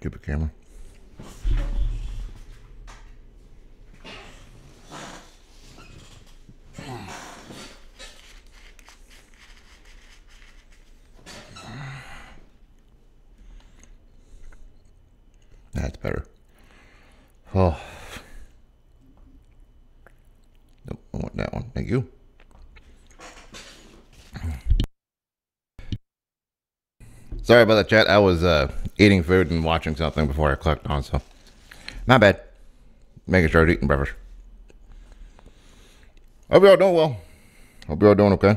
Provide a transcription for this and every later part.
Stupid camera. That's better. Oh. Nope, I want that one. Thank you. Sorry about that, chat. I was eating food and watching something before I clicked on, so my bad. Making sure I was eating breakfast. Hope y'all doing well. Hope y'all doing okay.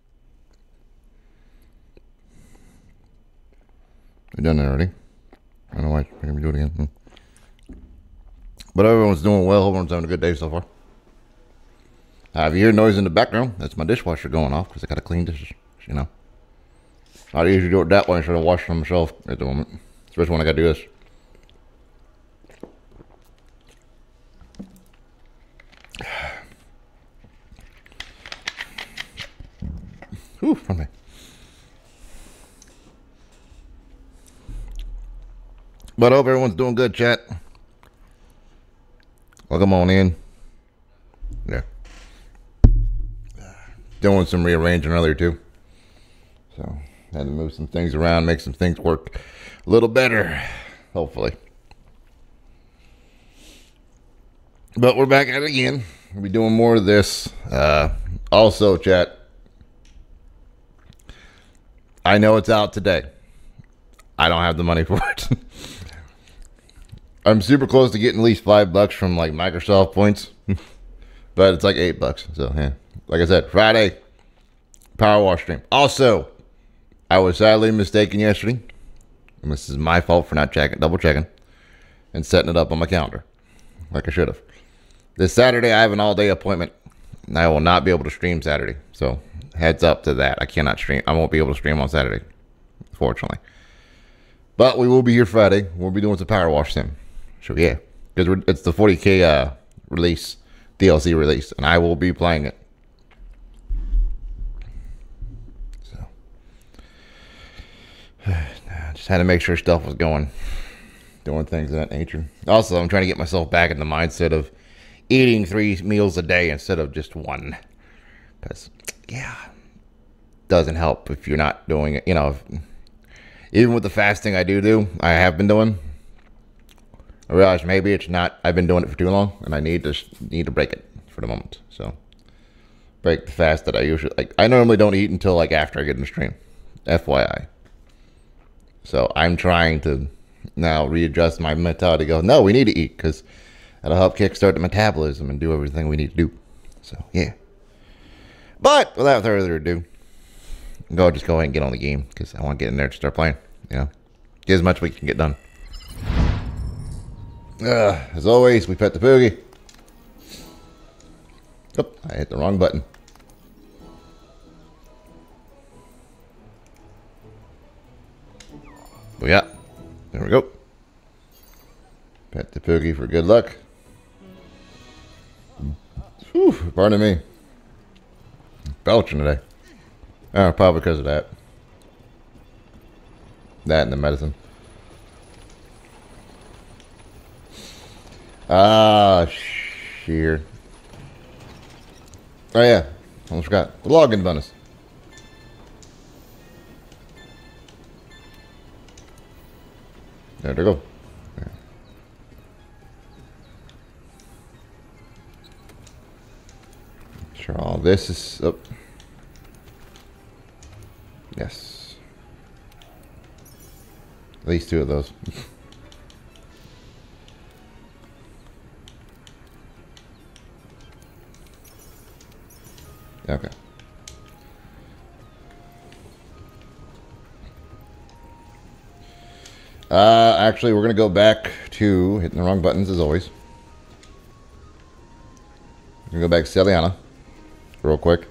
We've done it already. I don't know why I'm gonna do it again. But everyone's doing well. Everyone's having a good day so far. If you hear noise in the background, that's my dishwasher going off because I gotta clean dishes, you know. I usually do it that way instead of washing them myself at the moment. Especially when I gotta do this. Whew, funny. But I hope everyone's doing good, chat. Welcome on in. Yeah. Doing some rearranging earlier too. So had to move some things around, make some things work a little better, hopefully. But we're back at it again. We'll be doing more of this. Also, chat, I know it's out today. I don't have the money for it. I'm super close to getting at least $5 from like Microsoft points. But it's like $8. So yeah. Like I said, Friday, Power Wash stream. Also, I was sadly mistaken yesterday. And this is my fault for not double checking, and setting it up on my calendar. Like I should have. This Saturday, I have an all-day appointment. And I will not be able to stream Saturday. So, heads up to that. I cannot stream. I won't be able to stream on Saturday, fortunately. But we will be here Friday. We'll be doing some Power Wash sim. So, yeah. Because it's the 40K release, DLC release. And I will be playing it. So. Just had to make sure stuff was going. Doing things of that nature. Also, I'm trying to get myself back in the mindset of eating 3 meals a day instead of just 1. Because, yeah, doesn't help if you're not doing it. You know, even with the fasting I have been doing, I realized maybe it's not, I've been doing it for too long, and I need to break it for the moment. So, break the fast that I usually, like, I normally don't eat until, like, after I get in the stream. FYI. So, I'm trying to now readjust my mentality. Go, no, we need to eat, because that'll help kickstart the metabolism and do everything we need to do. So, yeah. But, without further ado, just go ahead and get on the game, because I want to get in there to start playing. You know, get as much as we can get done. As always, we pet the poogie. Oh, I hit the wrong button. But yeah, there we go. Pet the poogie for good luck. Whew, pardon me. Belching today. Oh, probably because of that. That and the medicine. Sheer. Oh yeah, almost forgot. The login bonus. There we go. There. Sure, all this is up. Yes. At least 2 of those. Okay. Actually, we're going to go back to hitting the wrong buttons as always. We're going to go back to Celiana real quick.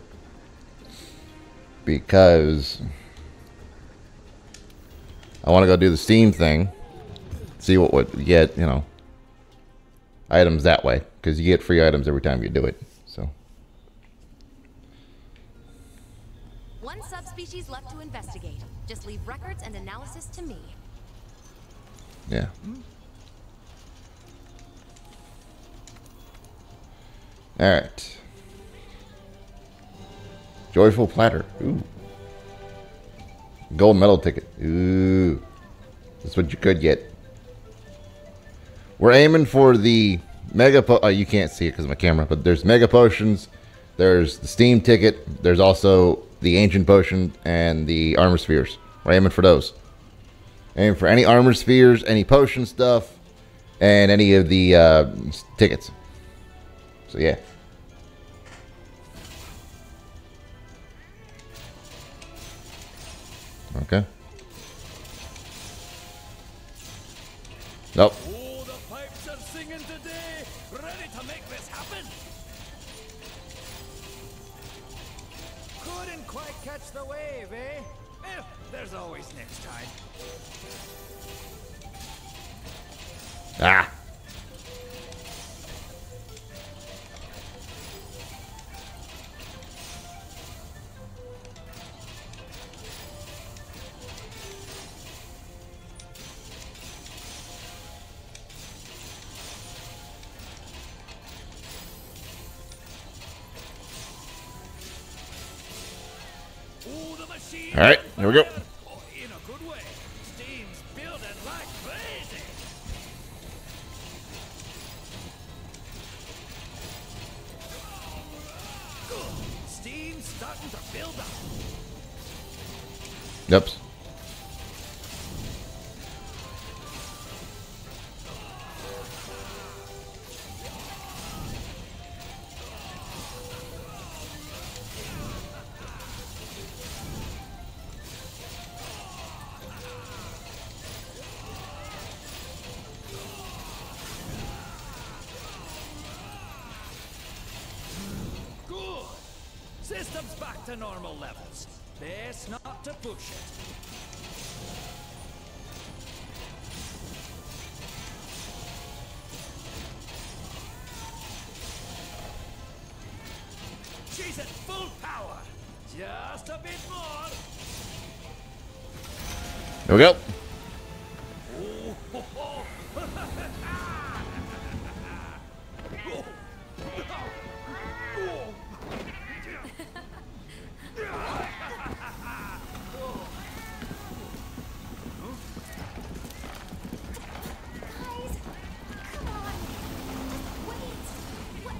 Because I want to go do the Steam thing. See what would get, you know, items that way. Because you get free items every time you do it. So. One subspecies left to investigate. Just leave records and analysis to me. Yeah. Alright. Joyful platter. Ooh. Gold medal ticket. Ooh. That's what you could get. We're aiming for the mega you can't see it because of my camera, but there's mega potions, there's the steam ticket, there's also the ancient potion and the armor spheres. We're aiming for those. Aiming for any armor spheres, any potion stuff, and any of the tickets. So yeah. Okay. Nope. Oh, the pipes are singing today. Ready to make this happen. Couldn't quite catch the wave, eh? There's always next time. Ah. All right, here we go. Oh, in a good way. Steam's building like crazy. Steam's starting to build up. Yep. Good. System's back to normal levels. Best not to push it. She's at full power. Just a bit more. There we go. Guys, come on. Wait. What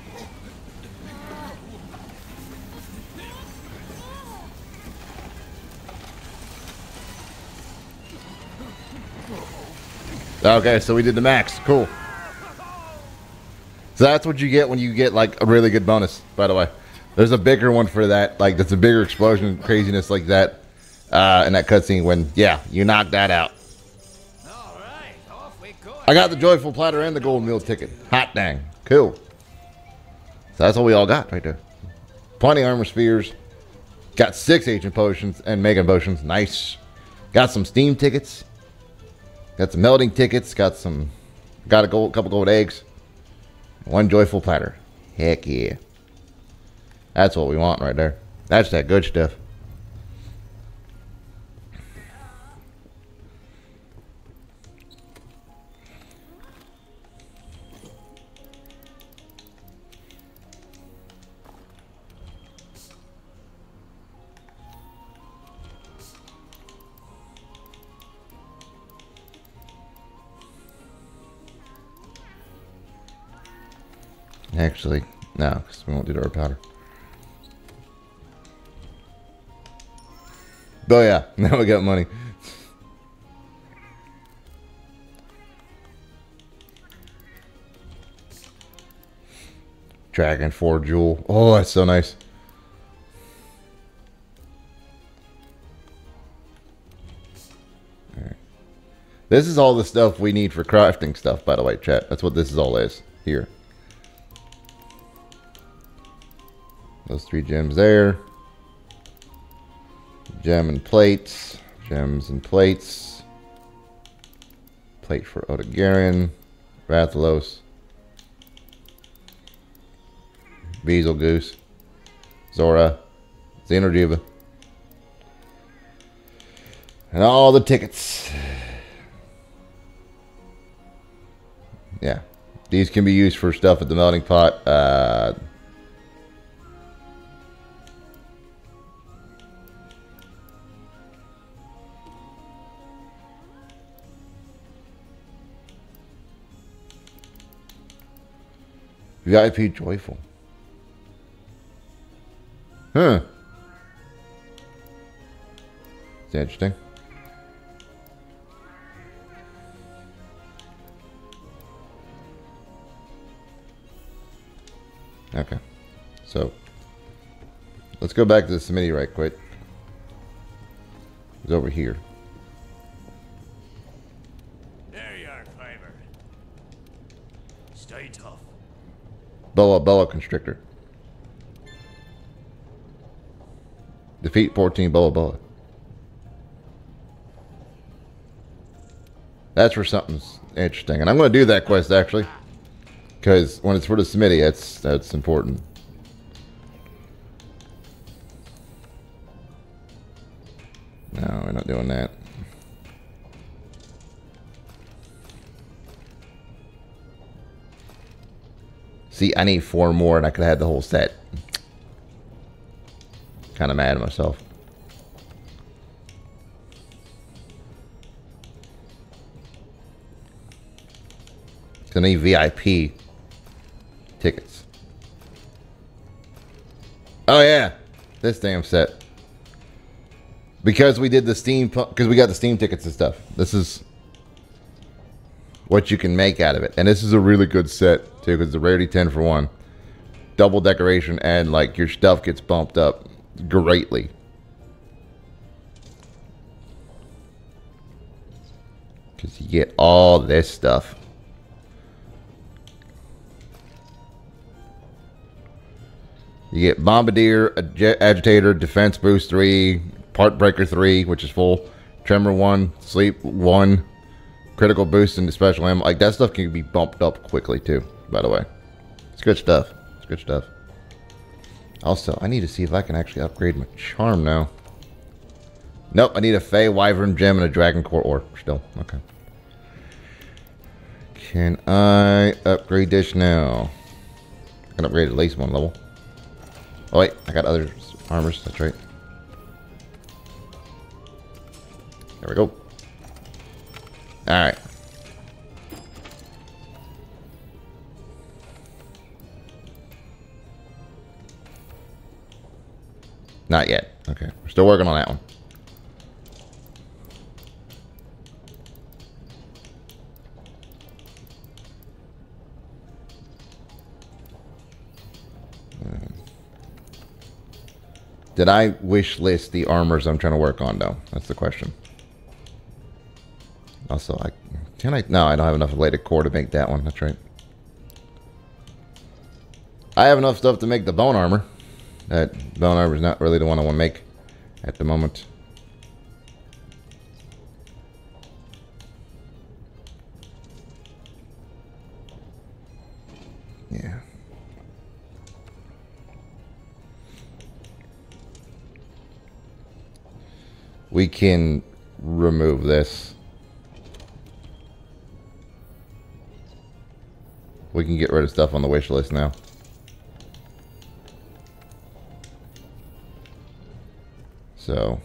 Okay, so we did the max. Cool. So that's what you get when you get like a really good bonus, by the way. There's a bigger one for that. Like, that's a bigger explosion, craziness like that. In that cutscene when, yeah, you knock that out. All right, off we go. I got the joyful platter and the gold meal ticket. Hot dang. Cool. So that's all we all got right there. Plenty of armor spheres. Got 6 ancient potions and mega potions. Nice. Got some steam tickets. Got some melting tickets. Got a couple gold eggs. 1 joyful platter. Heck yeah. That's what we want right there. That's that good stuff. Actually, no, because we won't do dark powder. Oh yeah, now we got money. Dragon 4 jewel. Oh, that's so nice. All right. This is all the stuff we need for crafting stuff, by the way, chat. That's what this is all is here. Those 3 gems there. Gem and plates. Gems and plates. Plate for Odagarian. Rathalos. Betelgeuse. Zora. Xenojiva. And all the tickets. Yeah. These can be used for stuff at the melting pot. VIP joyful. Huh. It's interesting. Okay. So, let's go back to the Smitty right quick. It's over here. There you are, Climber. Stay tough. Boa Constrictor. Defeat 14 Boa. That's for something interesting. And I'm going to do that quest, actually. Because when it's for the Smitty, that's important. No, we're not doing that. See, I need 4 more and I could have had the whole set. Kind of mad at myself. I need VIP tickets. Oh yeah, this damn set. Because we did the Steam, because we got the Steam tickets and stuff. This is what you can make out of it, and this is a really good set too, because it's a rarity 10 for 1, double decoration, and like your stuff gets bumped up greatly. Because you get all this stuff. You get Bombardier, Agitator, Defense Boost 3, Part Breaker 3, which is full, Tremor 1, Sleep 1, Critical Boost into Special Ammo. Like, that stuff can be bumped up quickly, too, by the way. It's good stuff. It's good stuff. Also, I need to see if I can actually upgrade my Charm now. Nope, I need a Fey, Wyvern Gem, and a Dragon Core ore still. Okay. Can I upgrade this now? I can upgrade at least 1 level. Oh wait, I got other armors, that's right. There we go. Alright. Not yet. Okay, we're still working on that one. Did I wish list the armors I'm trying to work on, though? That's the question. Also, no, I don't have enough related core to make that one. That's right. I have enough stuff to make the bone armor. That bone armor is not really the one I want to make at the moment. Yeah. We can remove this. We can get rid of stuff on the wish list now. So.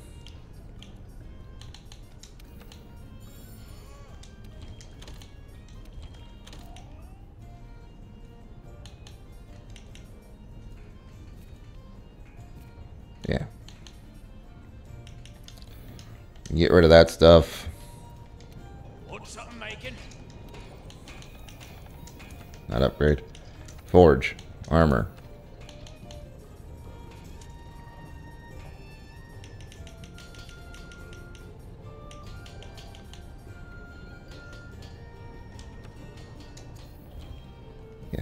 Yeah. Get rid of that stuff. What's something making? Not upgrade. Forge. Armor. Yeah.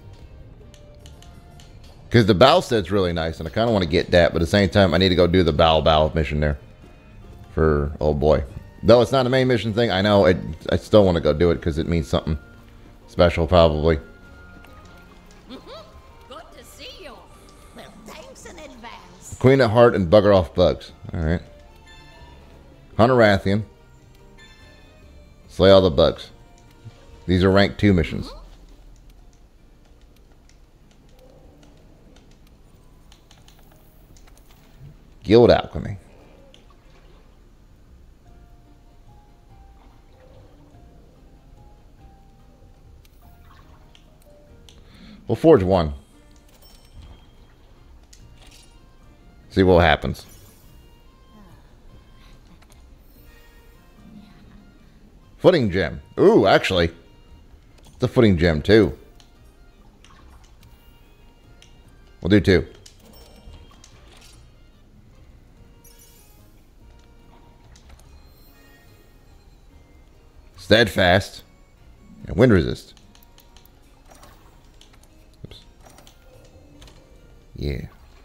Because the bow set's really nice, and I kind of want to get that, but at the same time, I need to go do the bow mission there. For old boy. Though it's not a main mission thing, I know I still want to go do it because it means something special, probably. Good to see you. Well, thanks in advance. Queen at Heart and Bugger Off Bugs. Alright. Hunter Rathian. Slay all the bugs. These are rank 2 missions. Guild Alchemy. We'll forge one. See what happens. Footing gem. Ooh, actually. It's a footing gem too. We'll do 2. Steadfast. And wind resist. Oops. Yeah.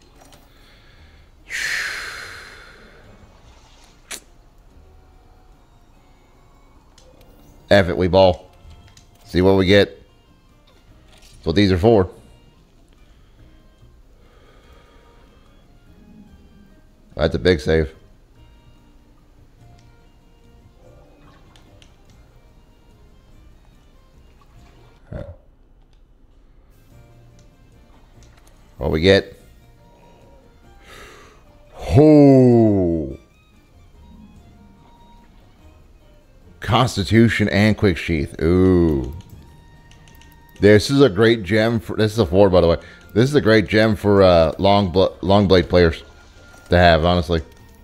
F it, we ball. See what we get. That's what these are for. That's a big save. What we get? Oh. Constitution and Quick Sheath. Ooh. This is a great gem for... This is a 4, by the way. This is a great gem for long blade players to have, honestly.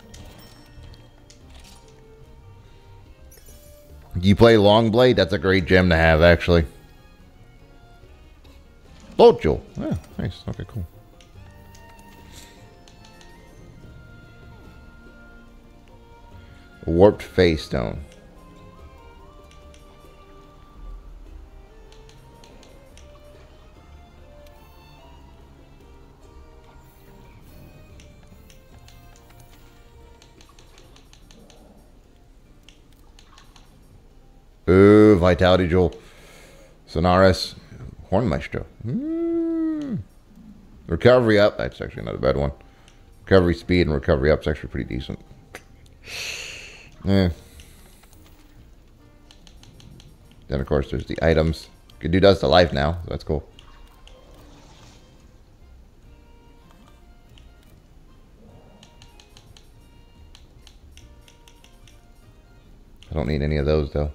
You play long blade, that's a great gem to have, actually. Bolt Jewel. Yeah, nice. Okay, cool. Warped Face Stone. Ooh, Vitality Jewel. Sonaris. Horn Maestro. Recovery up. That's actually not a bad one. Recovery speed and recovery up is actually pretty decent. Yeah. Then, of course, there's the items. Good dude does the life now. So that's cool. I don't need any of those, though.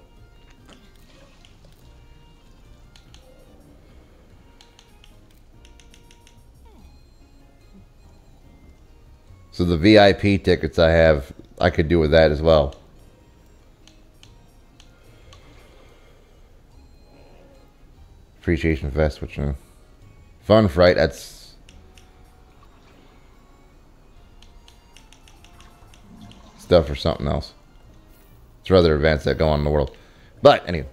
So the VIP tickets I have, I could do with that as well. Appreciation Fest, which Fun Fright, that's stuff for something else. It's for other events that go on in the world. But anyway.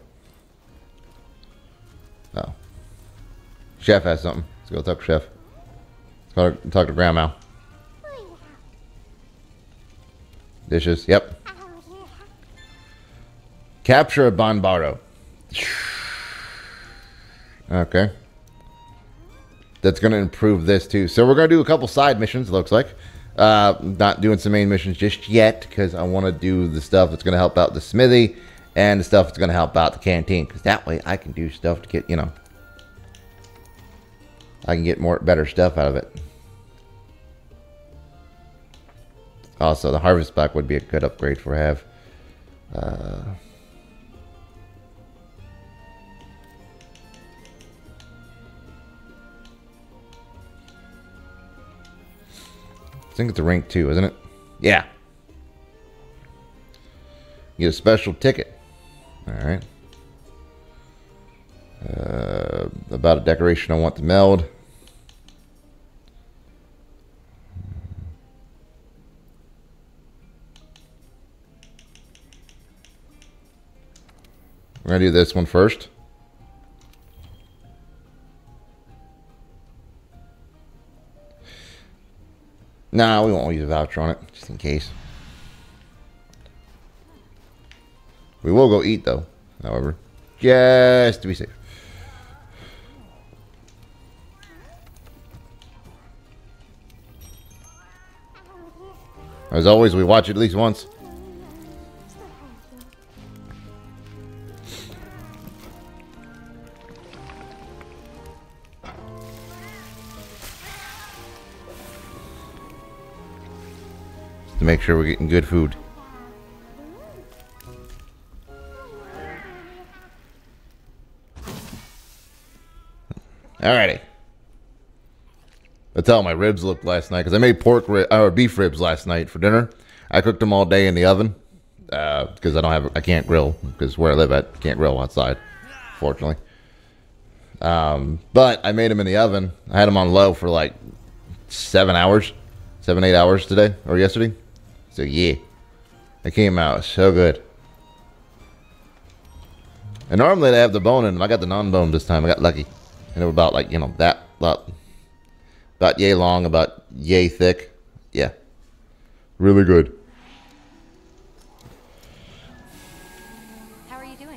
Oh. Chef has something. Let's go talk to Chef. Let's go talk to Grandma. Dishes, yep. Capture a Banbaro. Okay. That's going to improve this too. So we're going to do a couple side missions, it looks like. Not doing some main missions just yet, because I want to do the stuff that's going to help out the smithy and the stuff that's going to help out the canteen, because that way I can do stuff to get, you know, I can get better stuff out of it. Also, the harvest pack would be a good upgrade for have. I think it's a rank 2, isn't it? Yeah. You get a special ticket. Alright. About a decoration I want to meld. We're going to do this one first. Nah, we won't use a voucher on it, just in case. We will go eat, though, however. Just to be safe. As always, we watch it at least once. to make sure we're getting good food. Alrighty. That's how my ribs looked last night, because I made beef ribs last night for dinner. I cooked them all day in the oven because I can't grill, because where I live at can't grill outside, fortunately. But I made them in the oven. I had them on low for like 7 hours, 8 hours today or yesterday. So yeah, it came out so good. And normally they have the bone in them. I got the non-bone this time. I got lucky, and it was about like about yay long, about yay thick. Yeah, really good. How are you doing?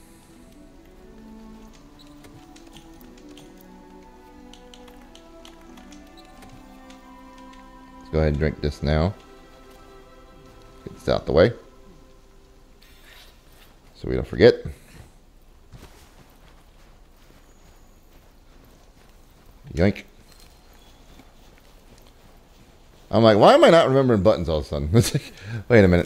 Let's go ahead and drink this now. Get this out the way so we don't forget. Yoink. I'm like, why am I not remembering buttons all of a sudden? It's like, wait a minute.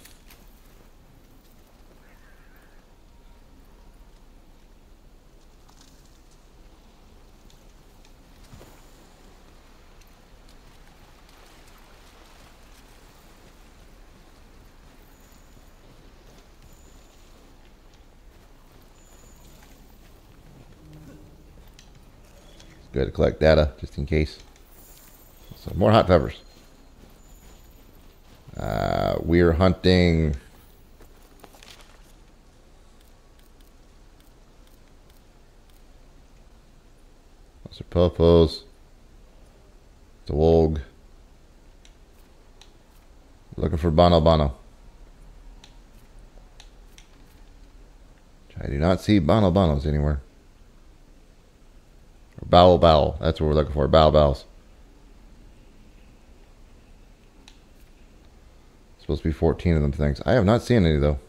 It's good to collect data just in case. So more hot peppers. We're hunting those are popos. The Wolg. Looking for Bono. I do not see Bonos anywhere. Or Bowel. That's what we're looking for. Bowels. Supposed to be 14 of them things. I have not seen any though.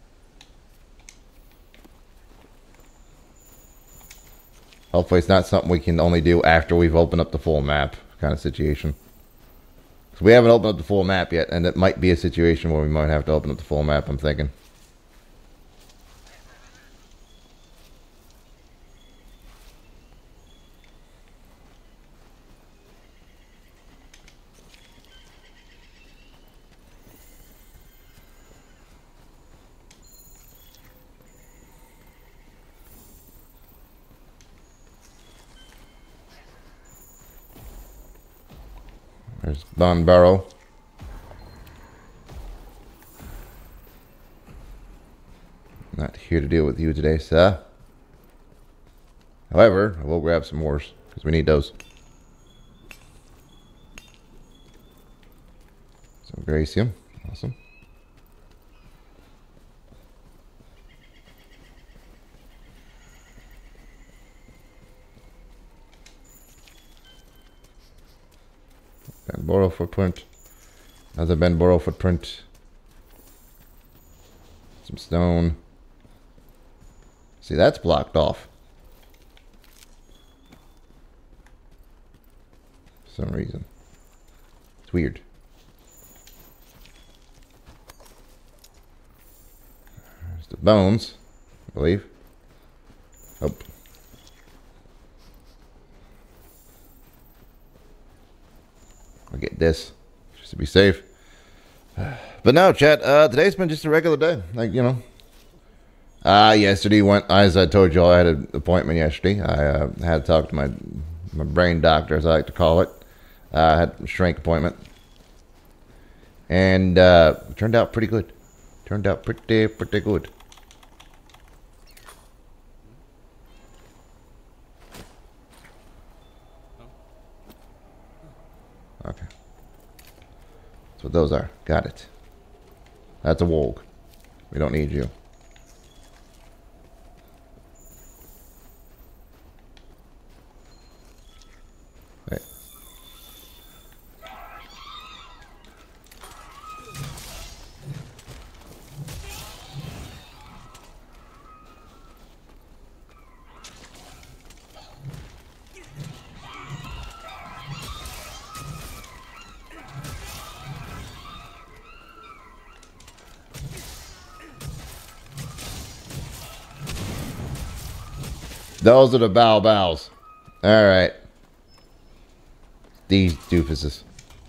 Hopefully it's not something we can only do after we've opened up the full map kind of situation. So we haven't opened up the full map yet, and it might be a situation where we might have to open up the full map, I'm thinking. There's Don Barrow. Not here to deal with you today, sir. However, I will grab some more because we need those. Some Gracium. Awesome. Benboro footprint. Another Benboro footprint. Some stone. See, that's blocked off. For some reason. It's weird. There's the bones, I believe. Oh. I'll get this just to be safe. But no, chat, today's been just a regular day. Like, you know. Yesterday went, as I told you all, I had an appointment yesterday. I had to talk to my brain doctor, as I like to call it. I had a shrink appointment. And it turned out pretty good. Turned out pretty good. Okay. That's what those are. Got it. That's a Wolg. We don't need you. Right. Those are the bow bows. Alright. These doofuses.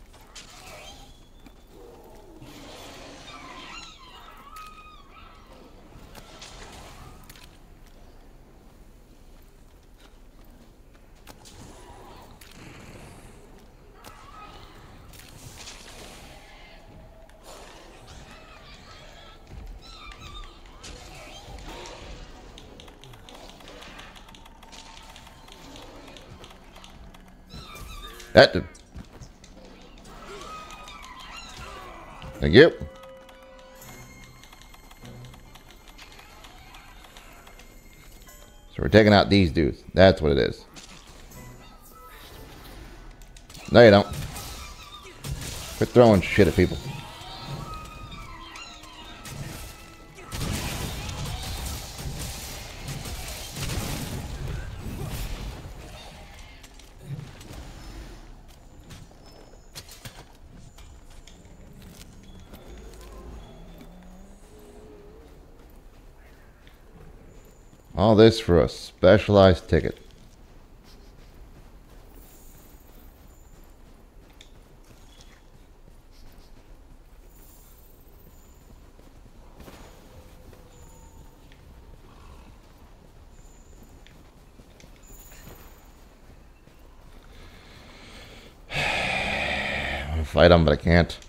That did. Thank you. So we're taking out these dudes. That's what it is. No, you don't. Quit throwing shit at people. All this for a specialized ticket. I want to fight them, but I can't.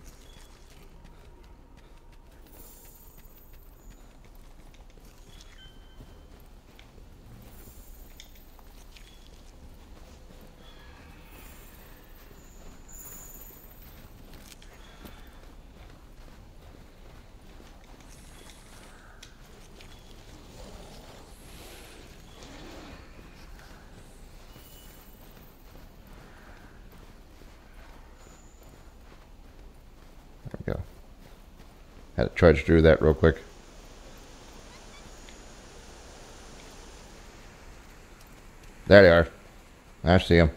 Go. Had to trudge through that real quick. There they are. I see them.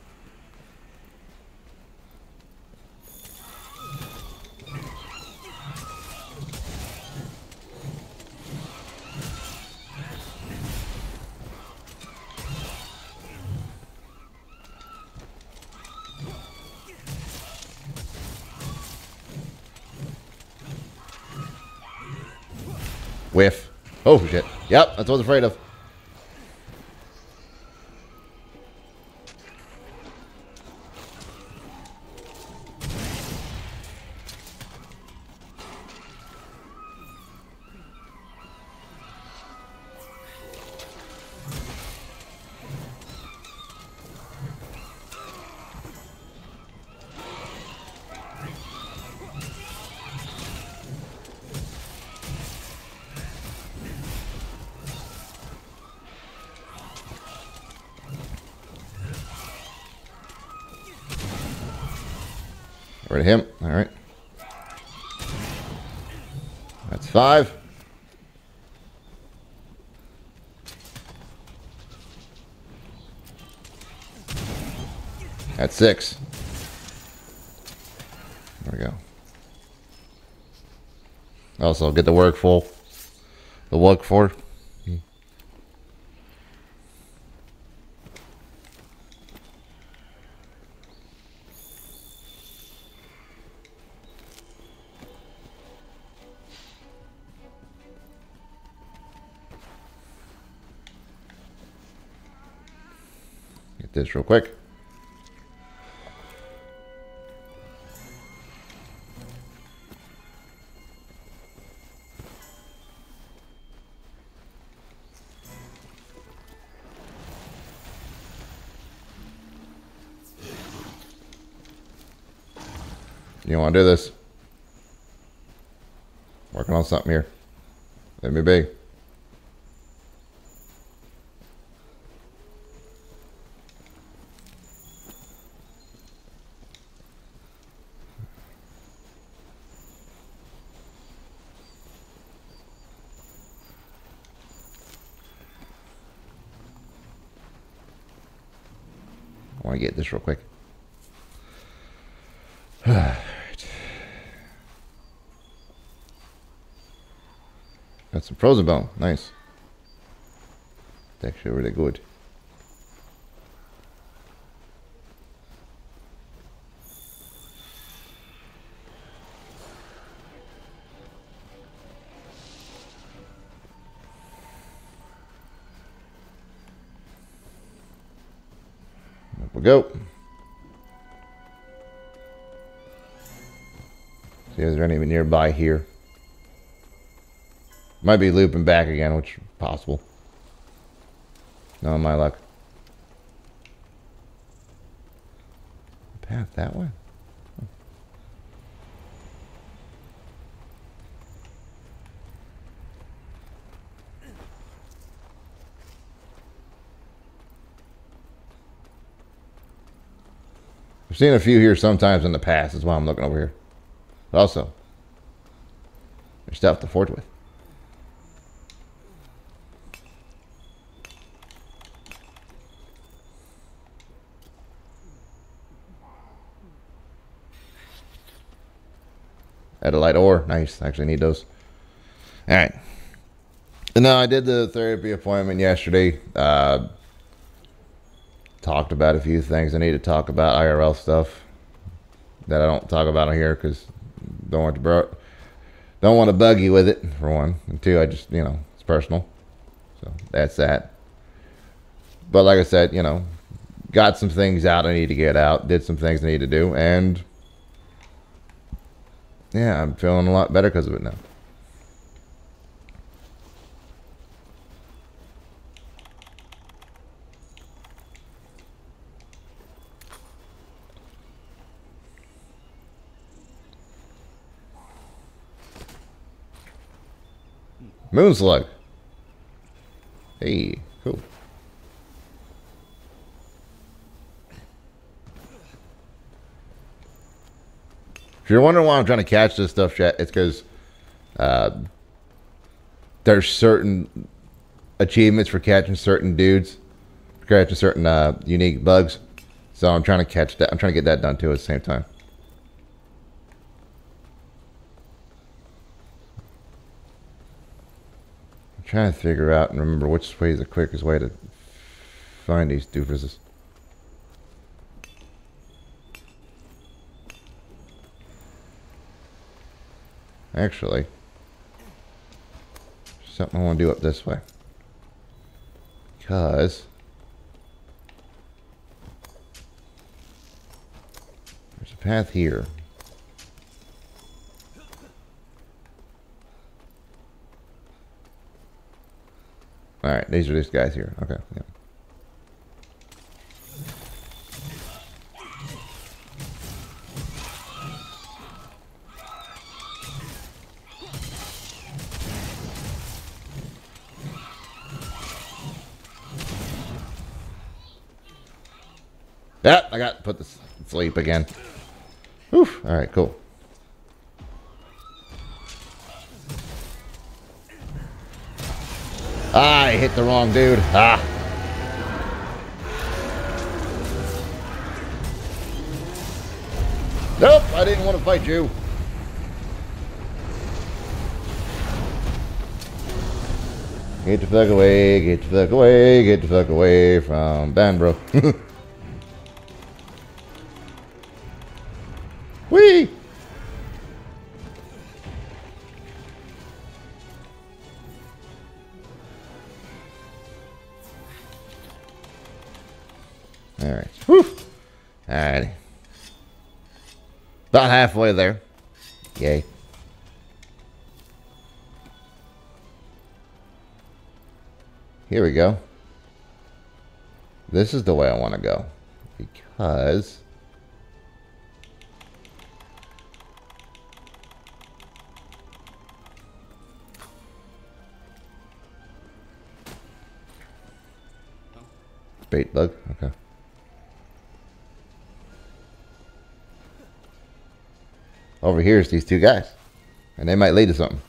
Whiff. Oh shit. Yep, that's what I was afraid of. Rid of him. All right. That's 5. That's 6. There we go. Also, get the work full. The work for. Get this real quick. You want to do this? Working on something here. Let me be. I want to get this real quick. Got some frozen bone. Nice. It's actually really good. Up we go. See if there's any nearby here. Might be looping back again, which is possible. No, my luck. Path that way? I've seen a few here sometimes in the past. That's why I'm looking over here. Also, there's stuff to forge with. Adelaide ore. Nice. Actually need those. Alright. And now I did the therapy appointment yesterday. Talked about a few things I need to talk about, IRL stuff that I don't talk about on here because don't want to bug you with it, for one. And two, I just, you know, it's personal. So that's that. But like I said, you know, got some things out I need to get out, did some things I need to do, and yeah, I'm feeling a lot better because of it now. Moon slug. Hey, cool. If you're wondering why I'm trying to catch this stuff, chat, it's because there's certain achievements for catching certain dudes, for catching certain unique bugs. So I'm trying to catch that. I'm trying to get that done too at the same time. I'm trying to figure out and remember which way is the quickest way to find these doofuses. Actually, something I want to do up this way. Because there's a path here. Alright, these are these guys here. Okay, yeah. Yeah, I got to put this to sleep again. Oof. All right, cool. Ah, I hit the wrong dude. Ah. Nope, I didn't want to fight you. Get the fuck away, get the fuck away, get the fuck away from Banbro. Whee! Alright. Whew! Alright. About halfway there. Yay. Here we go. This is the way I want to go. Because bait bug, okay. Over here is these two guys. And they might lead to something.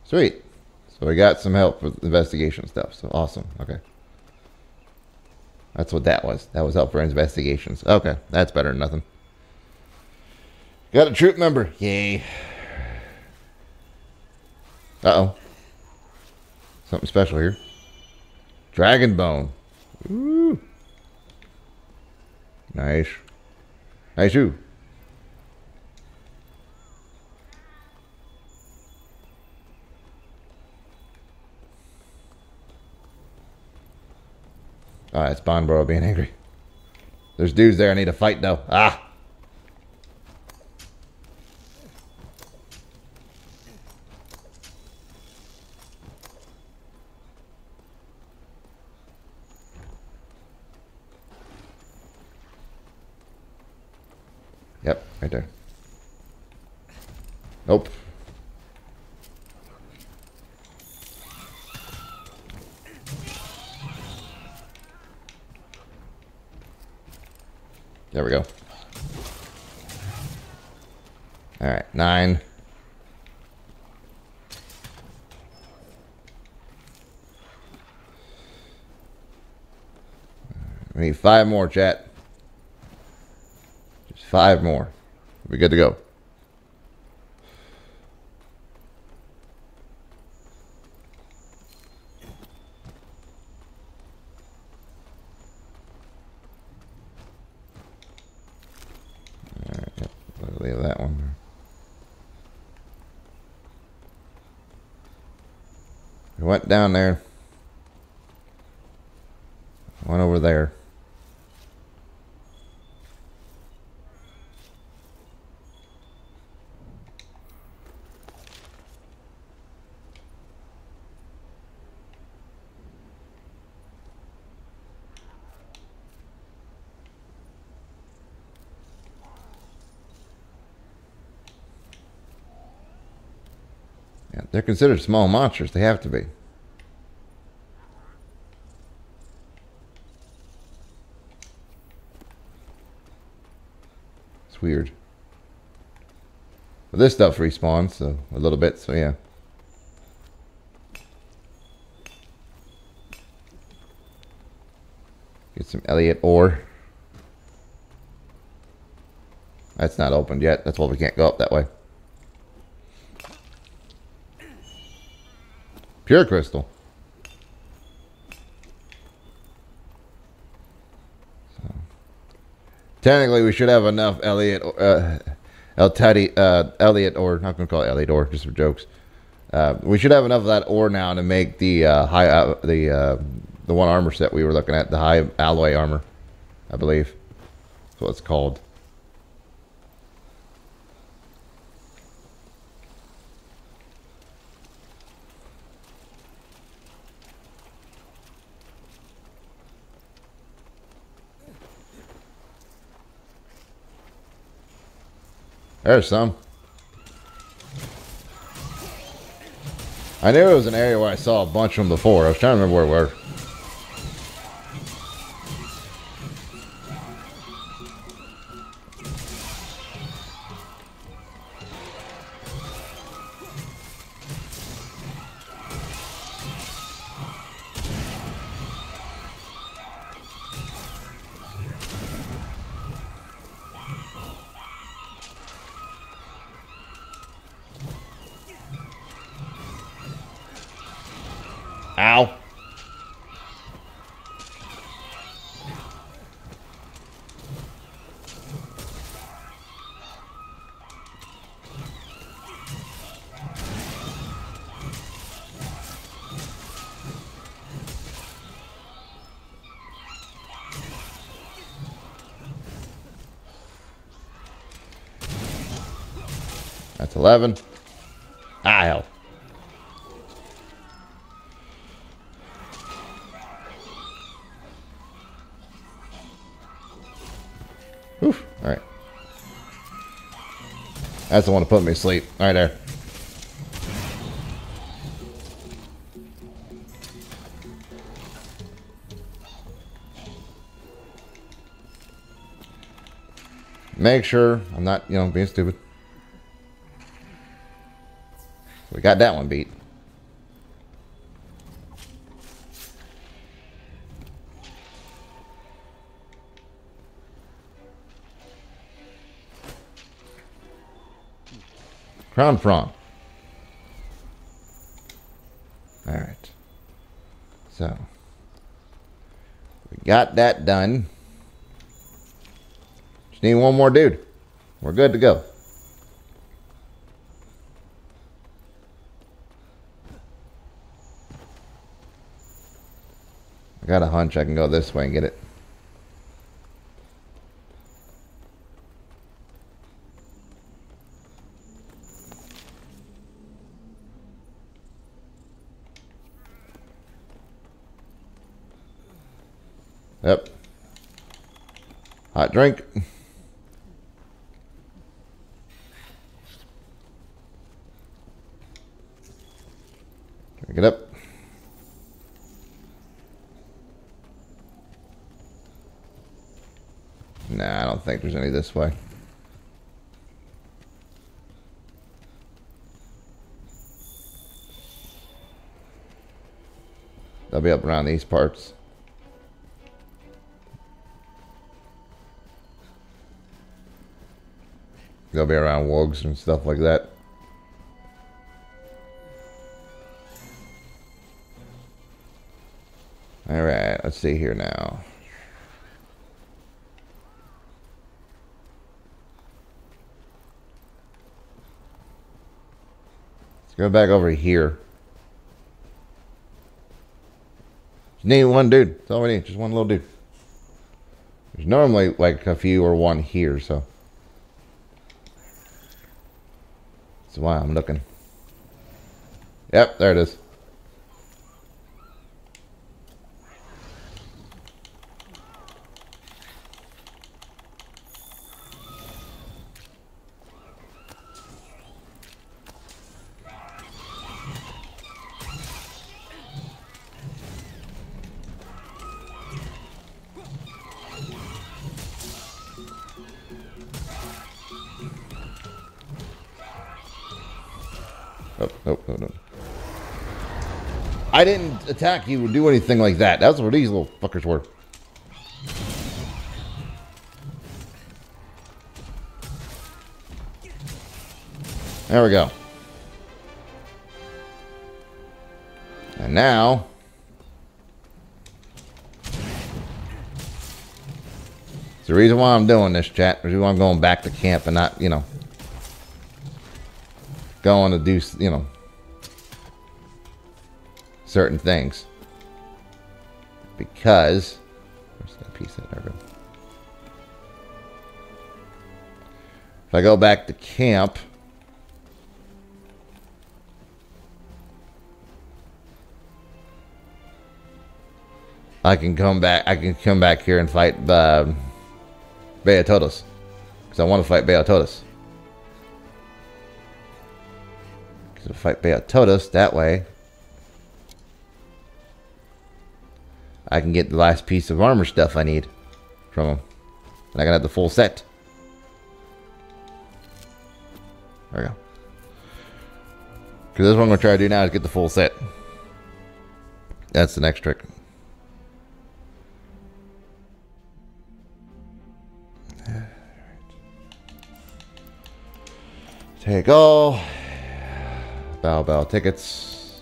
Sweet. So we got some help with investigation stuff. So awesome. Okay. That's what that was. That was help for investigations. Okay. That's better than nothing. Got a troop member. Yay. Uh-oh. Something special here. Dragon bone. Ooh. Nice. Nice shoe. Alright, it's Bondbro being angry. There's dudes there I need to fight though. Ah! Yep, right there. Nope. There we go. Alright, 9. We need 5 more, chat. Just 5 more. We're good to go. Alright, yep. Leave that one. We went down there. Went over there. Yeah, they're considered small monsters. They have to be. It's weird. But this stuff respawns, so a little bit, so yeah. Get some Elliot ore. That's not opened yet. That's why we can't go up that way. Pure crystal. So, technically, we should have enough Elliot, Elliot ore. Not gonna call it Elliot ore, just for jokes. We should have enough of that ore now to make the the one armor set we were looking at, the high alloy armor, I believe. That's what it's called. There's some. I knew it was an area where I saw a bunch of them before. I was trying to remember where we were. Ow. That's 11. Ah, hell. Oof. All right. That's the one to put me to sleep. All right, there. Make sure I'm not, being stupid. We got that one beat. Crown prawn. Alright. So. We got that done. Just need one more dude. We're good to go. I got a hunch I can go this way and get it. Yep. Hot drink. Drink it up. Nah, I don't think there's any this way. They'll be up around these parts. They'll be around wogs and stuff like that. Alright, let's see here now. Let's go back over here. Just need one dude. That's all we need. Just one little dude. There's normally like a few or one here, so. That's why I'm looking. Yep, there it is. No. I didn't attack you or do anything like that. That's what these little fuckers were. There we go. And now... it's the reason why I'm doing this, chat. The reason why I'm going back to camp and not, you know... going to do, you know... certain things. Because... where's that piece at? There we go. If I go back to camp... I can come back here and fight Beatotos. Because I want to fight Beatotos. Because if I fight Beatotos, that way I can get the last piece of armor stuff I need from him. And I can have the full set. There we go. Because that's what I'm going to try to do now is get the full set. That's the next trick. Take all. Bow tickets.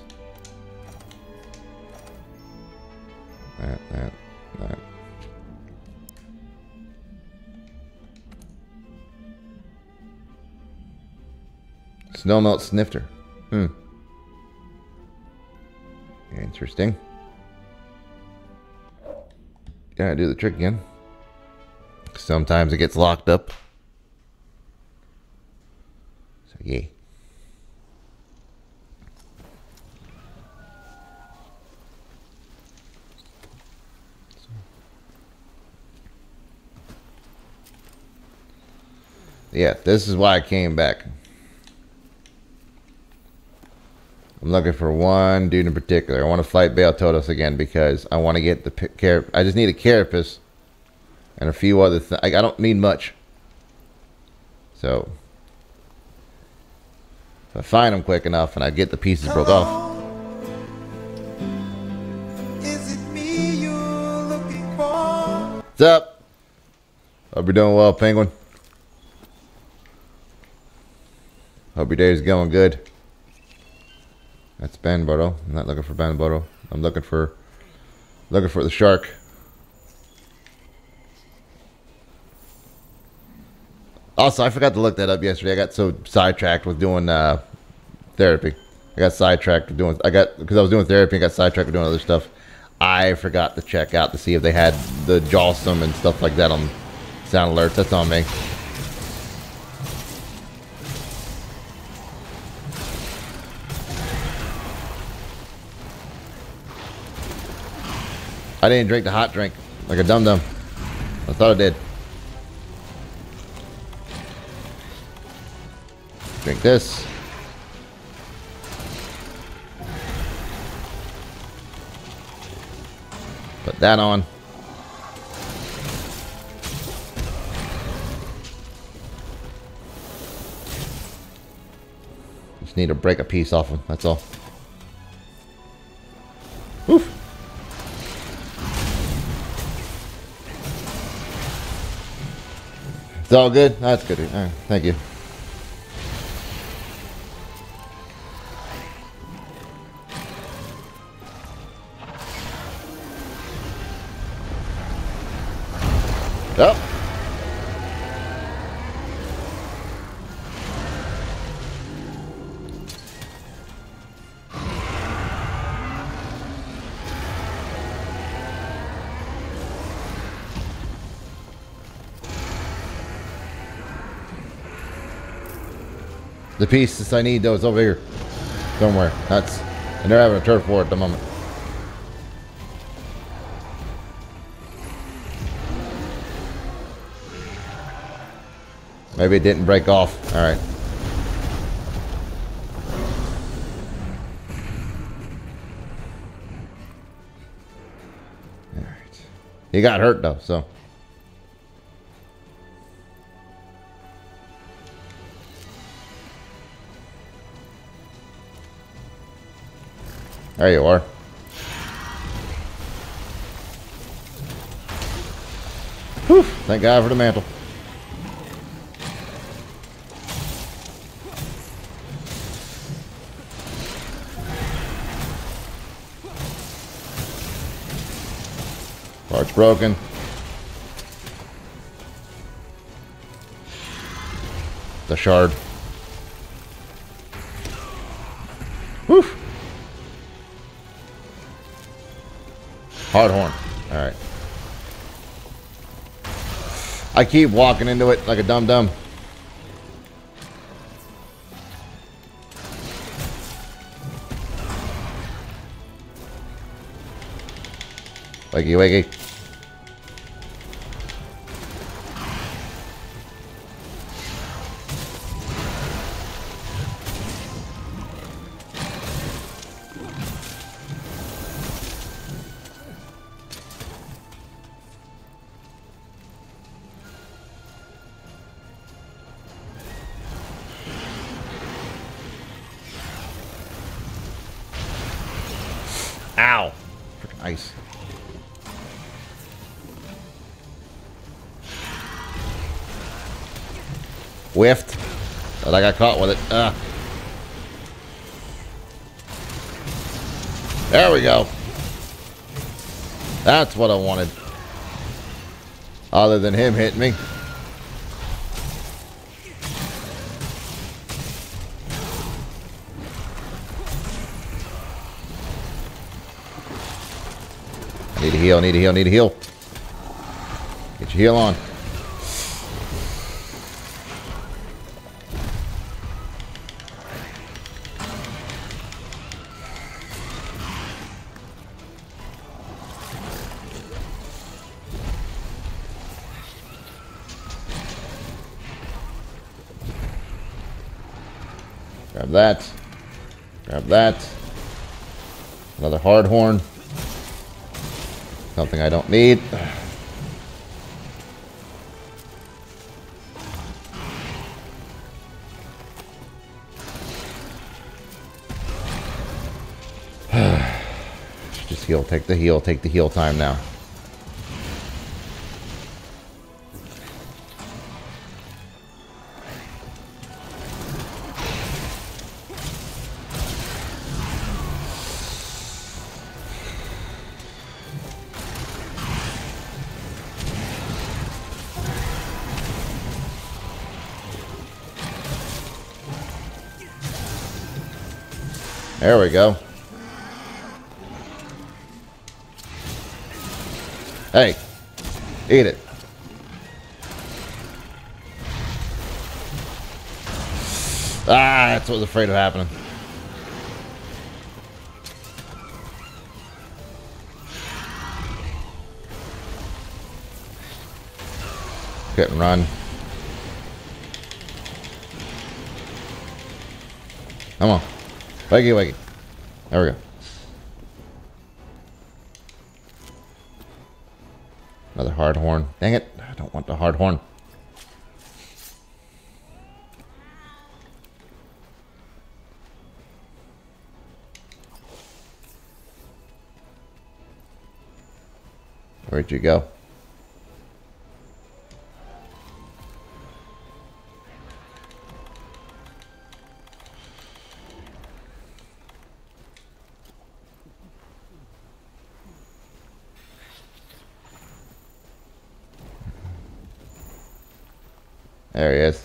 That. Snowmelt snifter. Interesting. Gotta do the trick again. Sometimes it gets locked up. So yeah. Yeah, this is why I came back. I'm looking for one dude in particular. I want to fight Beatotos again because I want to get the I just need a carapace and a few other things. I don't need much. So if I find them quick enough and I get the pieces broke off. Is it me you're looking for? What's up? Hope you're doing well, Penguin. Hope your day's going good. That's Banboto. I'm not looking for Banboto. I'm looking for the shark. Also, I forgot to look that up yesterday. I got so sidetracked with doing therapy. I got sidetracked with doing because I was doing therapy and got sidetracked with doing other stuff. I forgot to check out to see if they had the Jawsome and stuff like that on sound alerts. That's on me. I didn't drink the hot drink like a dum-dum. I thought I did. Drink this. Put that on. Just need to break a piece off them, that's all. Oof. It's all good? That's good. All right, thank you. Oh. The pieces I need, though, is over here somewhere. And they're having a turf war at the moment. Maybe it didn't break off. All right. All right. He got hurt though, so. There you are. Whew, thank God for the mantle. Part's broken. The shard. Whew. Hard horn. Alright. I keep walking into it like a dum-dum. Wakey, wakey. Ow. Freaking ice. Whiffed. But I got caught with it. There we go. That's what I wanted. Other than him hitting me. Need a heal, need a heal, need a heal. Get your heal on. Grab that. Grab that. Another hard horn. Something I don't need. Just heal. Take the heal. Take the heal time now. There we go. Hey, eat it. Ah, that's what I was afraid of happening. Couldn't run. Come on. Wakey, wakey. There we go. Another hard horn. Dang it. I don't want the hard horn. Where'd you go? There he is.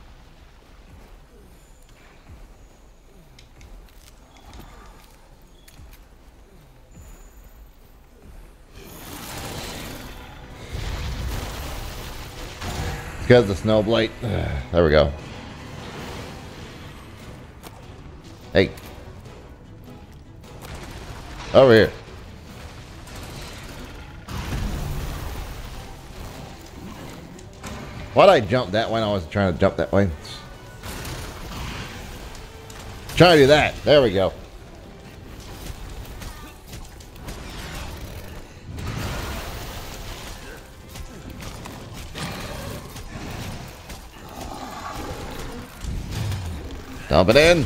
Because the snow blight. There we go. Hey. Over here. Why'd I jump that way? I wasn't trying to jump that way. Try to do that. There we go. Dump it in.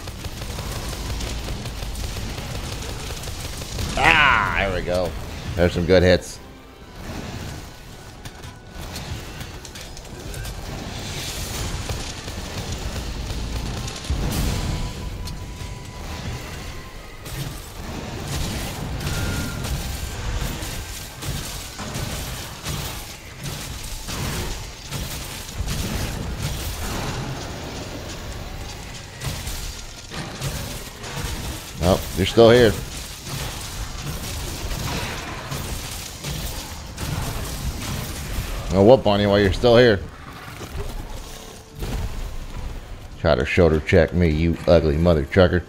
Ah, there we go. There's some good hits. Oh, you're still here. I'll whoop on you while you're still here. Try to shoulder check me, you ugly mother trucker.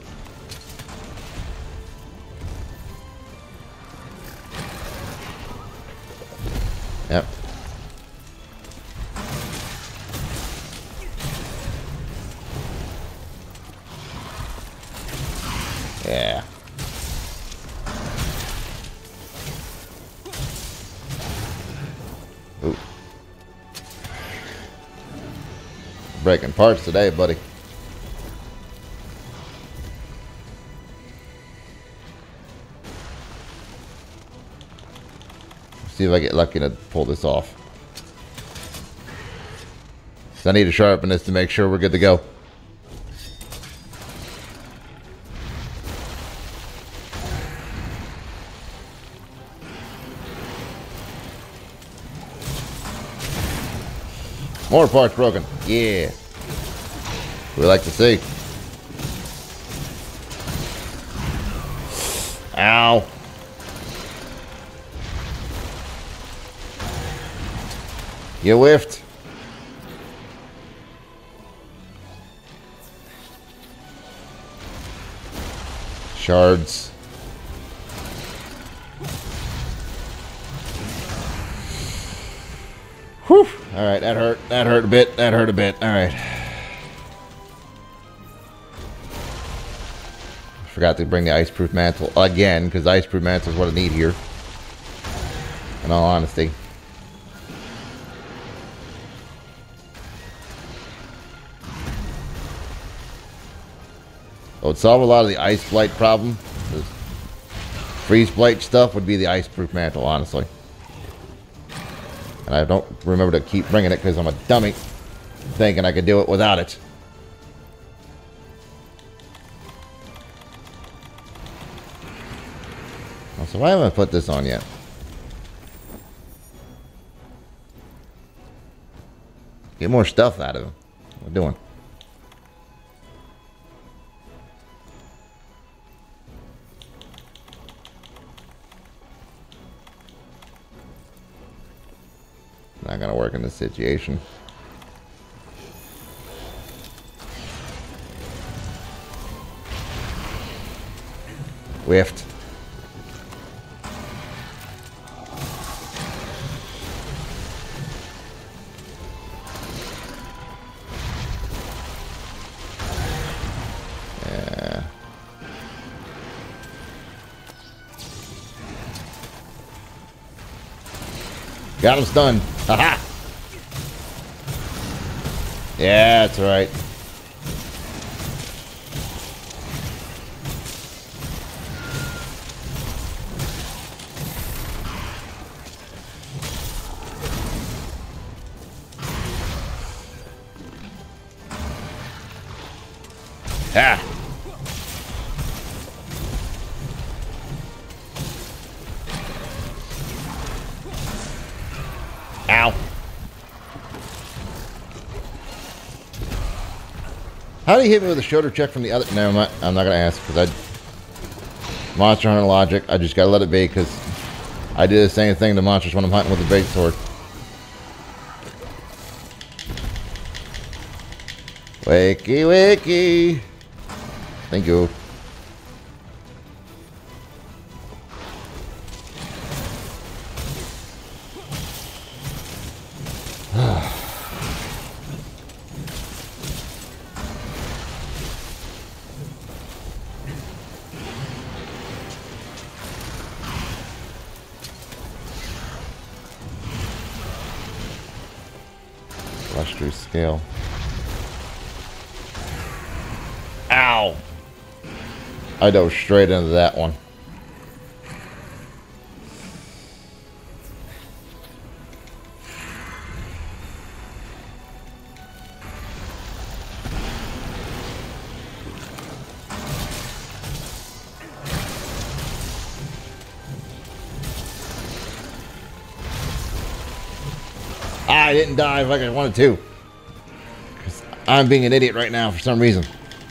Yep. Yeah. Ooh. Breaking parts today, buddy. See if I get lucky to pull this off. So I need to sharpen this to make sure we're good to go. More parts broken. Yeah. We like to see. Ow. You whiffed. Shards. Whew. All right, that hurt. That hurt a bit. That hurt a bit. All right. Forgot to bring the ice-proof mantle again, because ice-proof mantle is what I need here. In all honesty. It would solve a lot of the ice blight problem. The freeze blight stuff would be the ice-proof mantle, honestly. And I don't remember to keep bringing it because I'm a dummy, thinking I could do it without it. So why haven't I put this on yet? Get more stuff out of him. What are we doing? Not gonna work in this situation. Whiffed. Yeah. Got him stunned. Haha. Yeah, that's right. Ah. Ow. How do you hit me with a shoulder check from the other? No, I'm not gonna ask because I Monster Hunter logic. I just gotta let it be because I do the same thing to monsters when I'm hunting with a bait sword. Wakey, wakey. Thank you. Lustrous scale. Ow! I dove straight into that one. I didn't dive like I wanted to. 'Cause I'm being an idiot right now for some reason.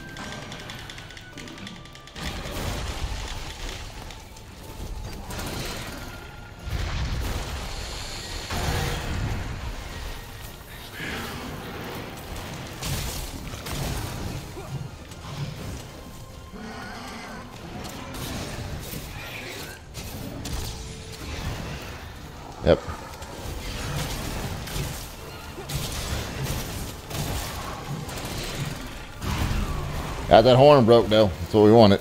Yep. Got that horn broke though. That's what we wanted.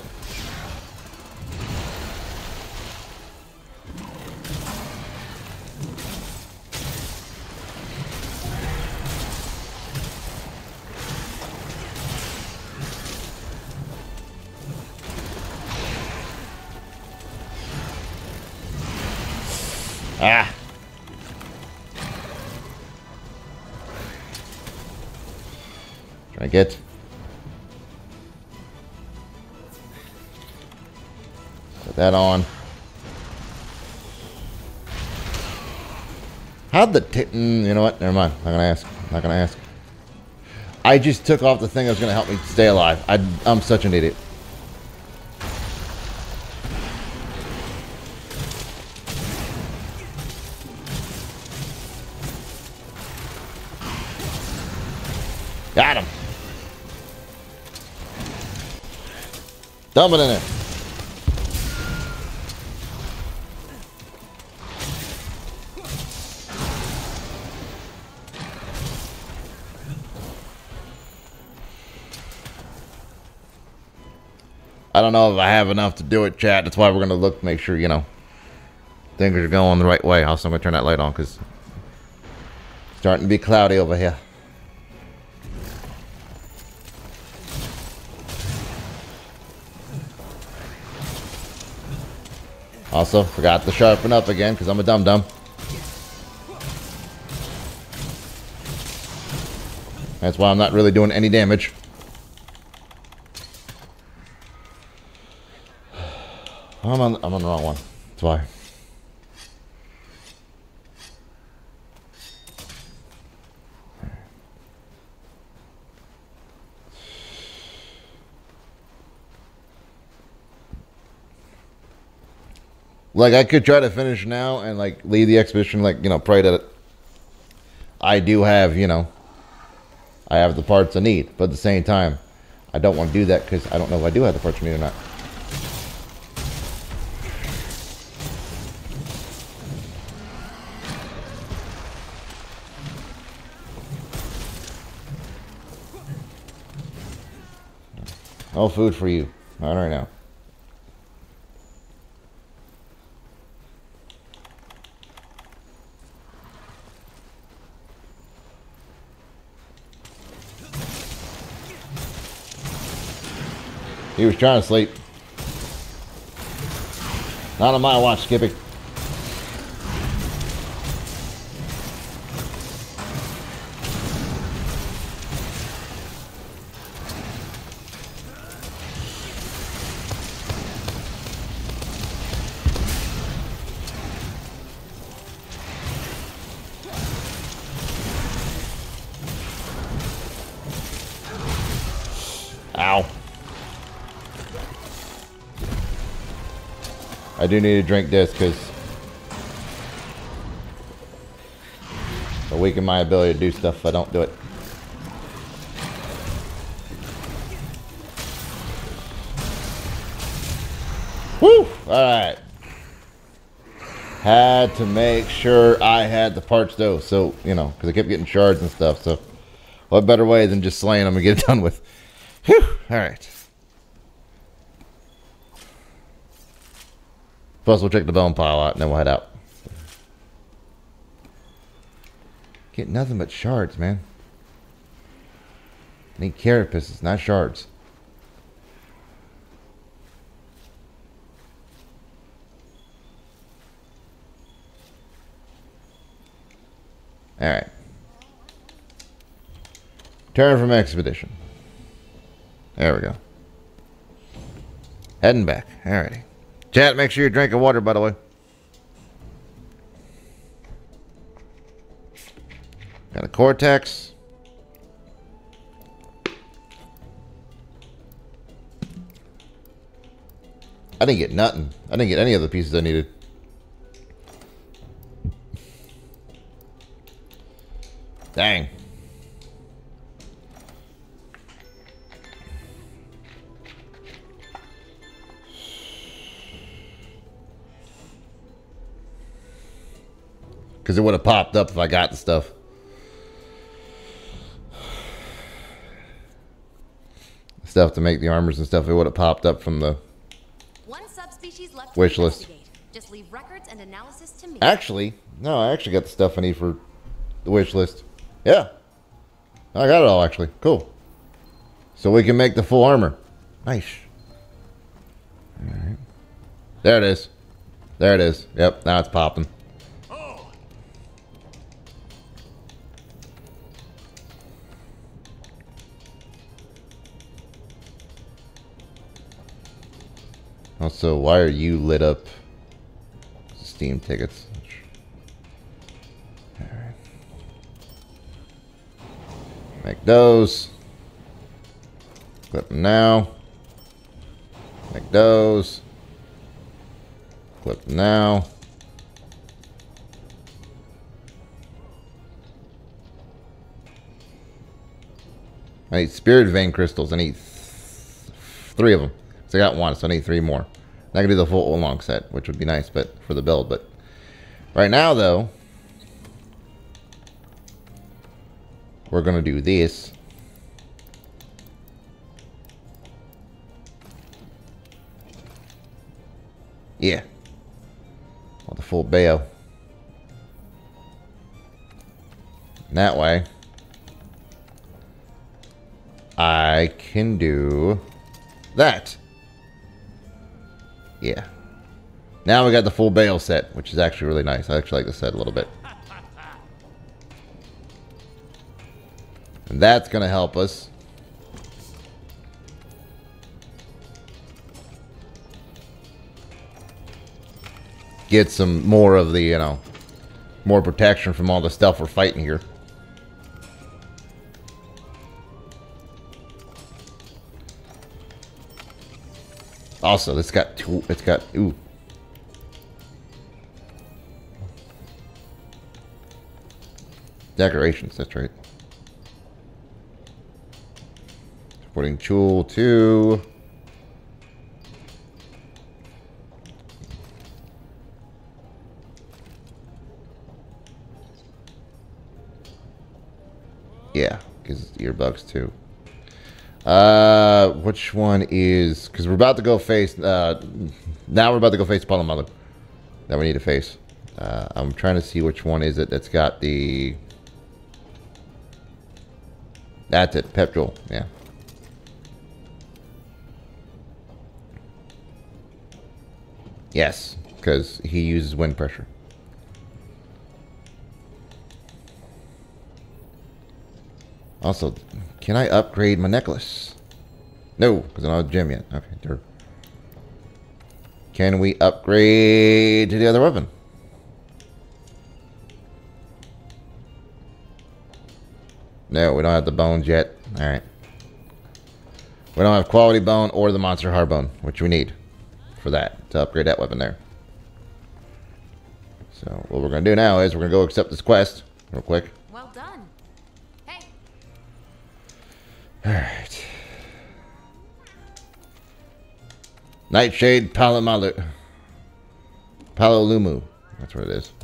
Ah. Try to get. Put that on. How'd the you know what? Never mind. Not gonna ask. Not gonna ask. I just took off the thing that was gonna help me stay alive. I'm such an idiot. Got him. Dump it in there. I don't know if I have enough to do it, chat. That's why we're going to look, make sure, you know, things are going the right way. Also, I'm going to turn that light on because it's starting to be cloudy over here. Also, forgot to sharpen up again because I'm a dum-dum. That's why I'm not really doing any damage. I'm on the wrong one. That's why. Like, I could try to finish now and, like, leave the exhibition, like, you know, pray that I do have, you know, I have the parts I need. But at the same time, I don't want to do that because I don't know if I do have the parts I need or not. No food for you. Not right now. He was trying to sleep. Not on my watch, Skippy. Ow. I do need to drink this because it'll weaken my ability to do stuff if I don't do it. Woo! Alright. Had to make sure I had the parts though, so, you know, because I kept getting shards and stuff, so what better way than just slaying them and get it done with. Whew! Alright. Plus, we'll check the bone pile out and then we'll head out. Get nothing but shards, man. Need carapaces, not shards. Alright. Turn from expedition. There we go. Heading back. Alrighty. Chat, make sure you're drinking water, by the way. Got a Cortex. I didn't get nothing. I didn't get any of the pieces I needed. Dang. Because it would have popped up if I got the stuff. Stuff to make the armors and stuff, it would have popped up from the One subspecies left wish to list. investigate. Just leave records and analysis to me. Actually, no, I actually got the stuff I need for the wish list. Yeah. I got it all, actually. Cool. So we can make the full armor. Nice. Alright. There it is. There it is. Yep, now it's popping. Also, why are you lit up? Steam tickets. Alright. Make those. Clip them now. Make those. Clip them now. I need spirit vein crystals. I need 3 of them. So I got 1, so I need 3 more. I can do the full long set, which would be nice, but for the build. But right now, though, we're gonna do this. Yeah, want the full bayo. And that way, I can do that. Yeah. Now we got the full bale set, which is actually really nice. I actually like the set a little bit. And that's going to help us get some more of the, you know, more protection from all the stuff we're fighting here. Also, it's got ooh. Decorations, that's right. Supporting tool 2. Yeah, because it's earbuds too. Which one is... Because we're about to go face... now we're about to go face Palomalo. That we need to face. I'm trying to see which one is it that's got the... That's it, petrol, yeah. Yes, because he uses wind pressure. Also, can I upgrade my necklace? No, because I'm not at the gym yet. Okay, sure. Can we upgrade to the other weapon? No, we don't have the bones yet. Alright. We don't have quality bone or the monster hard bone, which we need for that, to upgrade that weapon there. So, what we're going to do now is we're going to go accept this quest real quick. Well done. Hey. Alright. Nightshade Palolumu. That's what it is.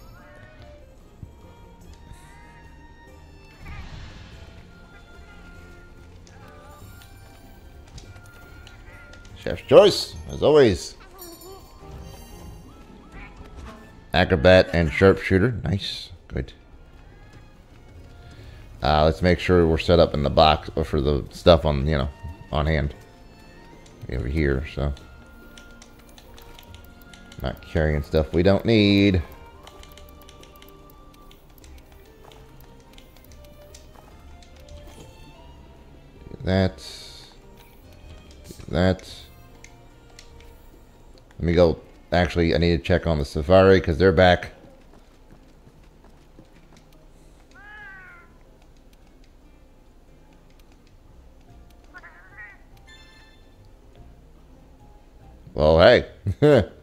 Chef's choice, as always. Acrobat and sharpshooter. Nice. Good. Let's make sure we're set up in the box for the stuff on, you know, on hand. Over here, so. Not carrying stuff we don't need. Do that. Do that. Let me go. Actually, I need to check on the safari because they're back. Well, hey. It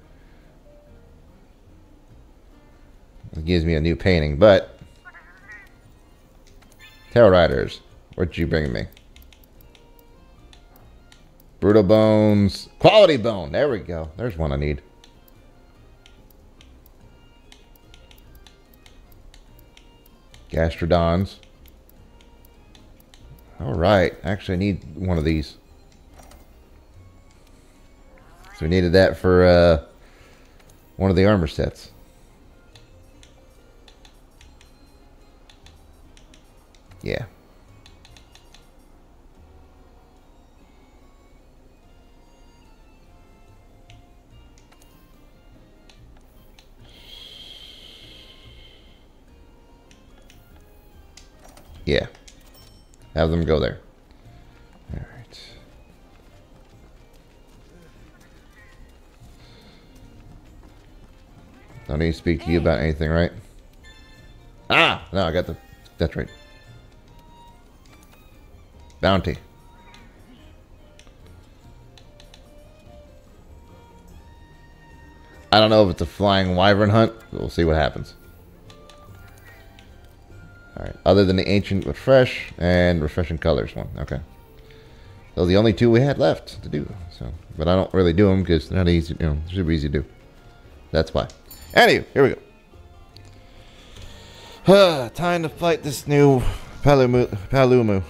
gives me a new painting, but... Tail Riders. What'd you bring me? Brutal Bones. Quality Bone. There we go. There's one I need. Gastrodons. Alright. Actually, I need one of these. So we needed that for one of the armor sets. Yeah. Yeah. Have them go there. All right. Don't need to speak to you about anything, right? Ah! No, I got the... That's right. Bounty. I don't know if it's a flying wyvern hunt. We'll see what happens. Alright. Other than the ancient but fresh and refreshing colors one. Okay. Those are the only two we had left to do. So, but I don't really do them because they're not easy. You know, super easy to do. That's why. Anyway, here we go. Time to fight this new Palumu.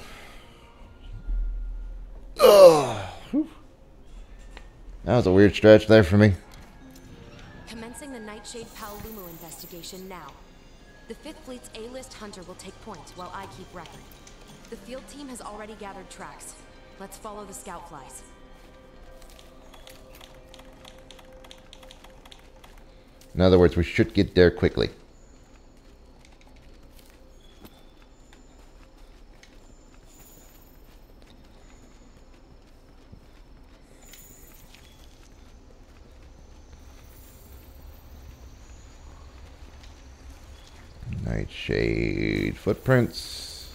That was a weird stretch there for me. Commencing the Nightshade Paolumu investigation now. The 5th Fleet's A-list hunter will take point while I keep record. The field team has already gathered tracks. Let's follow the scout flies. In other words, we should get there quickly. Nightshade footprints.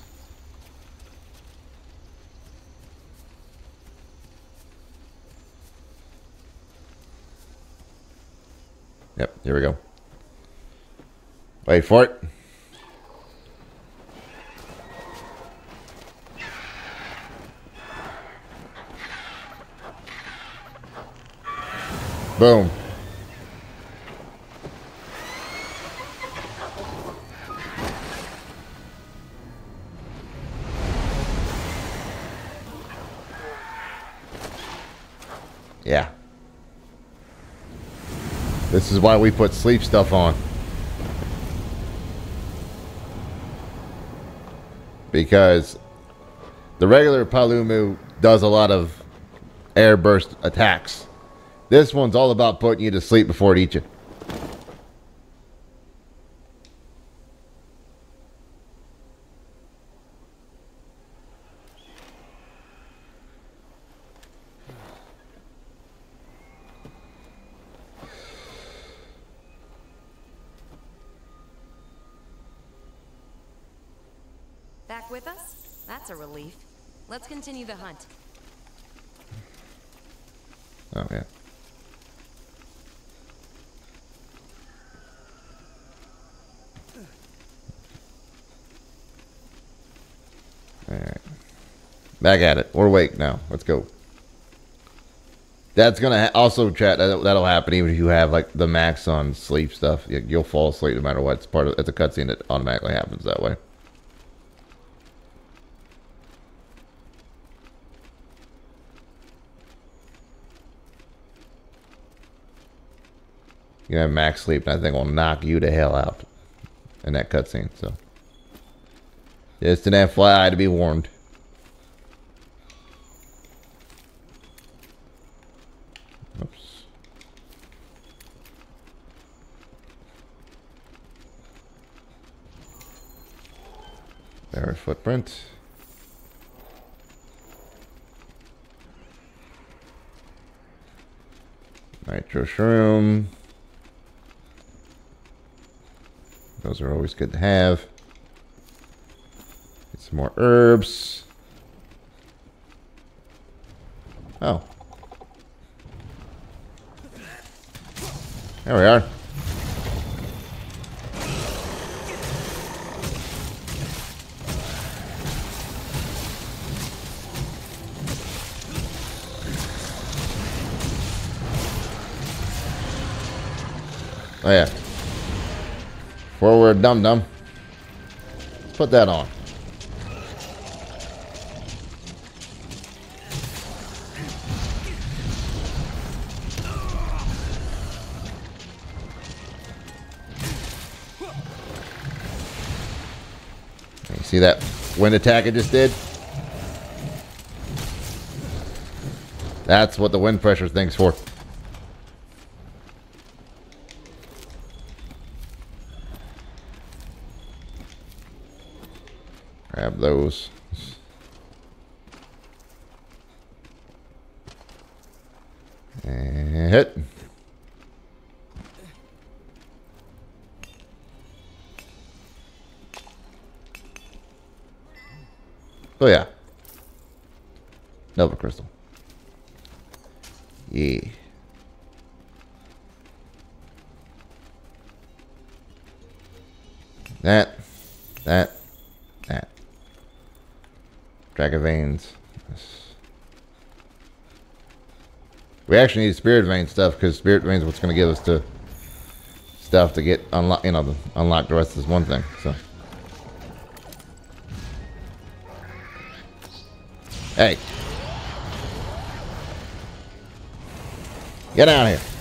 Yep, here we go. Wait for it. Boom. Yeah. This is why we put sleep stuff on. Because the regular Palumu does a lot of air burst attacks. This one's all about putting you to sleep before it eats you. Back with us? That's a relief. Let's continue the hunt. Oh, yeah. Alright. Back at it. We're awake now. Let's go. That's gonna also, chat. That'll happen even if you have like the max on sleep stuff. You'll fall asleep no matter what. It's part of. It's a cutscene that automatically happens that way. You have max sleep, and I think will knock you the hell out in that cutscene. So, just an FYI to be warned. Oops. There's footprint. Nitro shroom. Those are always good to have. Get some more herbs. Oh. There we are. Oh yeah. Forward dum-dum. Put that on. You see that wind attack it just did? That's what the wind pressure thing's for. Grab those. And hit. Oh yeah. Nova Crystal. Yeah. That. Dragon veins. We actually need spirit vein stuff because spirit veins is what's going to give us the stuff to get unlock. You know, unlock the rest of this one thing. So, hey, get out of here.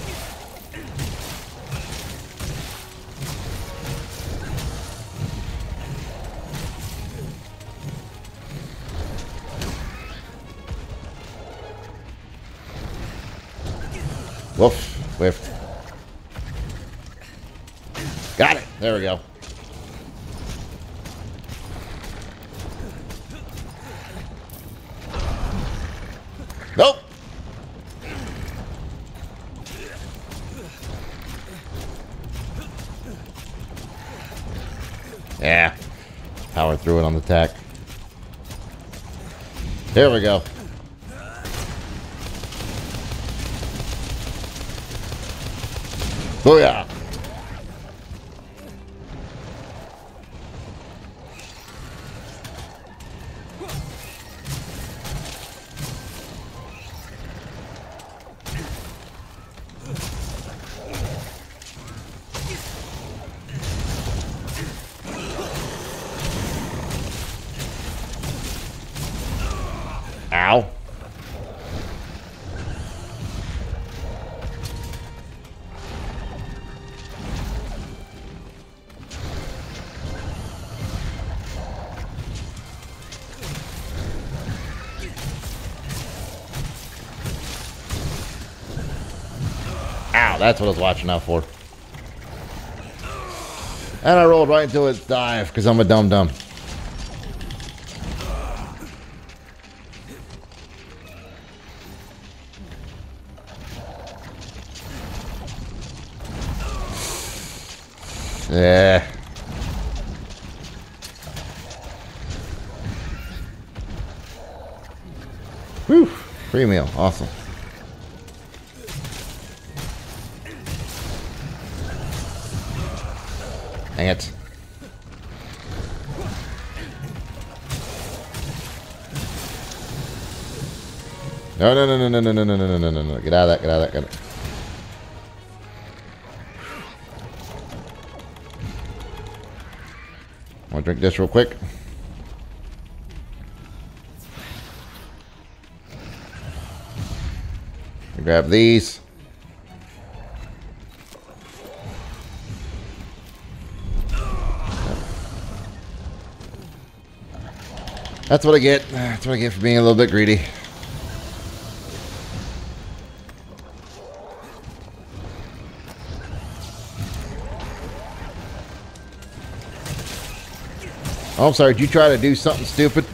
Woof, whiffed. Got it. There we go. Nope. Yeah. Power through it on the tack. There we go. Booyah! That's what I was watching out for. And I rolled right into its dive because I'm a dum-dum. Yeah. Whew. Free meal. Awesome. Dang it. No, no, no, no, no, no, no, no, no, no, no, no. Get out of that, get out of that, get out of that. I want to drink this real quick. Grab these. That's what I get. That's what I get for being a little bit greedy. Oh, I'm sorry. Did you try to do something stupid?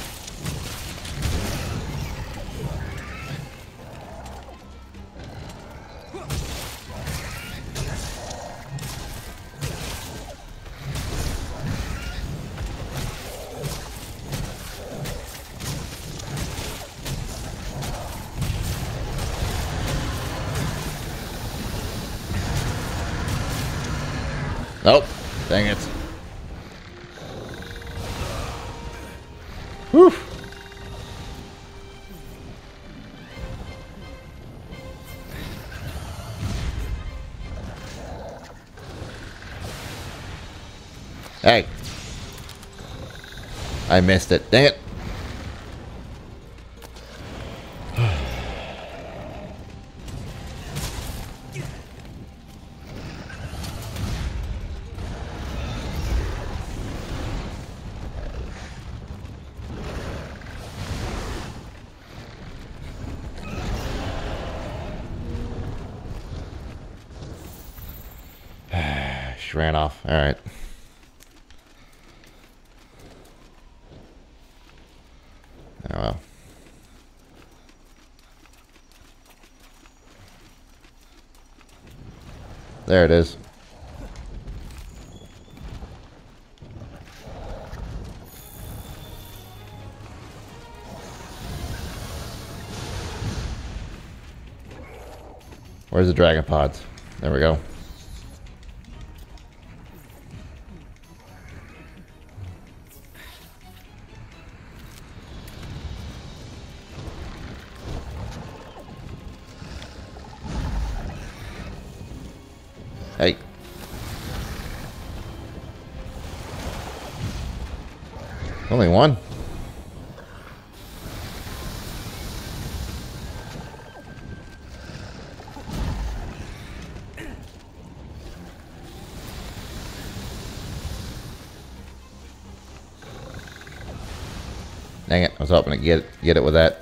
Nope. Dang it. Whew. Hey. I missed it. Dang it. She ran off. All right. Oh well. There it is. Where's the dragon pods? There we go. Hey. Only one? Dang it, I was hoping to get it with that.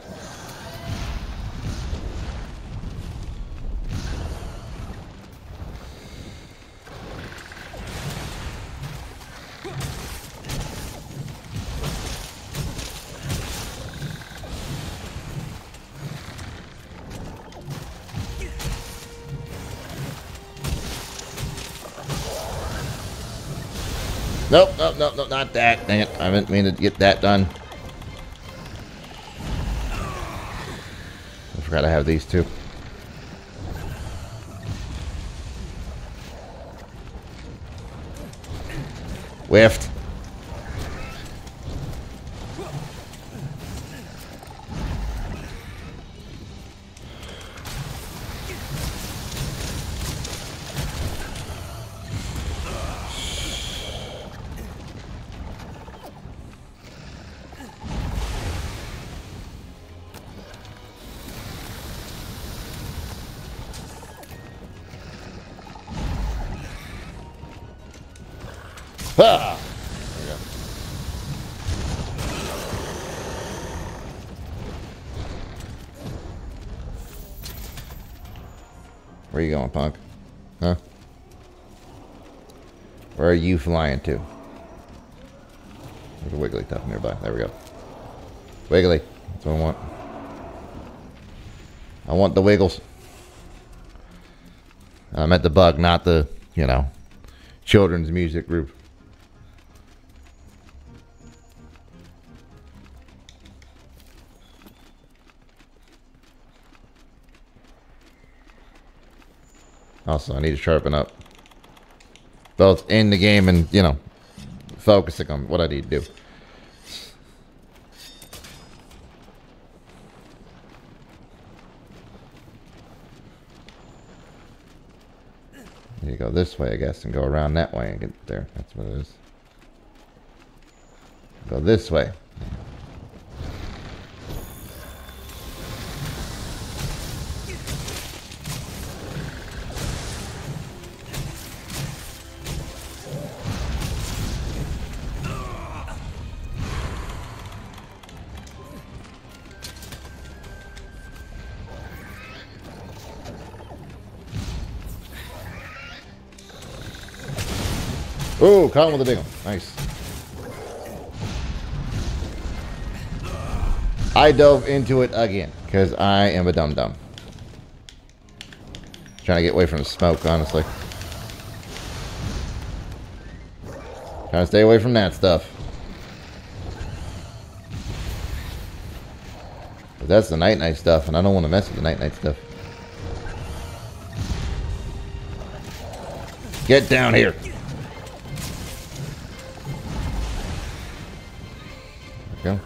Nope, nope, nope, nope, not that. Dang it, I didn't mean to get that done. I forgot I have these two. Whiffed. Ah! There we go. Where you going, punk? Huh? Where are you flying to? There's a Wiggly tuff nearby. There we go. Wiggly. That's what I want. I want the Wiggles. I meant the bug, not the, you know, children's music group. Also, I need to sharpen up. Both in the game and, you know, focusing on what I need to do. You go this way, I guess, and go around that way and get there. That's what it is. Go this way. Oh, caught him with a big one. Nice. I dove into it again because I am a dum-dum. Trying to get away from the smoke, honestly. Trying to stay away from that stuff. But that's the night-night stuff, and I don't want to mess with the night-night stuff. Get down here. Go.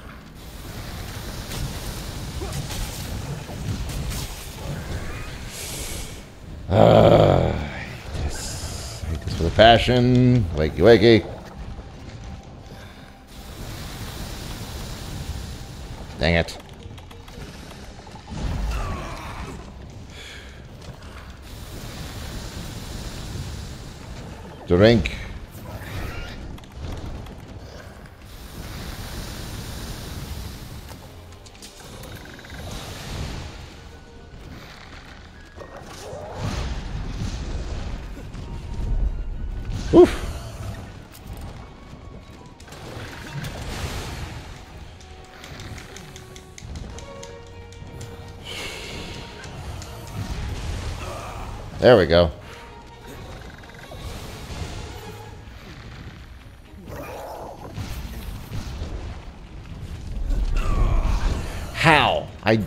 I hate this with a passion. Wakey, wakey. Dang it. Drink. Oof. There we go. How? I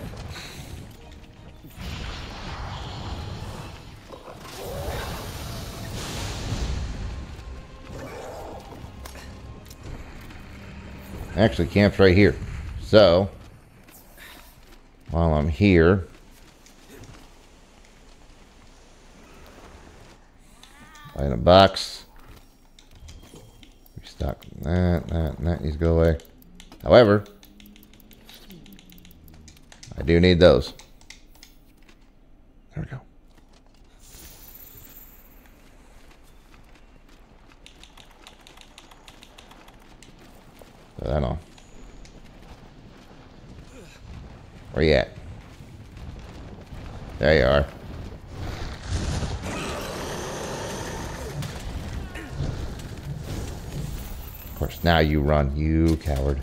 actually camped right here. So, while I'm here, in a box, restock that needs to go away. However, I do need those. There we go. Put that on. Where you at? There you are. Of course, now you run, you coward.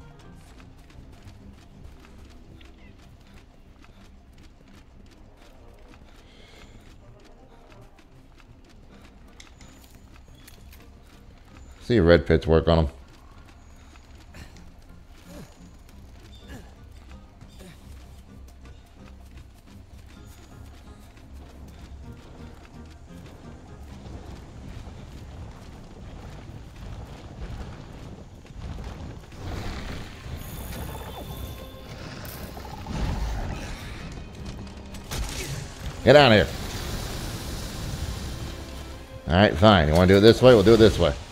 See red pits work on them. Get down here. Alright, fine. You want to do it this way? We'll do it this way.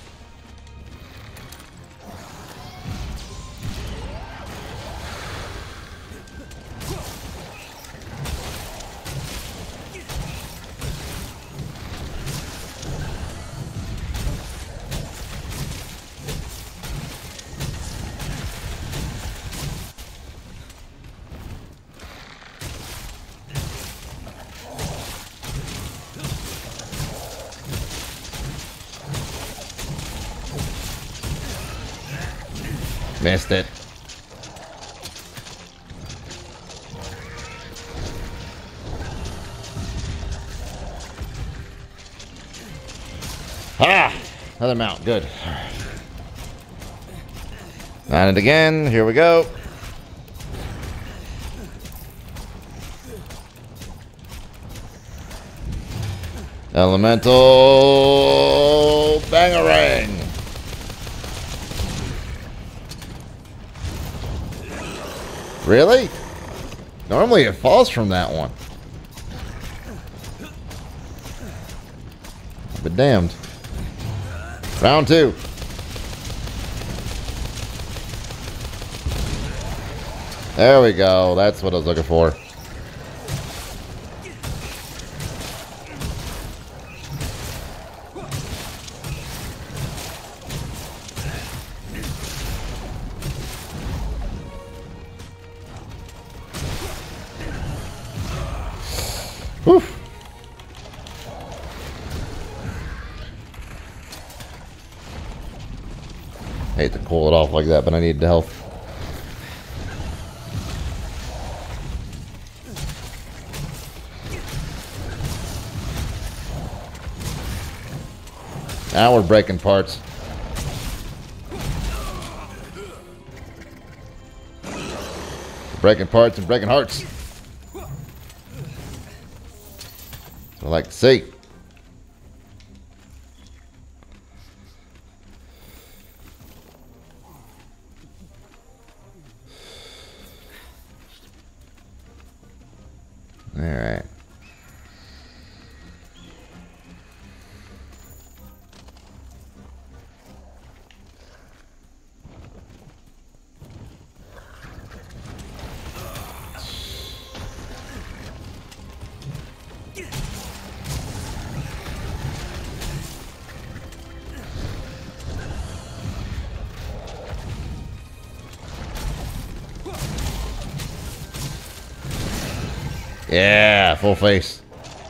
Missed it. Ah! Another mount. Good. Got it again. Here we go. Elemental Bangarang. Really? Normally it falls from that one. But damned. Round 2. There we go. That's what I was looking for. Whew. Hate to pull it off like that, but I need the health. Now we're breaking parts. Breaking parts and breaking hearts. I like to see. All right. Yeah, full face.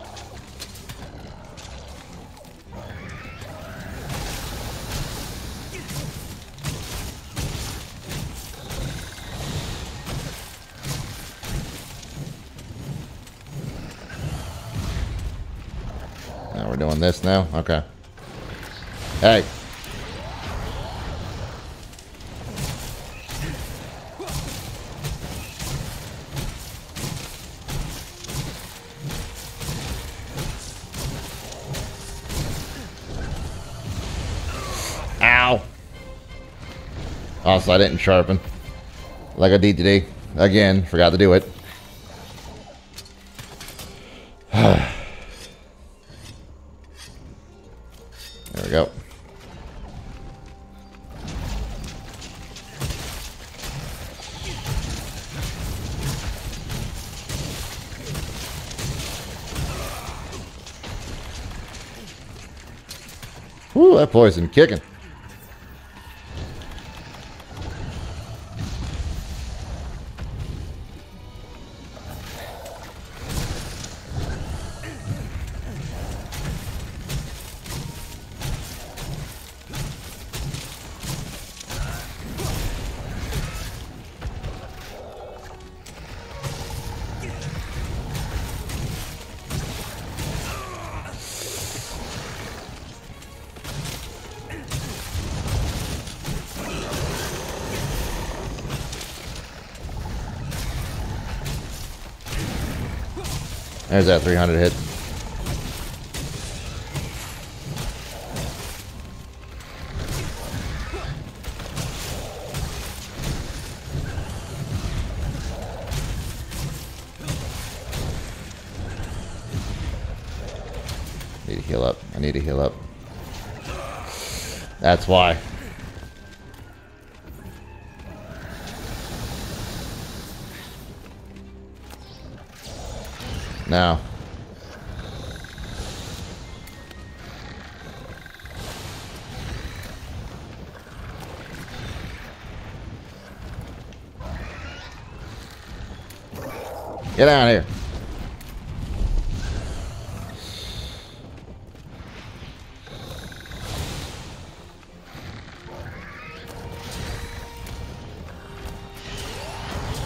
Now we're doing this now? Okay. Hey. Ow. Also, I didn't sharpen like I did today. Again, forgot to do it. There we go. Ooh, that poison kicking. There's that 300 hit. Need to heal up. I need to heal up. That's why. Now. Get out of here.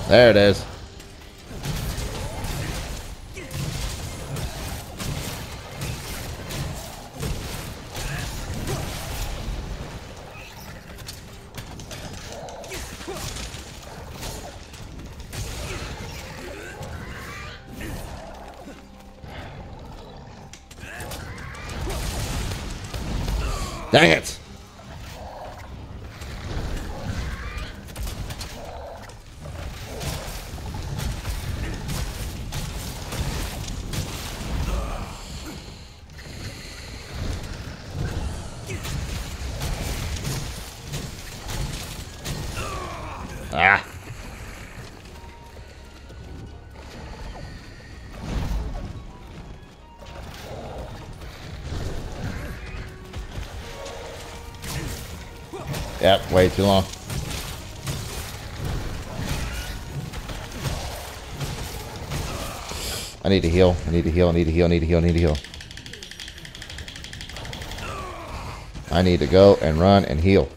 There it is. Dang it! Ah. Yep, way too long. I need to heal. I need to heal. I need to heal. I need to heal. I need to heal. I need to go and run and heal.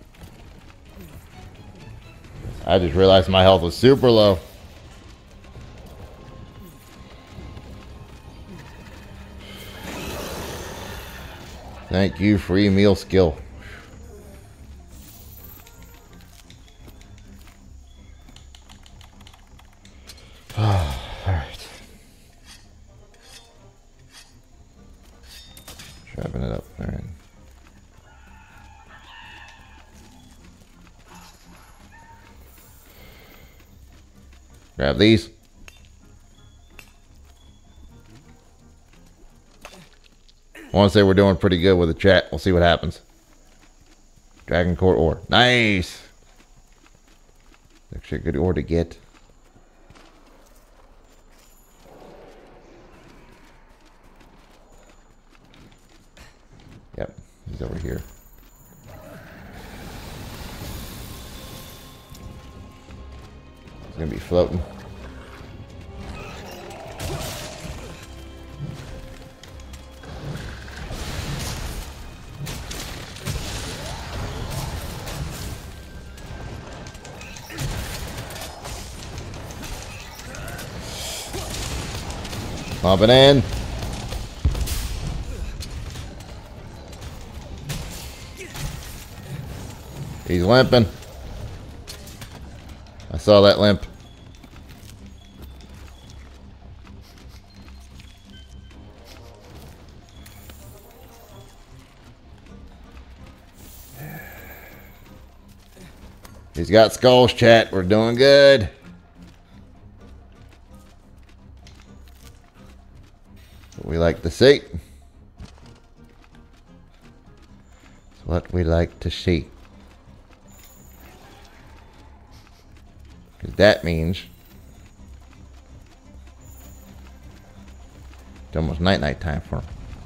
I just realized my health was super low. Thank you, free meal skill. Alright. Shoving it up there. Grab these. I want to say we're doing pretty good with the chat. We'll see what happens. Dragon Core ore. Nice! Actually a good ore to get. Yep, he's over here. He's gonna be floating. Popping in. He's limping. I saw that limp. He's got skulls, chat. We're doing good. What we like to see. It's what we like to see. Because that means it's almost night time for him.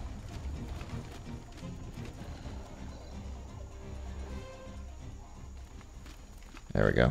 There we go.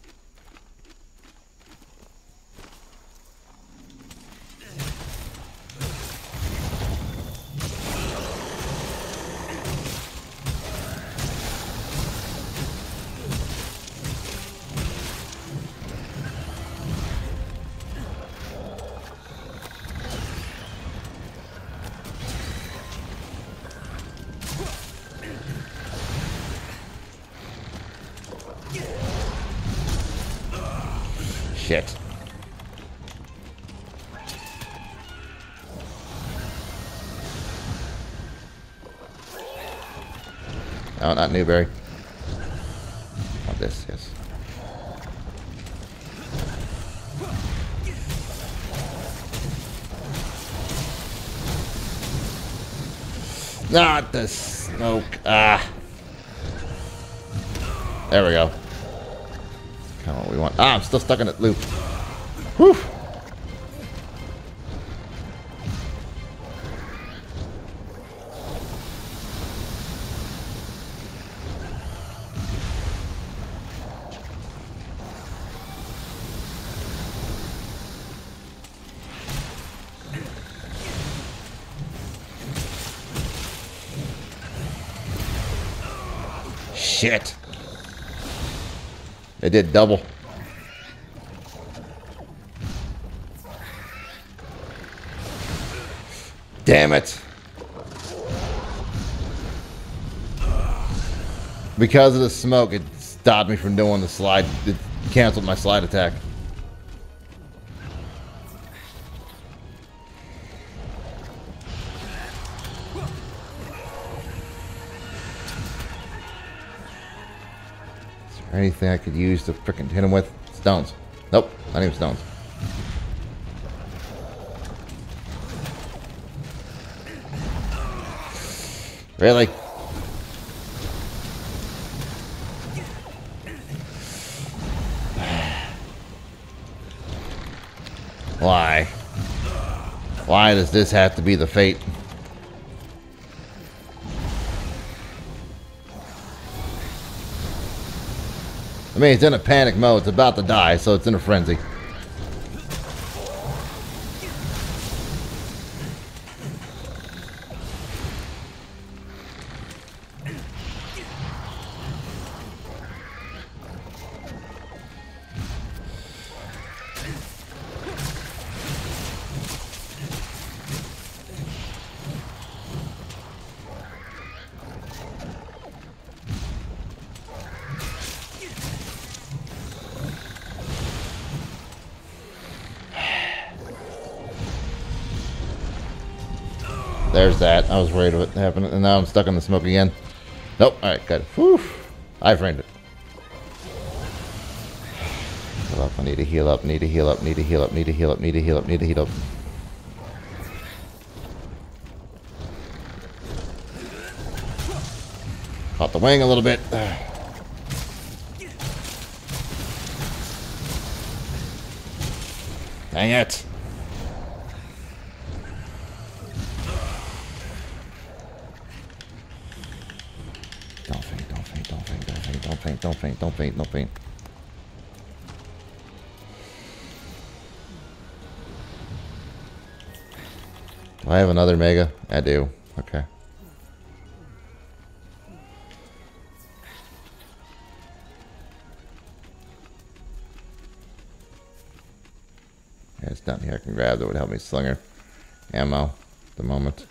Shit. Oh, not Newberry. Not this, yes. Not the smoke. Ah. There we go. Kind of what we want. Ah, I'm still stuck in that loop. Whew. Shit. They did double. Damn it. Because of the smoke, it stopped me from doing the slide. It canceled my slide attack. Is there anything I could use to frickin' hit him with? Stones. Nope, not even stones. Really? Why? Why does this have to be the fate? I mean, it's in a panic mode. It's about to die, so it's in a frenzy. There's that. I was worried what happened, and now I'm stuck in the smoke again. Nope. All right, good. Whew. I framed it. Heal up. I need to heal up. Need to heal up. Need to heal up. Need to heal up. Need to heal up. Need to heal up. Caught the wing a little bit. Dang it. Don't faint, don't faint, don't faint, don't faint, don't faint, don't faint, don't faint, don't faint. Do I have another mega? I do. Okay. Yeah, it's down here. I can grab that would help me slinger ammo at the moment.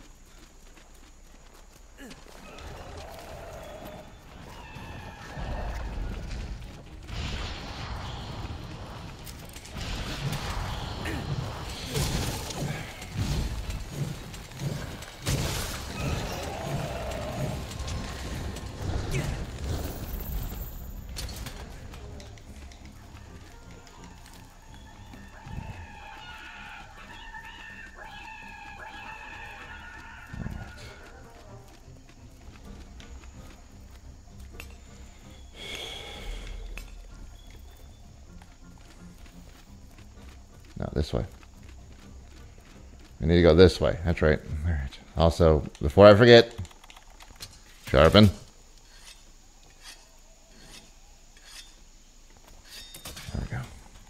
No, this way. I need to go this way. That's right. All right. Also, before I forget, sharpen. There we go.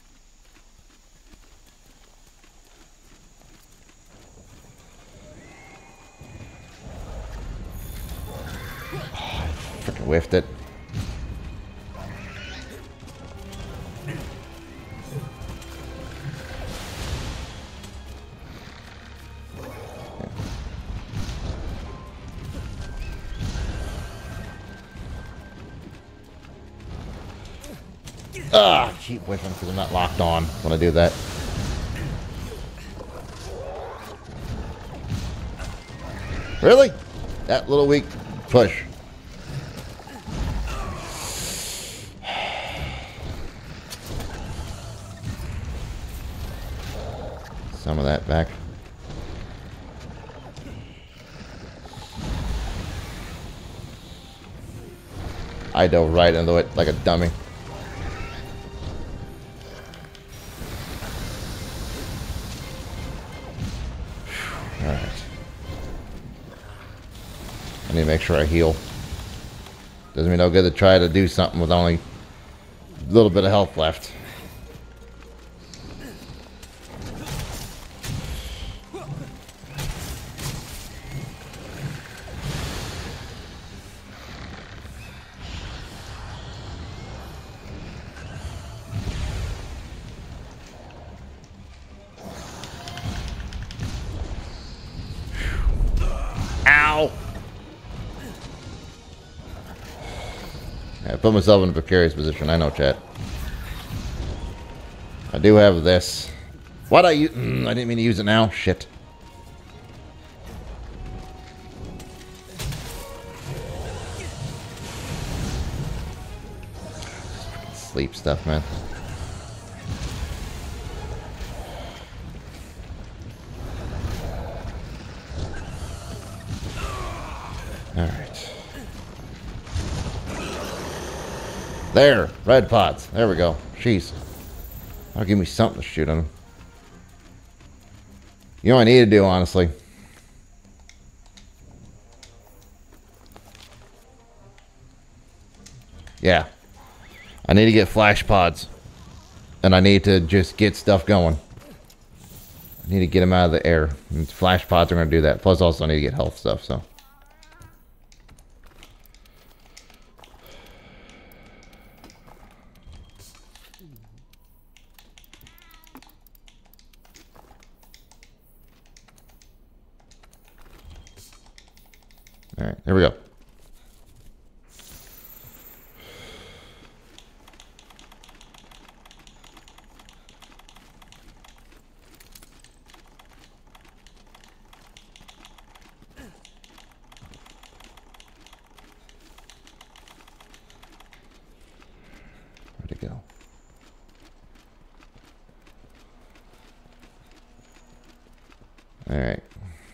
Oh, I freaking whiffed it. Ah, keep whiffing because I'm not locked on when I do that. Really? That little weak push. Some of that back. I dove right into it like a dummy. Alright. I need to make sure I heal. Doesn't mean no good to try to do something with only a little bit of health left. put myself in a precarious position. I know, chat. I do have this. What I use? I didn't mean to use it now. Shit. Sleep stuff, man. Alright. There! Red pots. There we go. Jeez. That'll give me something to shoot on him. You know what I need to do, honestly? Yeah. I need to get flash pods. And I need to just get stuff going. I need to get them out of the air. And flash pods are going to do that. Plus also I need to get health stuff, so. Alright, here we go. Where'd it go? Alright.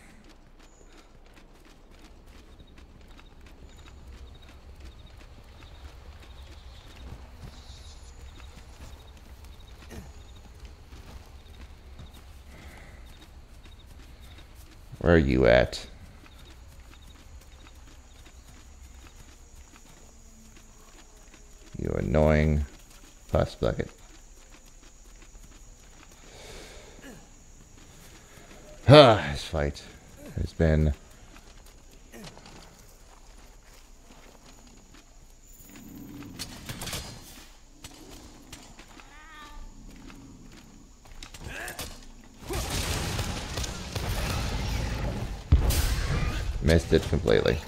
Where are you at? You annoying pus bucket. This fight has been missed it completely.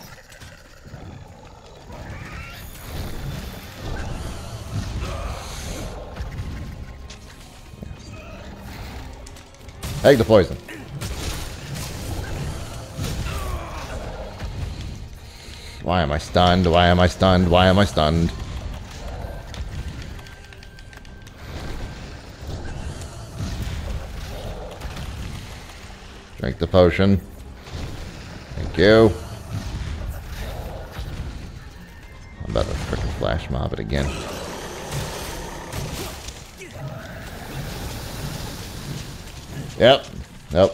Take the poison. Why am I stunned? Why am I stunned? Why am I stunned? Drink the potion. Thank you. I'm about to frickin' flash mob it again. Yep. Nope.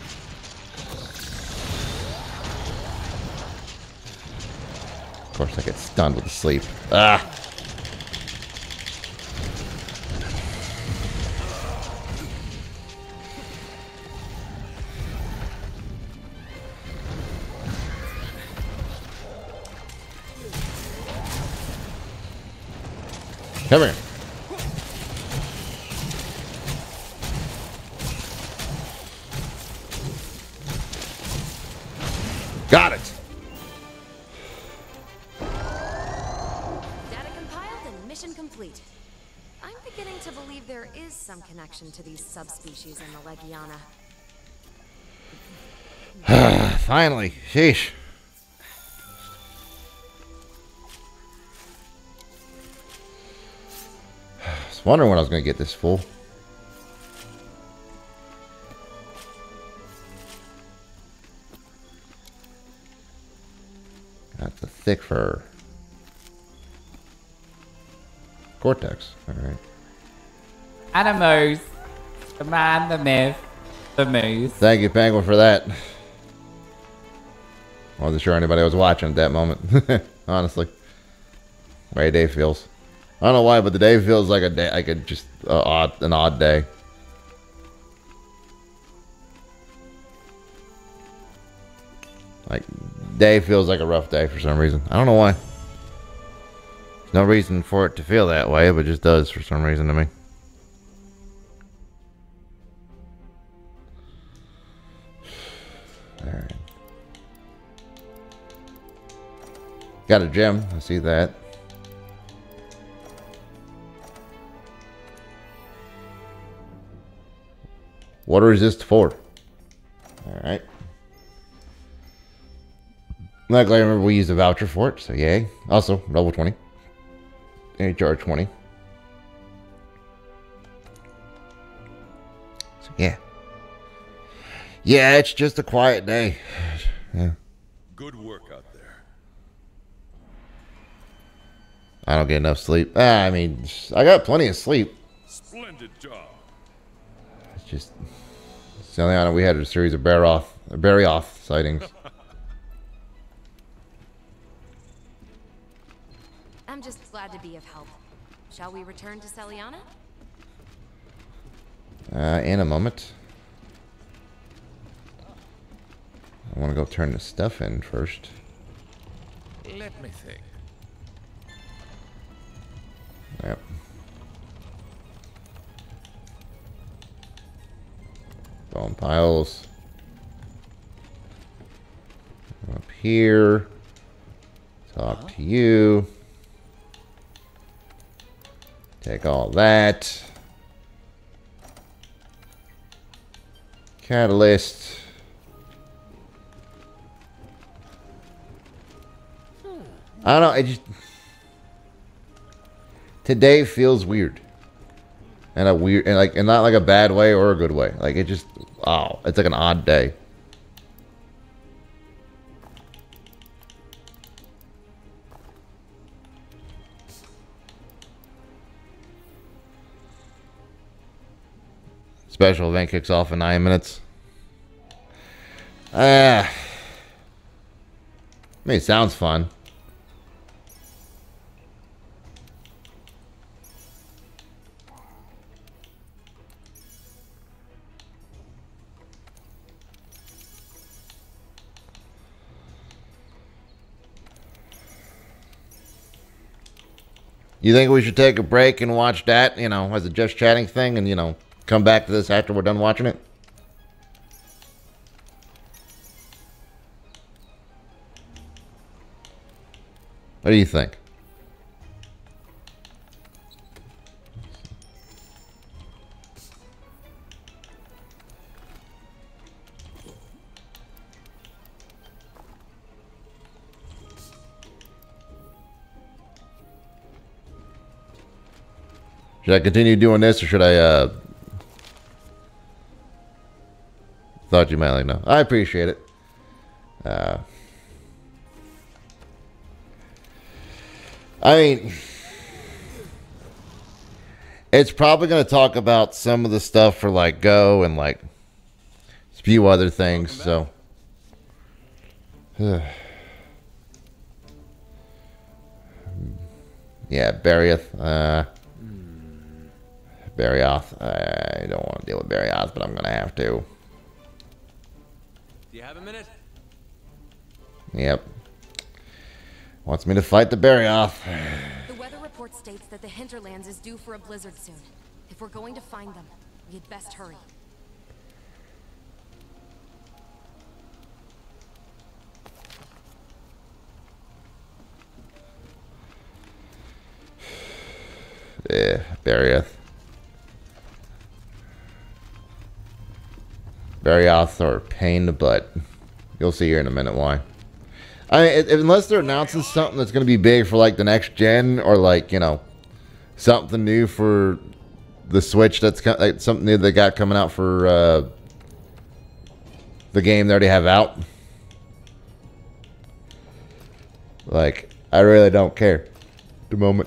Of course I get stunned with the sleep. Ah! Come here. Got it. Data compiled and mission complete. I'm beginning to believe there is some connection to these subspecies in the Legiana. Finally. Sheesh. I was wondering when I was going to get this full. That's a thick fur. Cortex. Alright. Animals. The man, the myth, the moose. Thank you, Penguin, for that. Wasn't sure anybody was watching at that moment. Honestly. Way day feels. I don't know why, but the day feels like a day, like a just an odd day. Like, day feels like a rough day for some reason. I don't know why. There's no reason for it to feel that way, but it just does for some reason to me. Alright. Got a gem. I see that. Water resist 4. Alright. Luckily, I remember we used a voucher for it, so yay. Also, level 20. HR 20. So, yeah. Yeah, it's just a quiet day. Yeah. Good work out there. I don't get enough sleep. I mean, I got plenty of sleep. Splendid job. It's just... It's the only honor we had a series of bury off sightings. I'm just glad to be of help. Shall we return to Celiana? In a moment. I want to go turn the stuff in first. Let me think. Yep. Bone piles. Up here. Talk to you. Take all that. Catalyst. I don't know, it just... Today feels weird. And not like a bad way or a good way. Like it just, wow, it's like an odd day. Special event kicks off in 9 minutes. I mean, it sounds fun. You think we should take a break and watch that, you know, as a just chatting thing and, you know, come back to this after we're done watching it? What do you think? Should I continue doing this, or should I, thought you might like know. I appreciate it. I mean, it's probably going to talk about some of the stuff for, like, Go and, like, a few other things, so. Yeah, Barioth. Barioth. I don't want to deal with Barioth, but I'm going to have to. Do you have a minute? Yep. Wants me to fight the Barioth. The weather report states that the hinterlands is due for a blizzard soon. If we're going to find them, we had best hurry. Yeah, Barioth. Barioth are a pain in the butt. You'll see here in a minute why. I mean, unless they're announcing something that's going to be big for, like, the next gen, or, like, you know, something new for the Switch, that's like something new they got coming out for the game they already have out. Like, I really don't care at the moment.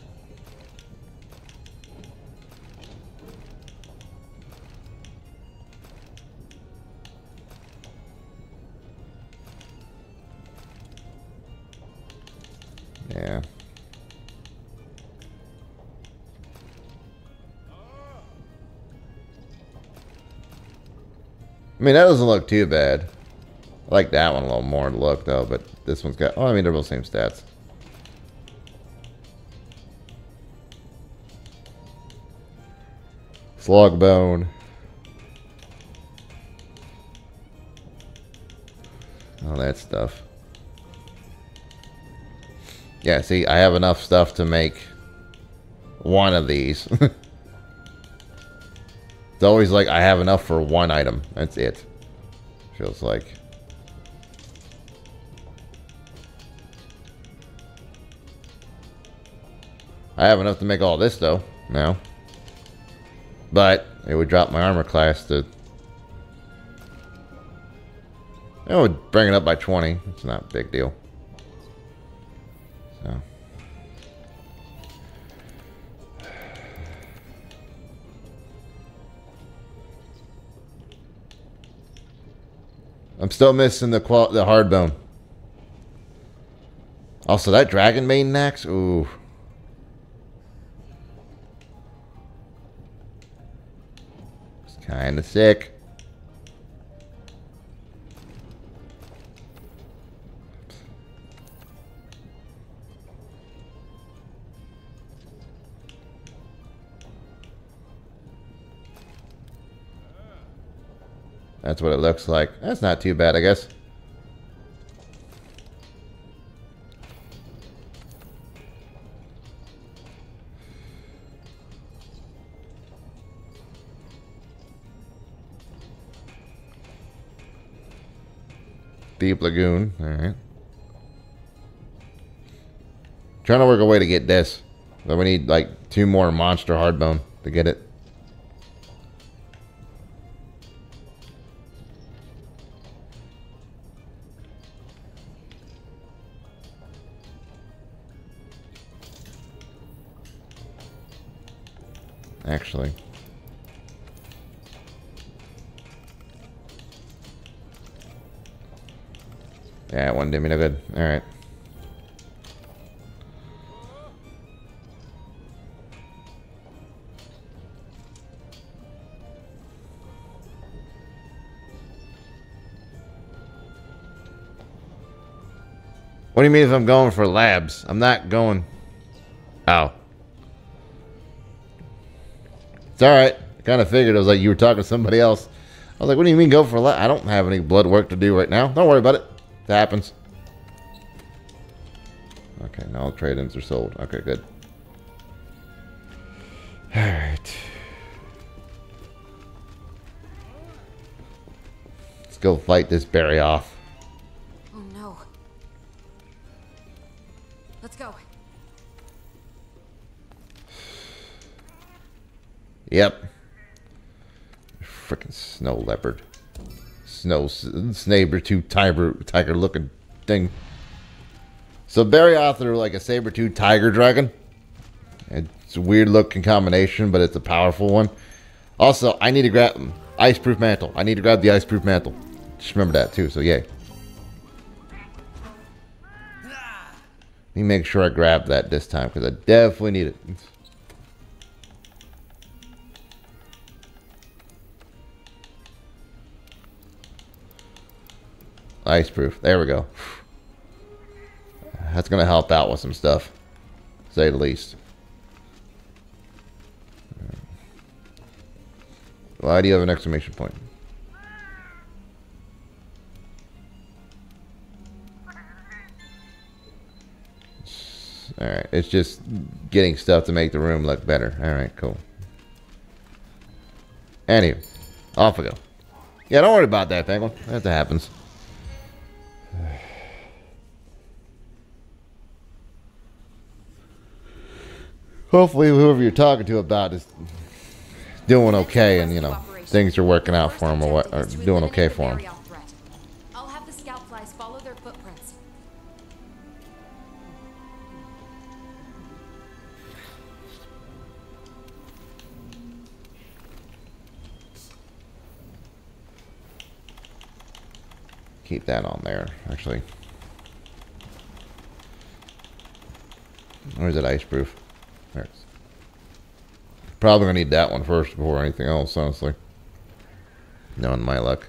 Yeah. I mean, that doesn't look too bad. I like that one a little more to look, though, but this one's got... Oh, I mean, they're both the same stats. Slogbone. All that stuff. Yeah, see, I have enough stuff to make one of these. It's It's always like I have enough for one item. That's it. Feels like. I have enough to make all this though now. But it would drop my armor class to... It would bring it up by 20. It's not a big deal. So. I'm still missing the hard bone. Also, that dragon maiden axe? Ooh. It's kind of sick. That's what it looks like. That's not too bad, I guess. Deep Lagoon. Alright. Trying to work a way to get this. But we need like 2 more monster hardbone to get it. Actually. Yeah, it wouldn't do me no good. Alright. What do you mean if I'm going for labs? I'm not going... Oh. It's alright. I kind of figured it was like you were talking to somebody else. I was like, what do you mean go for labs? I don't have any blood work to do right now. Don't worry about it. It happens. Okay, now all trade-ins are sold. Okay, good. Alright. Let's go fight this berry off. Oh no. Let's go. Yep. Frickin' snow leopard. Saber-tooth tiger looking thing. So Barioth are like a saber-tooth tiger dragon. It's a weird looking combination, but it's a powerful one. Also, I need to grab ice-proof mantle. I need to grab the ice-proof mantle. Just remember that too, so yay. Let me make sure I grab that this time, because I definitely need it. Ice proof. There we go. That's going to help out with some stuff. To say the least. Why do you have an exclamation point? Alright. It's just getting stuff to make the room look better. Alright, cool. Anyway. Off we go. Yeah, don't worry about that, Penguin. That happens. Hopefully whoever you're talking to about is doing okay, and you know things are working out for him, or what, or doing okay for him. I'll have the scout flies follow their footprints. Keep that on there, actually. Where's that ice proof? There it is. Probably gonna need that one first before anything else, honestly. Knowing my luck.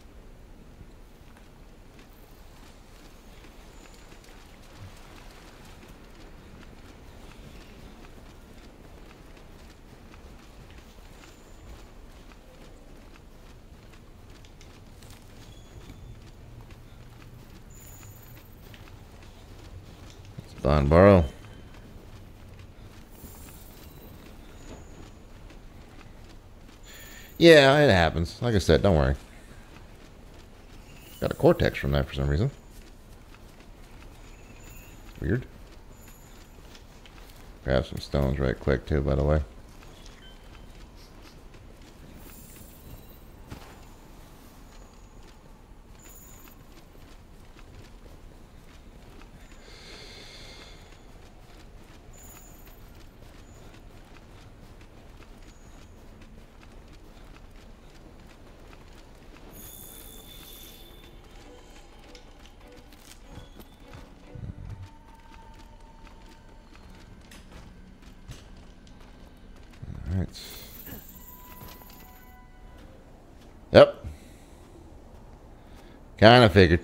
Let's bond borrow. Yeah, it happens. Like I said, don't worry. Got a cortex from that for some reason. Weird. Grab some stones right quick too, by the way. Alright. Yep. Kinda figured.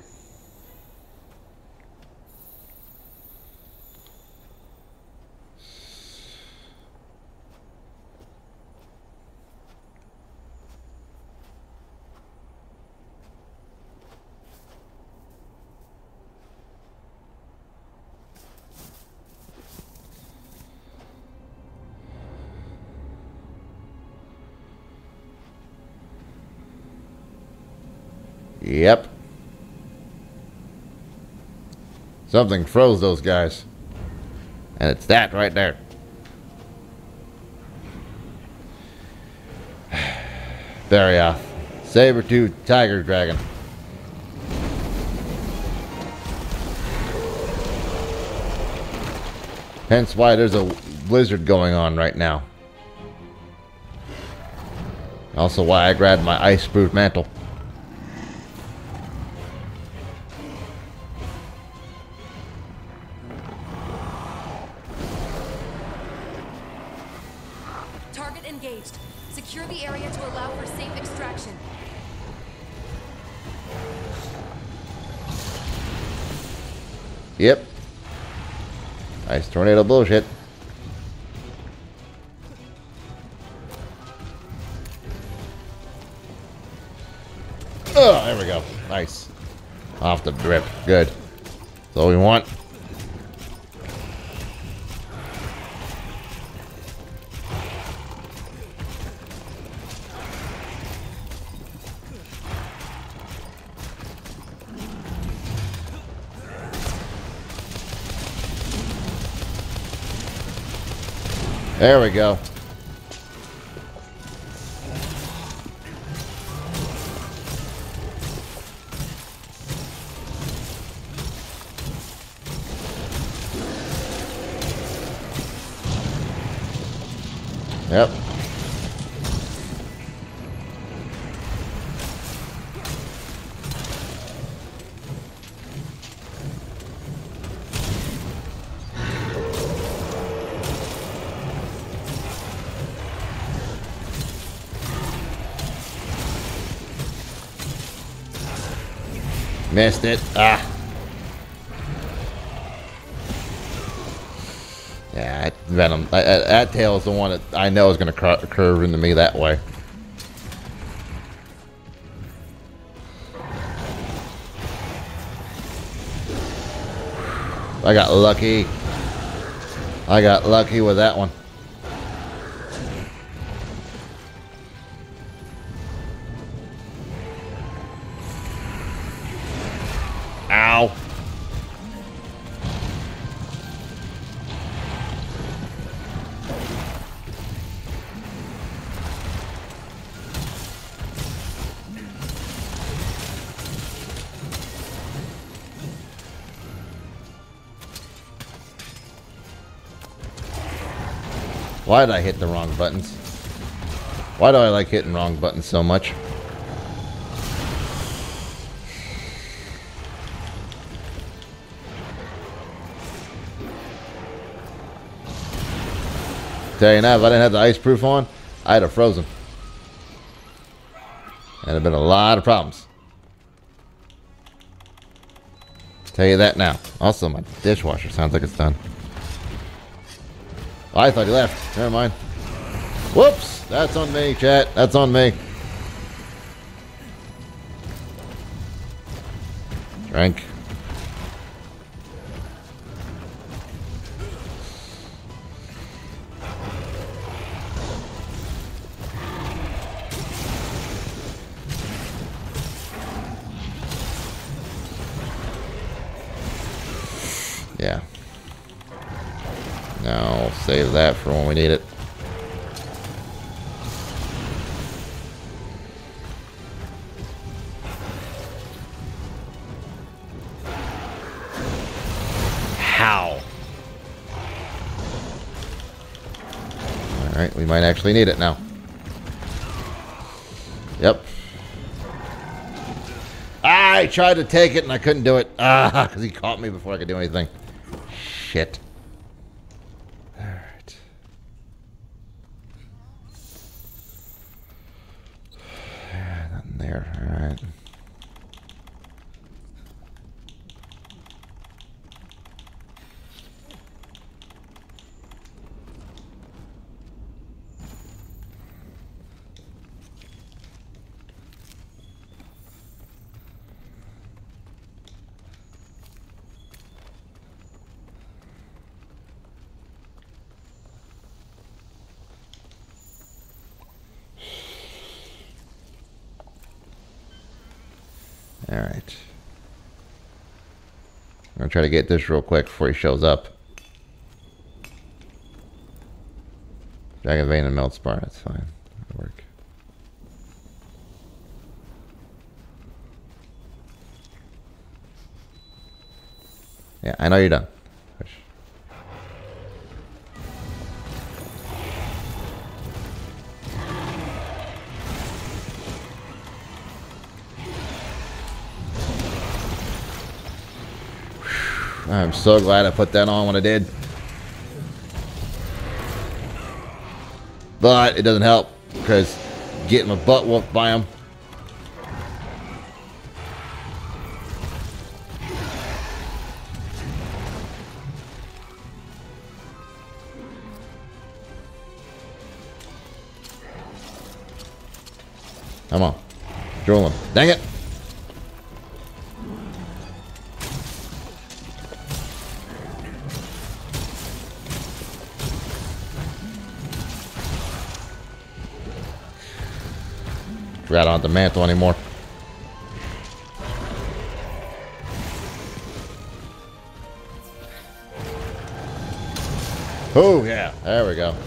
Yep. Something froze those guys. And it's that right there. Very off. Saber-tooth tiger dragon. Hence why there's a blizzard going on right now. Also why I grabbed my ice-proof mantle. Target engaged. Secure the area to allow for safe extraction. Yep. Ice tornado bullshit. Oh, there we go. Nice. Off the drip. Good. That's all we want. There we go. Yep. Missed it. Ah. Yeah, that venom. That tail is the one that I know is going to curve into me that way. I got lucky. I got lucky with that one. Ow. Why did I hit the wrong buttons? Why do I like hitting wrong buttons so much? Tell you now, if I didn't have the ice proof on, I'd have frozen. And there'd been a lot of problems. Tell you that now. Also, my dishwasher sounds like it's done. Oh, I thought he left. Never mind. Whoops! That's on me, chat. That's on me. Drink. No, save that for when we need it. How? Alright, we might actually need it now. Yep. I tried to take it and I couldn't do it. Ah, because he caught me before I could do anything. Shit. Alright. Nothing there. Alright. Alright. I'm going to try to get this real quick before he shows up. Dragon Vein and Meltspar, that's fine. That'll work. Yeah, I know you're done. Push. I'm so glad I put that on when I did. But it doesn't help because getting my butt whooped by him. Come on. Drill him. Dang it. Forgot I don't have the mantle anymore. Oh, yeah. There we go.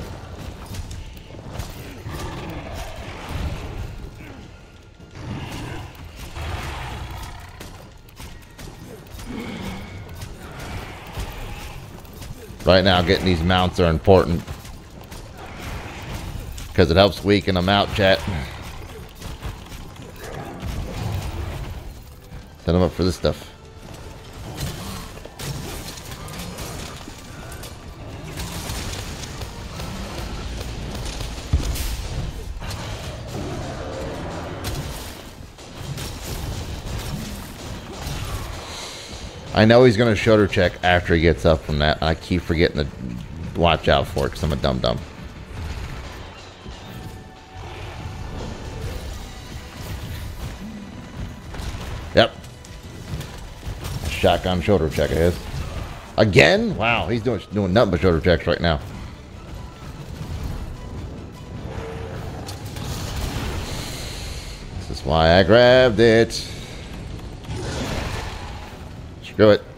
Right now, getting these mounts are important. Because it helps weaken them out, chat. Set them up for this stuff. I know he's going to shoulder check after he gets up from that. I keep forgetting to watch out for it because I'm a dum-dum. Yep. Shotgun shoulder check it is. Again? Wow, he's doing nothing but shoulder checks right now. This is why I grabbed it. Screw it.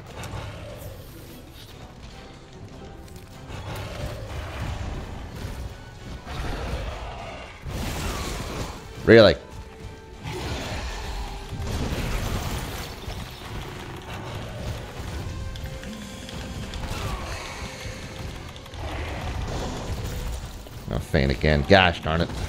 Really? I'll faint again. Gosh darn it.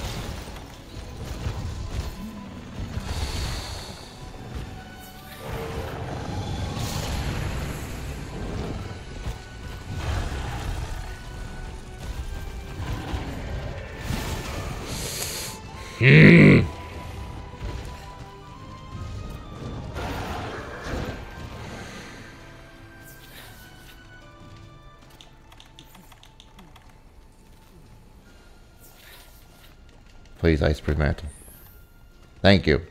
Please, Icebourne mantle. Thank you.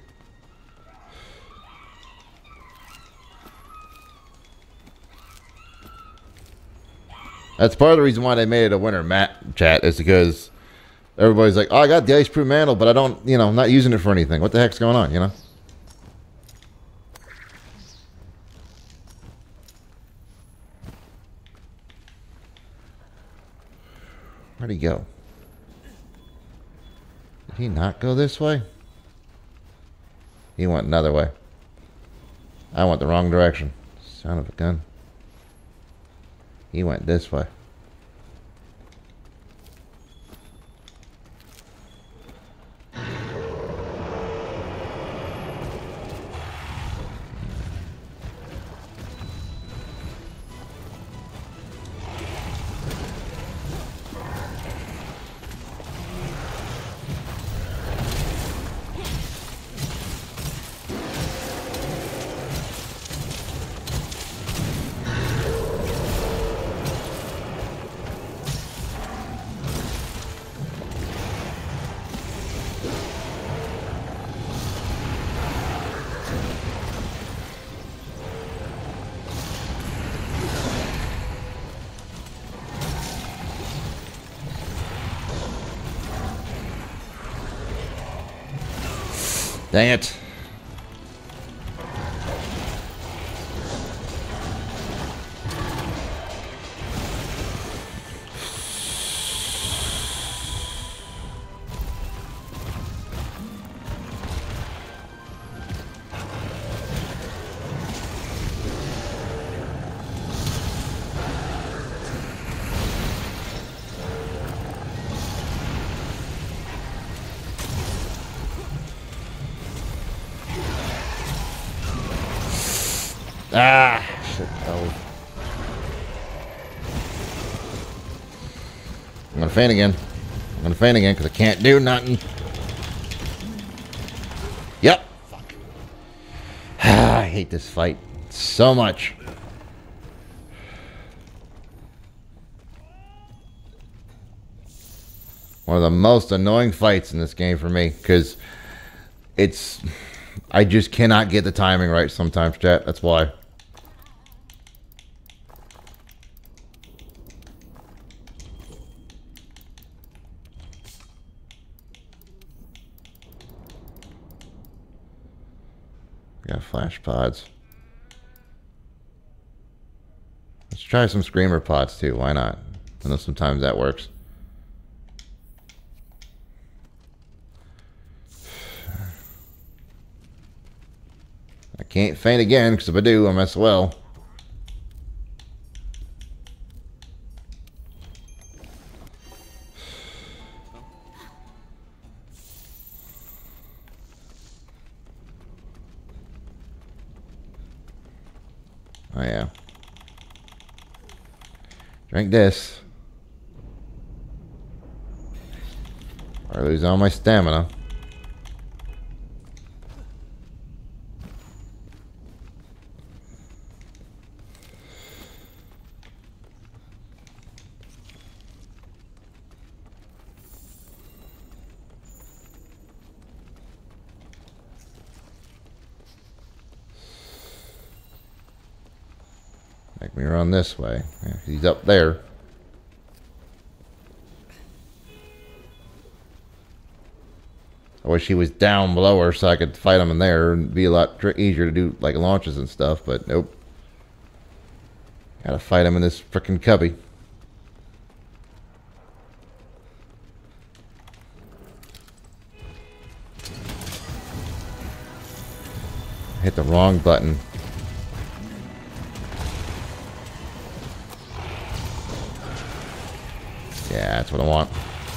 That's part of the reason why they made it a winter map, chat, is because everybody's like, oh, I got the Icebourne mantle, but I don't, you know, I'm not using it for anything. What the heck's going on, you know? Where'd he go? Did he not go this way? He went another way. I went the wrong direction. Son of a gun. He went this way. Dang it. Ah, shit, oh. I'm gonna faint again. I'm gonna faint again because I can't do nothing. Yep. Fuck. I hate this fight so much. One of the most annoying fights in this game for me because it's... I just cannot get the timing right sometimes, chat. That's why. Got flash pods. Let's try some screamer pods too. Why not? I know sometimes that works. I can't faint again because if I do, I'm SOL. Oh yeah. Drink this. Or I lose all my stamina. Make me run this way. Yeah, he's up there. I wish he was down below her so I could fight him in there and be a lot easier to do like launches and stuff, but nope. Gotta fight him in this frickin' cubby. Hit the wrong button. Yeah, that's what I want.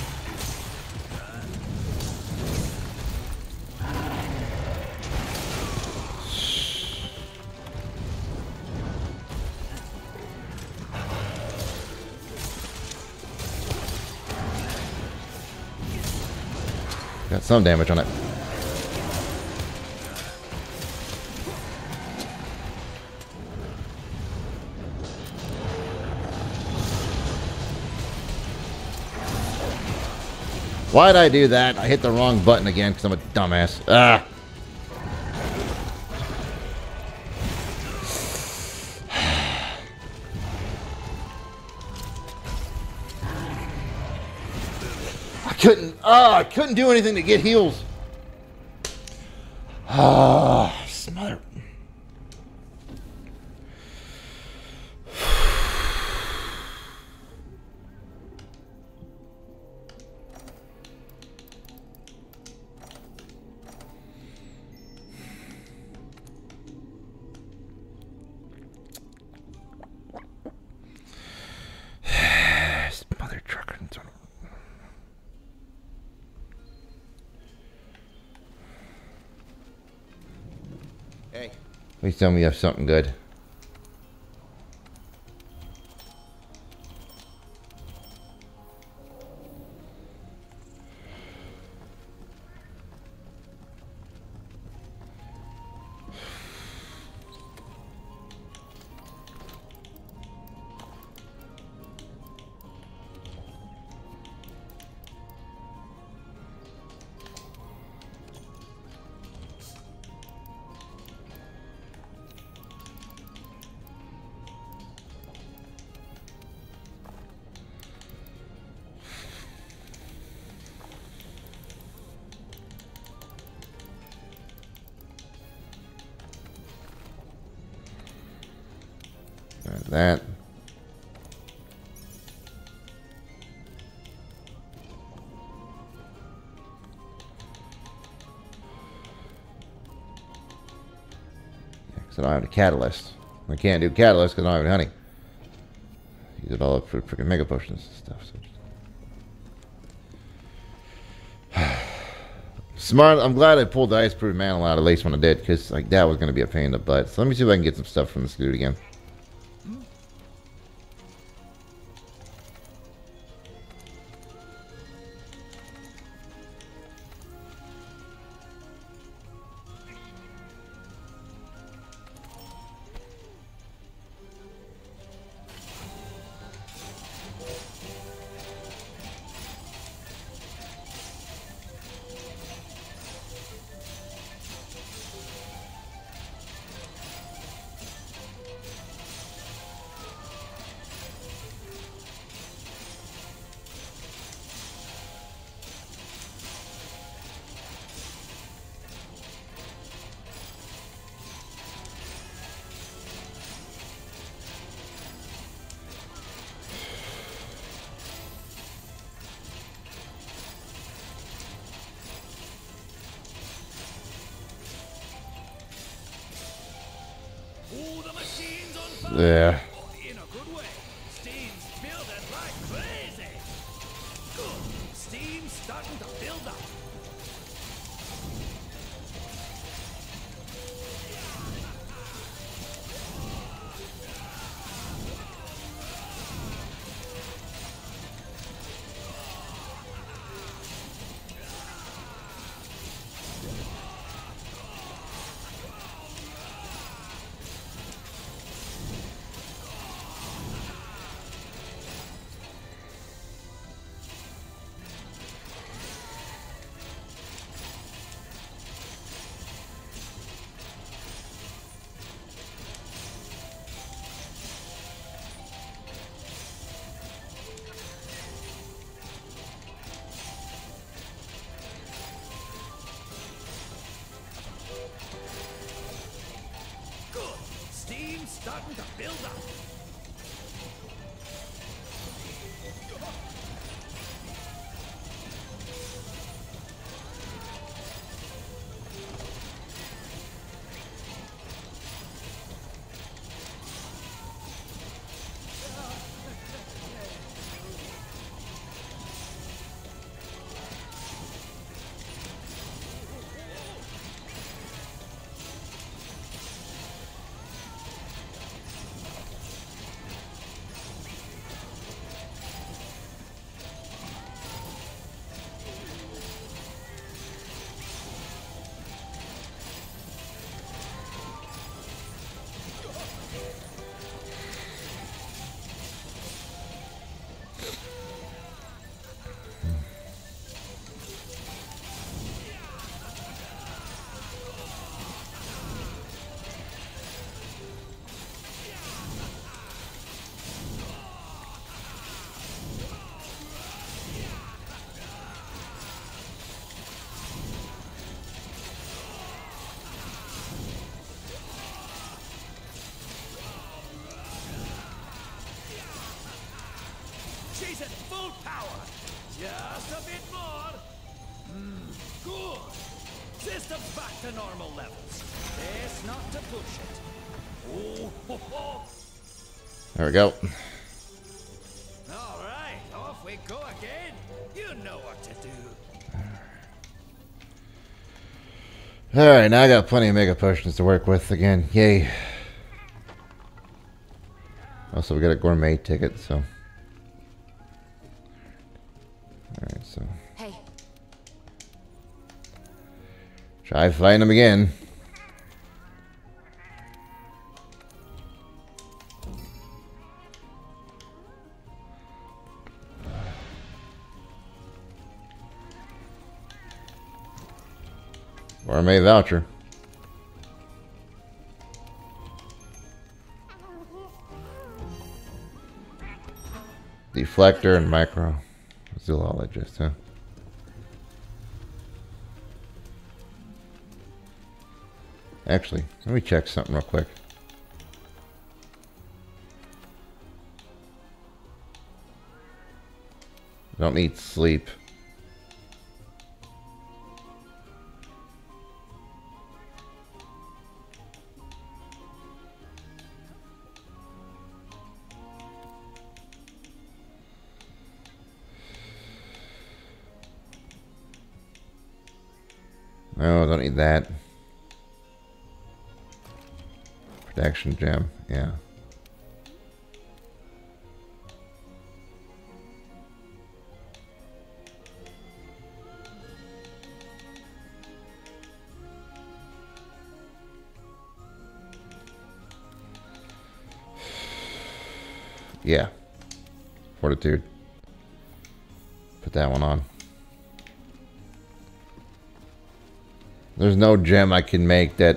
Got some damage on it. Why'd I do that? I hit the wrong button again because I'm a dumbass. Ah! I couldn't do anything to get heals. Ah, smother. Please tell me you have something good. That. Because I don't have a catalyst. I can't do catalyst because I don't have any honey. Use it all up for freaking mega potions and stuff. So smart. I'm glad I pulled the Icebourne mantle out at least when I did, because like that was going to be a pain in the butt. So let me see if I can get some stuff from this dude again. Yeah. In a good way. Steam's building like crazy. Good. Steam's starting to build up. Starting to build up. She's at full power. Just a bit more. Good. System's back to normal levels. Best not to push it. Oh, ho, ho. There we go. All right, off we go again. You know what to do. Alright, now I got plenty of mega potions to work with again. Yay. Also, we got a gourmet ticket, so. Alright, so. Hey. Try fighting them again. Gourmet voucher. Deflector and micro zoologist, huh? Actually, let me check something real quick. Don't need sleep. No, don't need that. Protection gem, yeah. Yeah. Fortitude. Put that one on. There's no gem I can make that...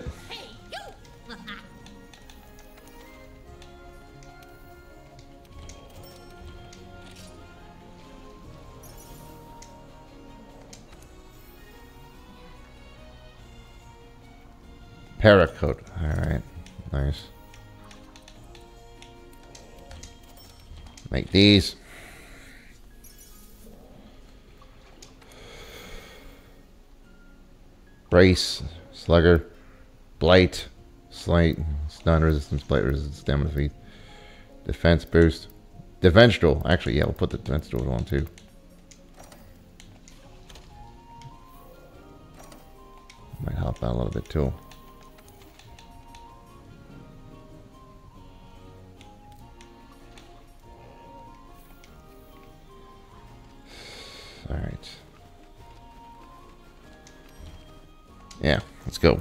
Paracoat. Alright. Nice. Make these. Brace, Slugger, Blight, Slate, Stun Resistance, Blight Resistance, Stamina Feed, Defense Boost, Defense Duel. Actually, yeah, we'll put the Defense Duel on too. Might help out a little bit too. All right. Yeah, let's go.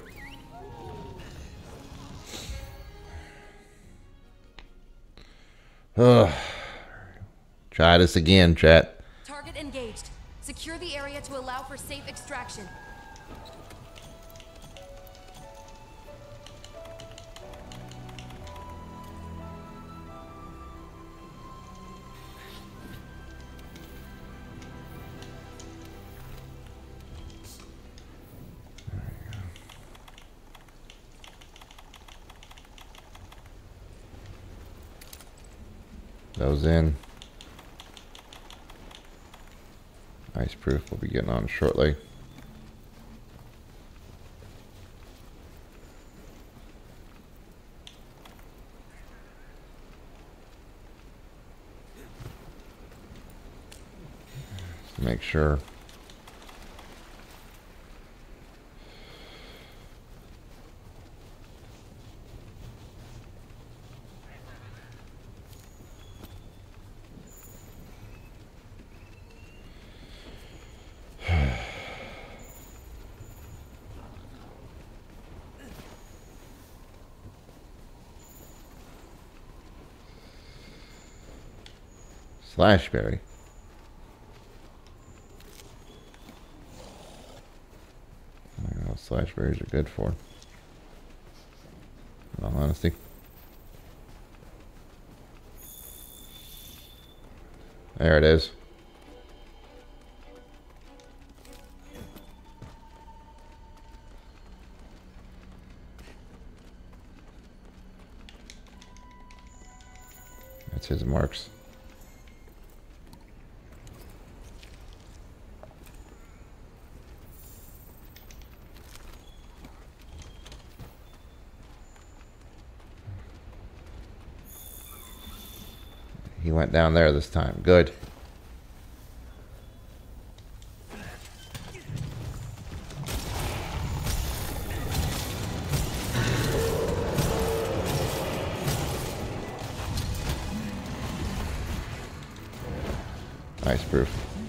Try this again, chat. Target engaged. Secure the area to allow for safe extraction. Those in. Ice proof will be getting on shortly. Just to make sure. Slashberry. I don't know what slashberries are good for. In all honesty. There it is. That's his marks. He went down there this time. Good. Ice proof.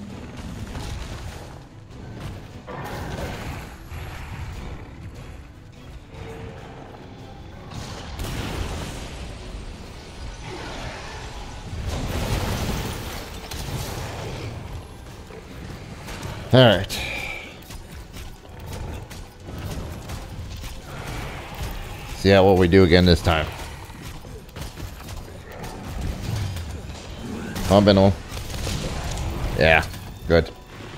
All right. See how what we do again this time. Pump in on. Yeah, good.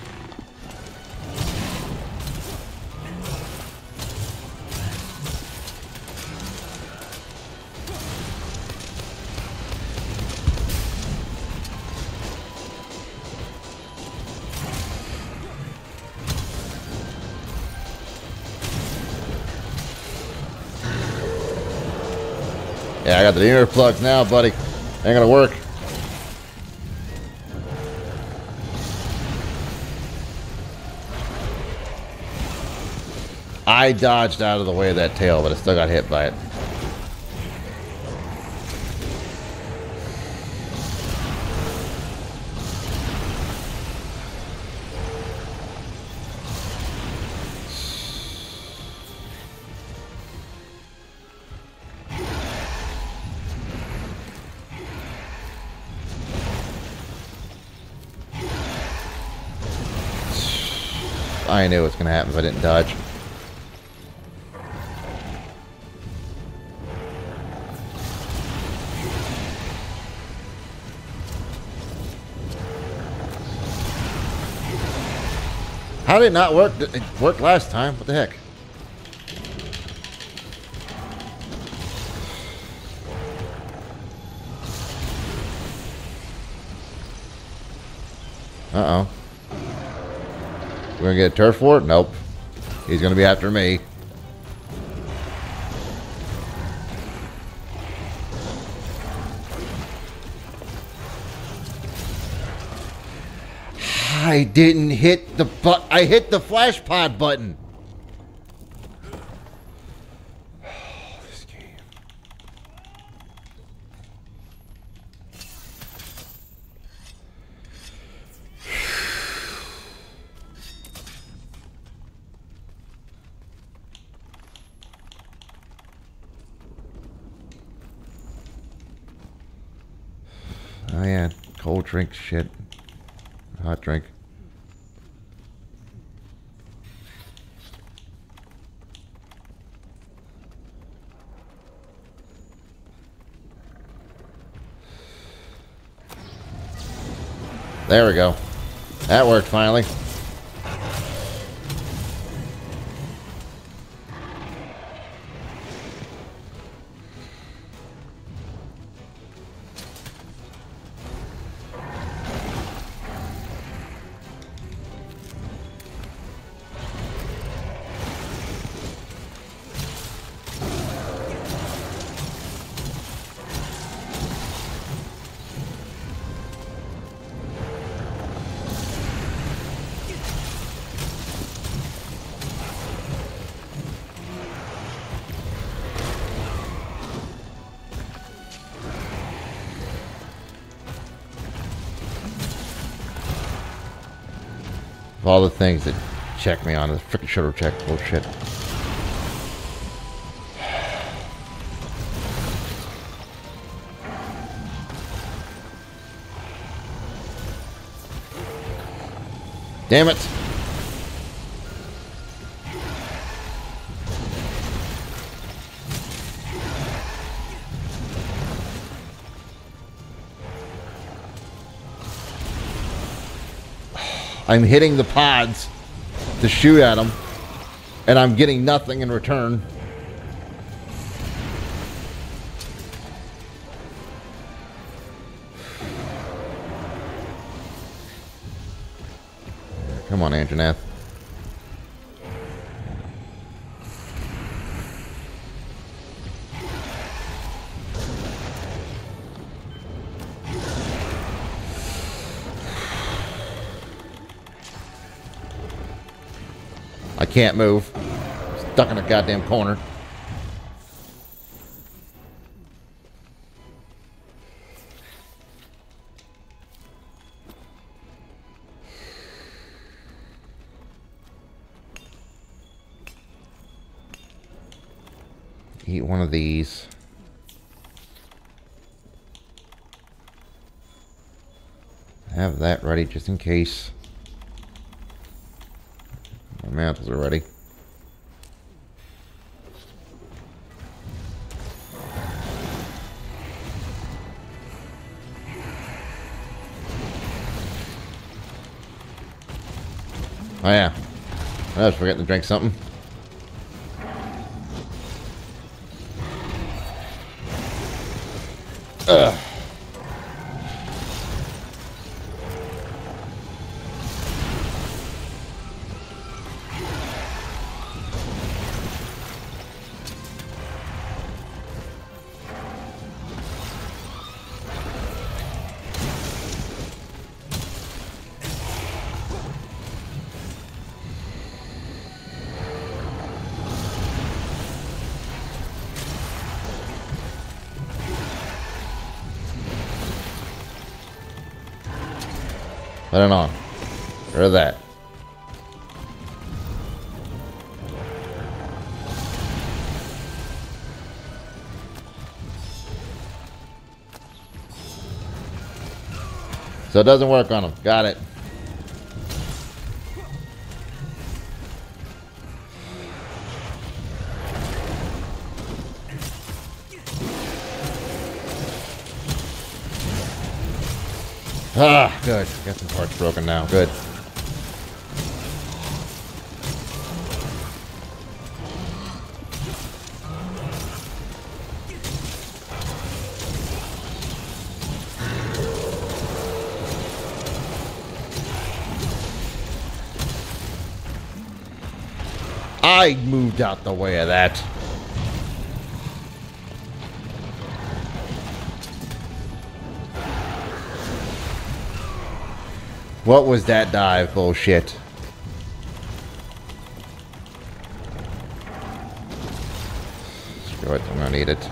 Yeah, I got the inner plugs now, buddy. Ain't gonna work. I dodged out of the way of that tail, but I still got hit by it. I knew it was going to happen if I didn't dodge. How did it not work? It worked last time. What the heck? Uh-oh. We're gonna get a turf for it? Nope. He's gonna be after me. I didn't hit the I hit the flash pod button. Oh, this game. Oh yeah, cold drink shit. Hot drink. There we go. That worked finally. Of all the things that check me on, the freaking shoulder check bullshit. Damn it! I'm hitting the pods to shoot at them, and I'm getting nothing in return. Come on, Anjanath. I can't move. Stuck in a goddamn corner. Eat one of these. Have that ready just in case. My mantles are ready. Oh yeah, I was forgetting to drink something. Ugh. Put it on. Or that. So it doesn't work on them. Got it. Ah, good. Got some parts broken now. Good. I moved out the way of that. What was that dive? Bullshit. Screw it, I'm gonna need it.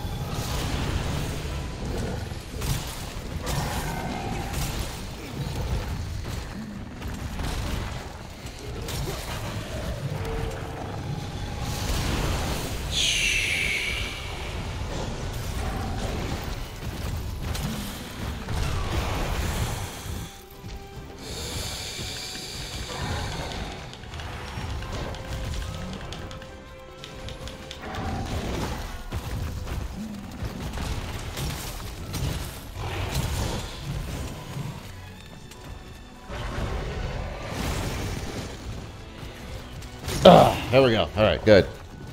There we go. All right, good.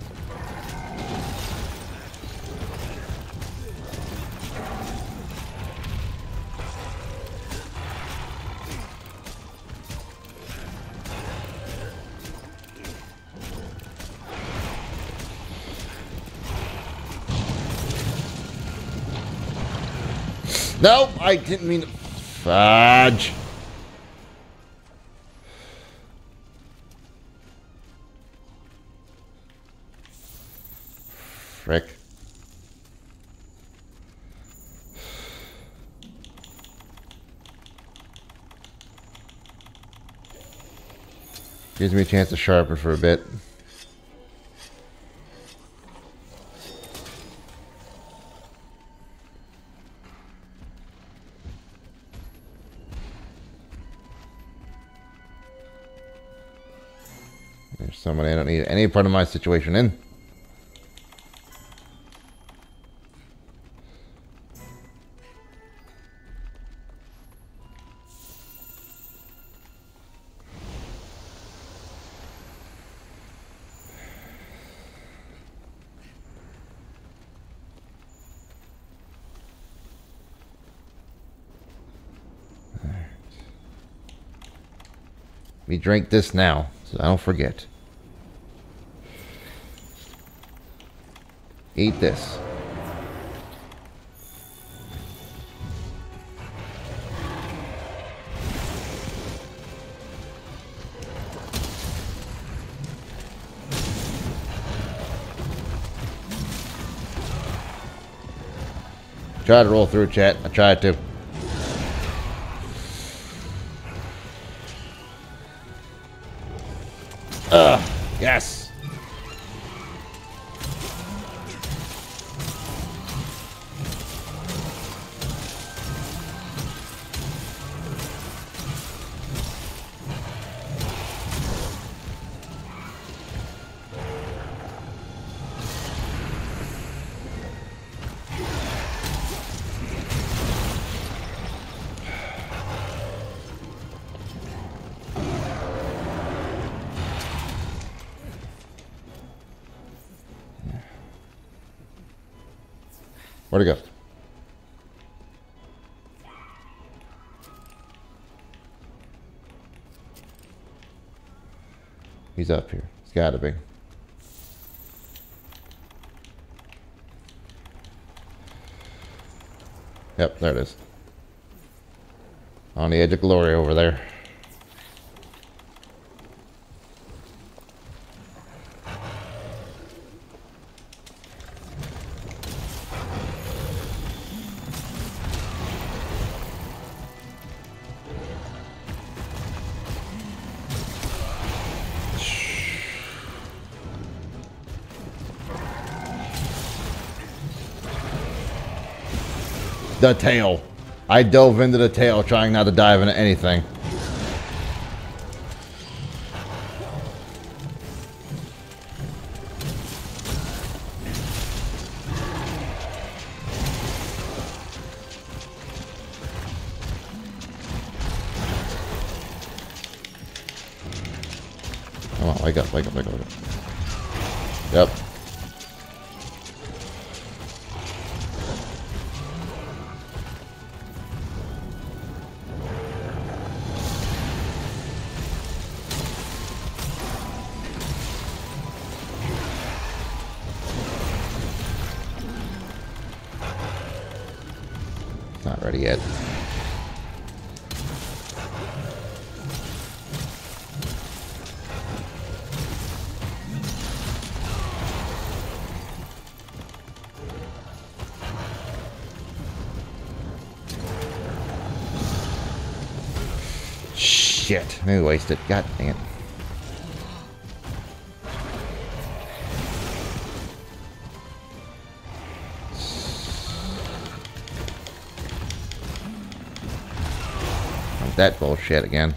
No, I didn't mean to. Fudge. Frick. Gives me a chance to sharpen for a bit. There's somebody I don't need any part of my situation in. We drink this now, so I don't forget. Eat this. Try to roll through, chat. I tried to. Yes. Where'd it go? He's up here. He's gotta be. Yep, there it is. On the edge of glory over there. The tail. I dove into the tail trying not to dive into anything. Come on, wake up, wake up, wake up, wake up. Yep. Not ready yet. Shit, maybe wasted. God dang it. That bullshit again.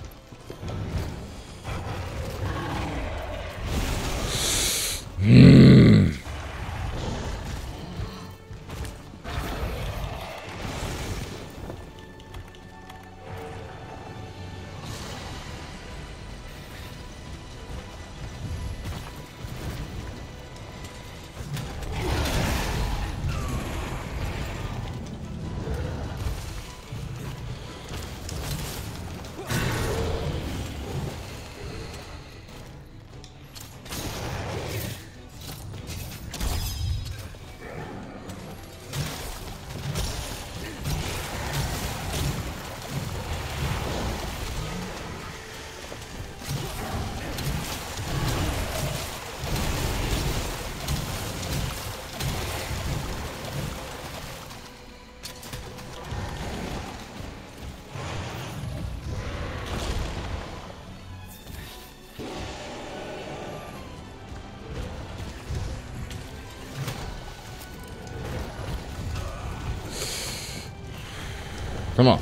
Come on.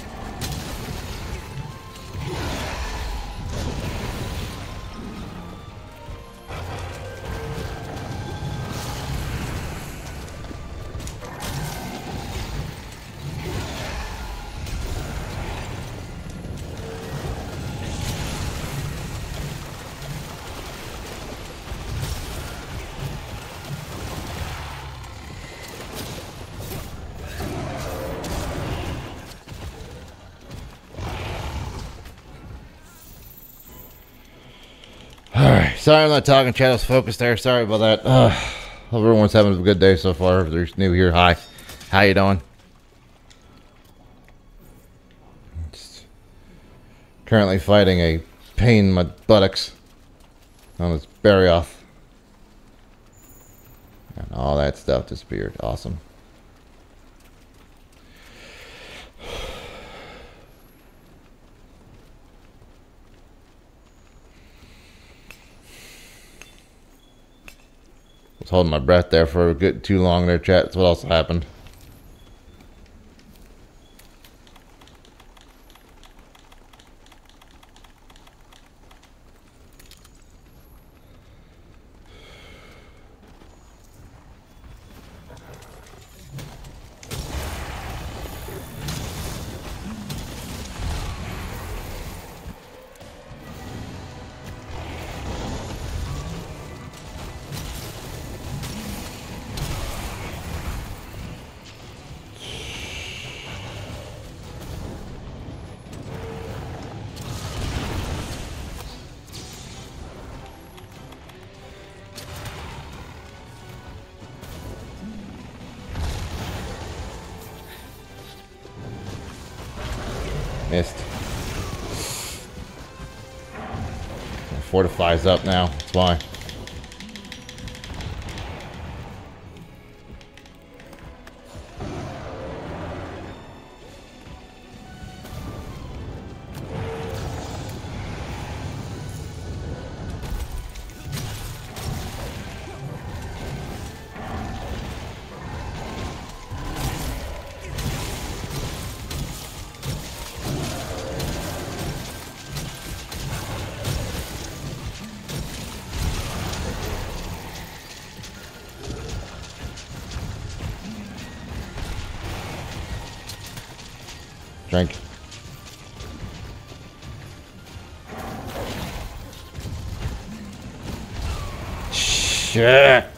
Alright, sorry I'm not talking, chat. I was focused there. Sorry about that. Hope everyone's having a good day so far. If they're new here, hi. How you doing? Just currently fighting a pain in my buttocks on this Barioth. And all that stuff disappeared. Awesome. Was holding my breath there for a good too long there, chat. That's what else happened. Missed. Fortify's up now. That's why. Drink. Shit.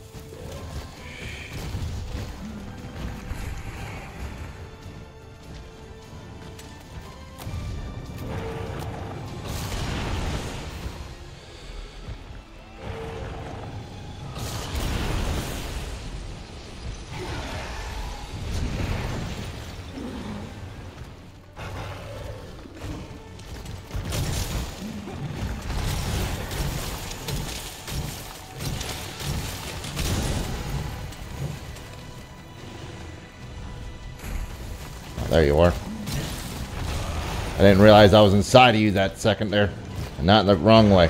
There you are. I didn't realize I was inside of you that second there. And not in the wrong way.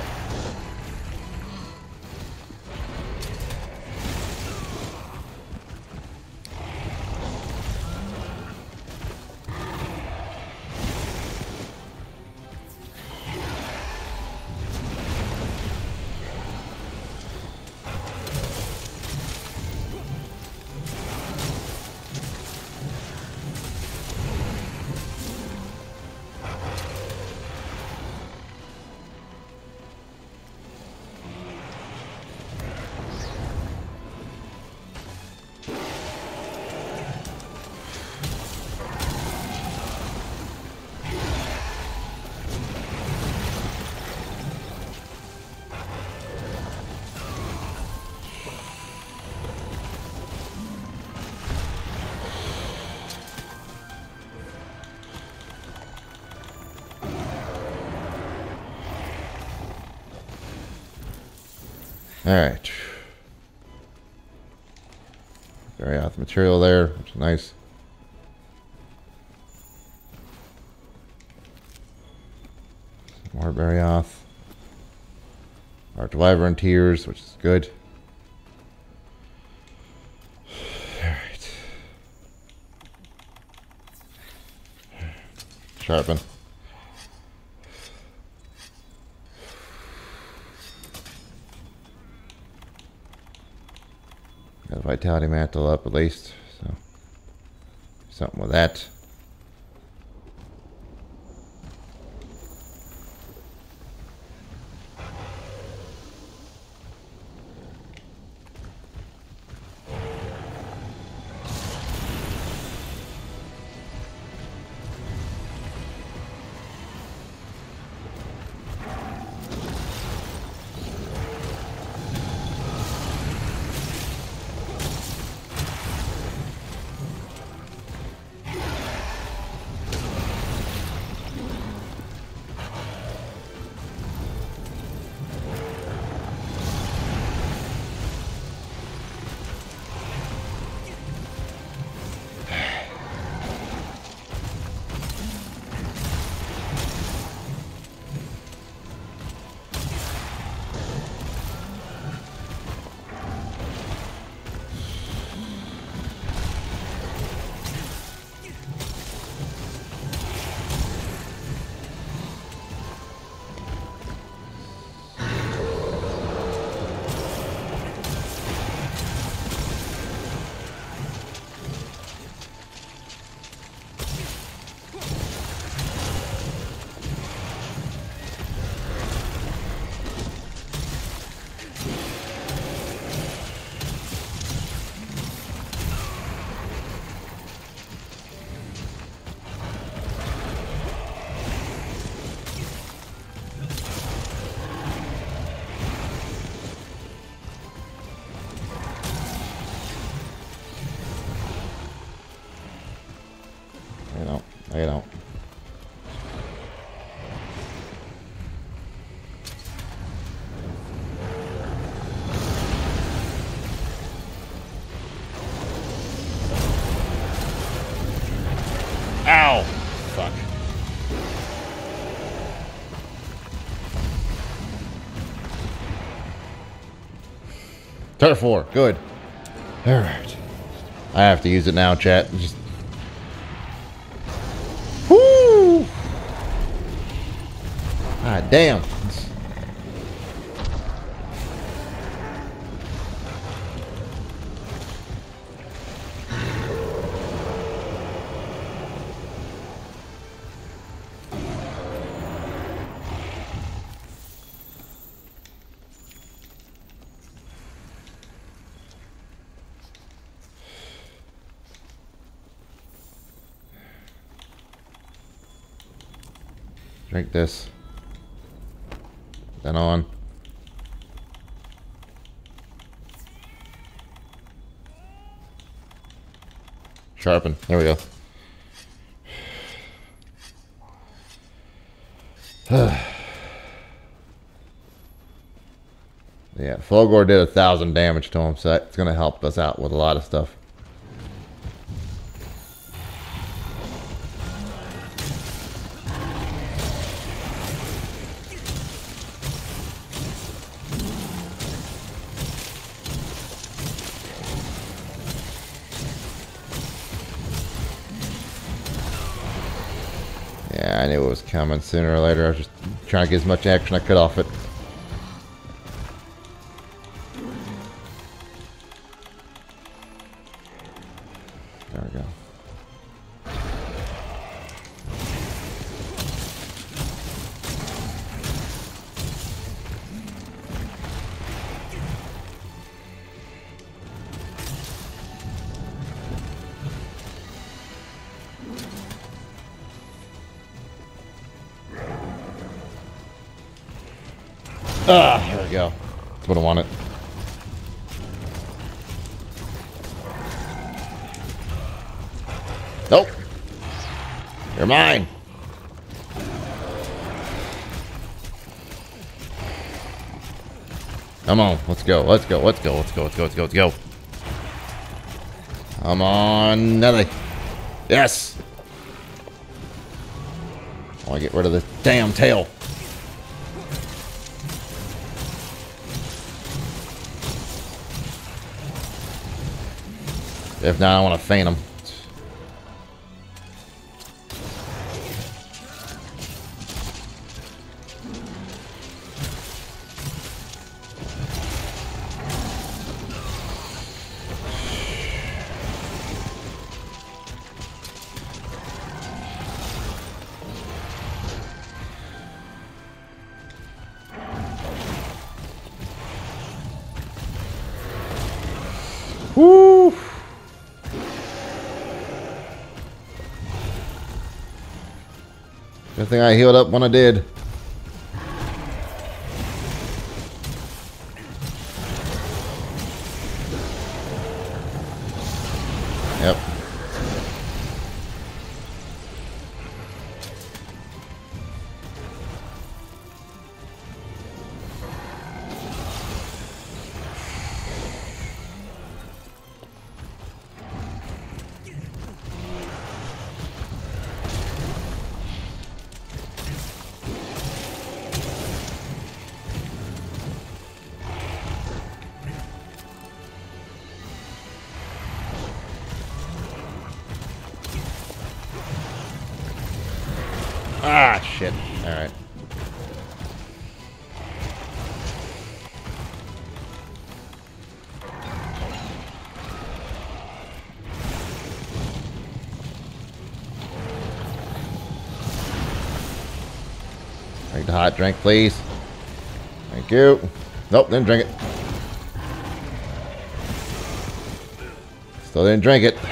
Alright. Very off material there, which is nice. More berry off. Arch Wyvern Tears, which is good. Alright. Sharpen. Got a Vitality Mantle up at least, so something with that. Turn 4. Good. Alright. I have to use it now, chat. Just... Woo! God damn. Drink this. Then on. Sharpen. There we go. Yeah, Fulgore did 1,000 damage to him, so it's gonna help us out with a lot of stuff. Yeah, I knew it was coming sooner or later. I was just trying to get as much action I could off it. There we go. Ah, here we go. That's what I wanted. Nope. You're mine. Come on, let's go, let's go, let's go, let's go, let's go, let's go, let's go. Come on, Nelly. Yes. I want to get rid of this damn tail. If not, I want to feint him. Woo! Good thing I healed up when I did. Yep. Ah, shit. All right. Drink the hot drink, please. Thank you. Nope, didn't drink it. Still didn't drink it.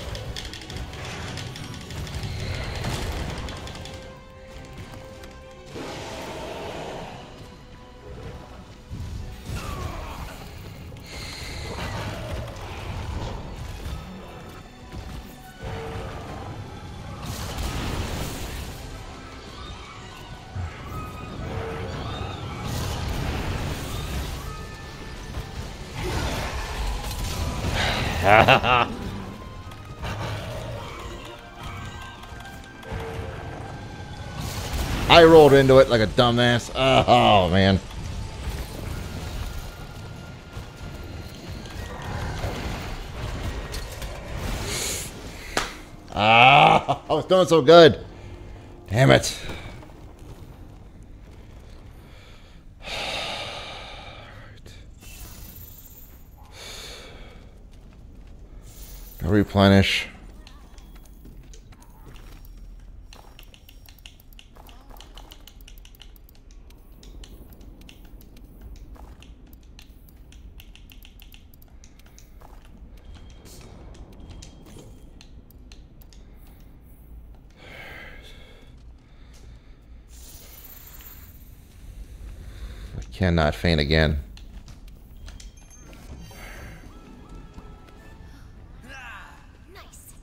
I rolled into it like a dumbass. Oh, man. I was doing so good. Damn it. Go replenish. Cannot faint again. Nice.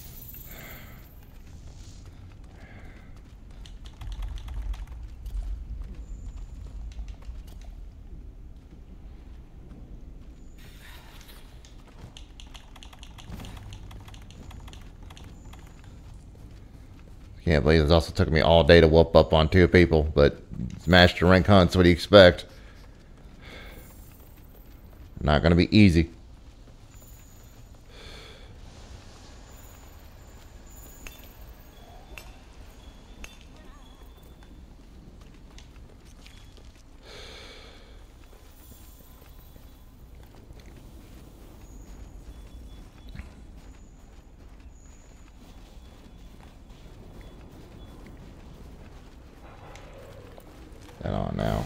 Can't believe this also took me all day to whoop up on 2 people, but it's master rank hunts. What do you expect? Not gonna be easy. That on now.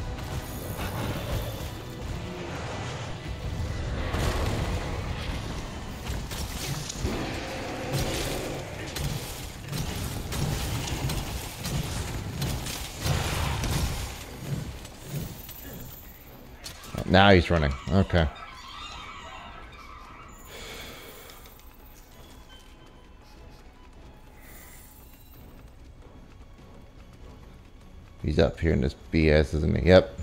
Now he's running. Okay. He's up here in this BS, isn't he? Yep.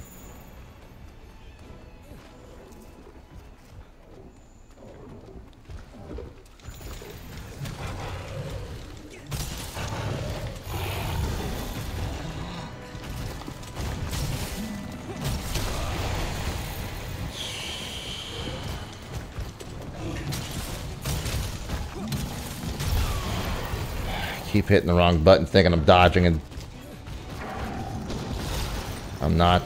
Keep hitting the wrong button, thinking I'm dodging, and I'm not.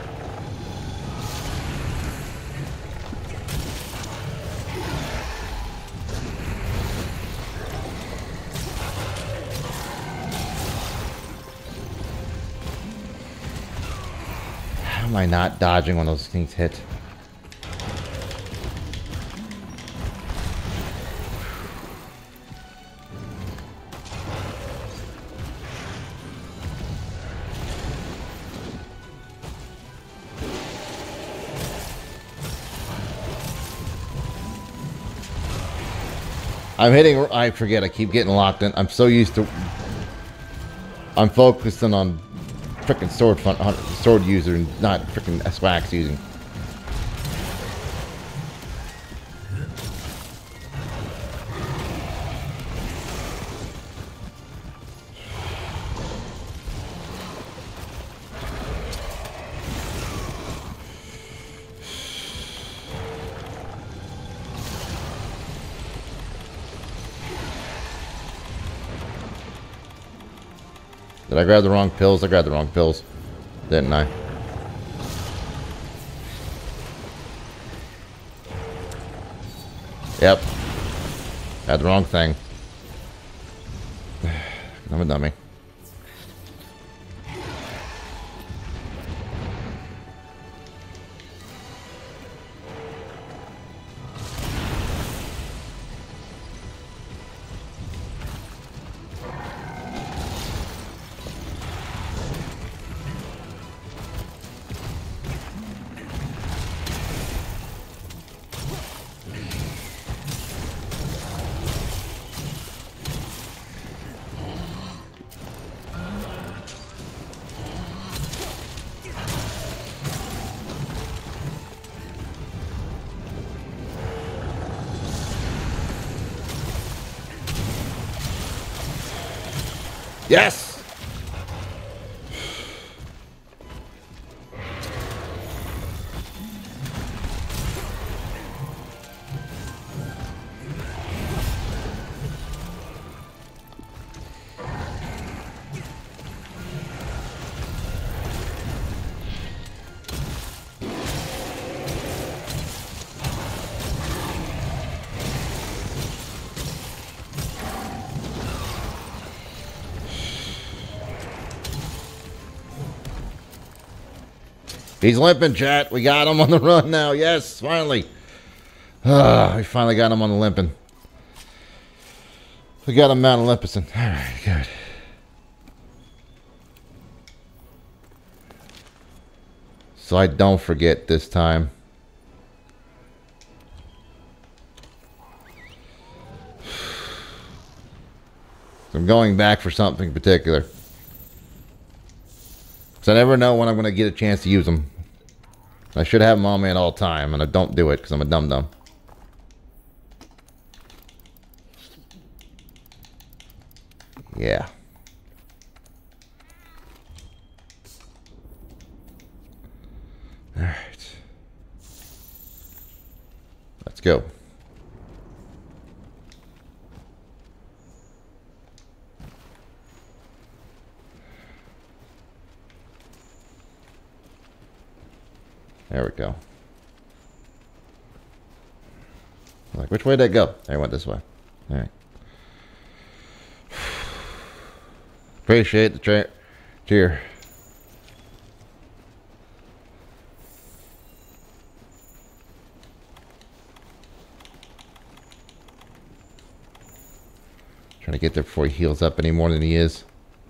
How am I not dodging when those things hit? I'm hitting, I forget, I keep getting locked in. I'm so used to, I'm focusing on frickin' sword user and not frickin' SWAX using. Did I grab the wrong pills? I grabbed the wrong pills, didn't I? Yep. Had the wrong thing. I'm a dummy. Yes! He's limping, chat. We got him on the run now. Yes, finally. We finally got him on the limping. We got him Mount Olympus. All right, good. So I don't forget this time. So I'm going back for something particular. Because I never know when I'm going to get a chance to use them. I should have them on me at all time, and I don't do it because I'm a dum-dum. Yeah. All right. Let's go. There we go. Like, which way did it go? I went this way. All right. Appreciate the cheer. Trying to get there before he heals up any more than he is.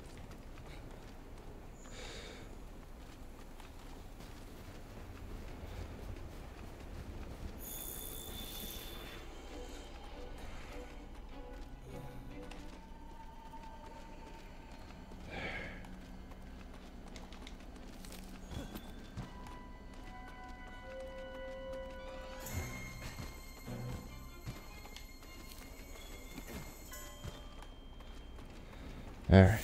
All right.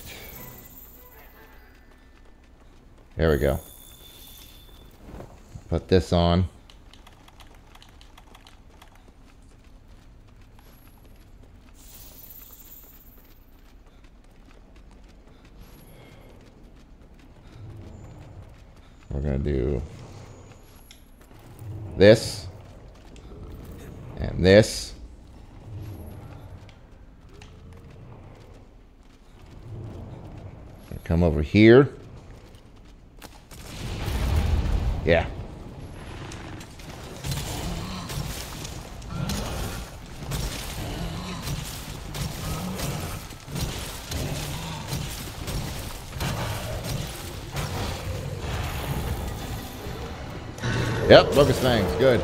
There we go. Put this on. We're going to do this and this. Come over here. Yeah. Yep, focus things. Good.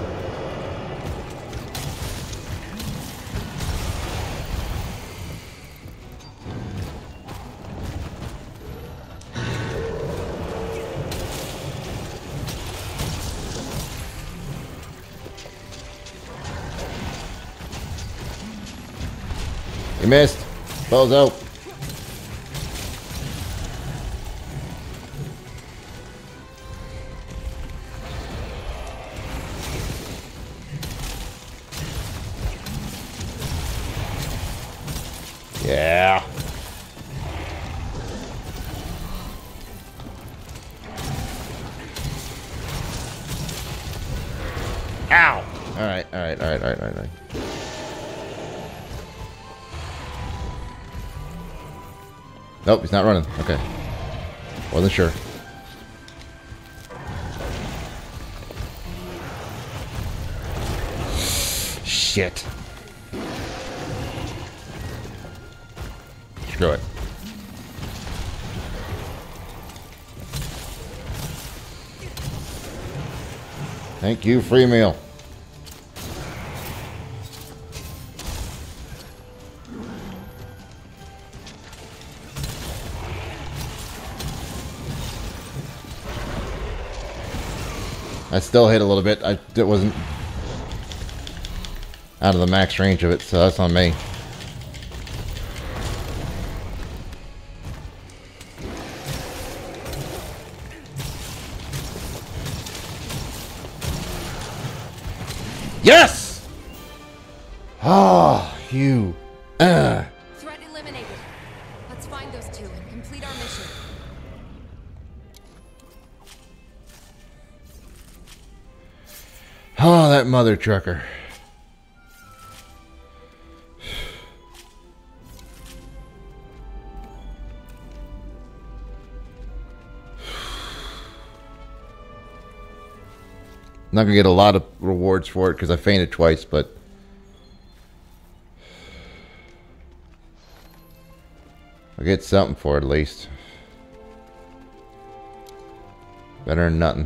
You missed. Bozo. Yeah. Ow. All right. Nope, he's not running. Okay. Wasn't sure. Shit. Screw it. Thank you, free meal. I still hit a little bit. It wasn't out of the max range of it, so that's on me. Yes! Ah, you. Threat eliminated. Let's find those two and complete our mission. Oh, that mother trucker. Not gonna get a lot of rewards for it because I fainted twice, but I'll get something for it at least. Better than nothing.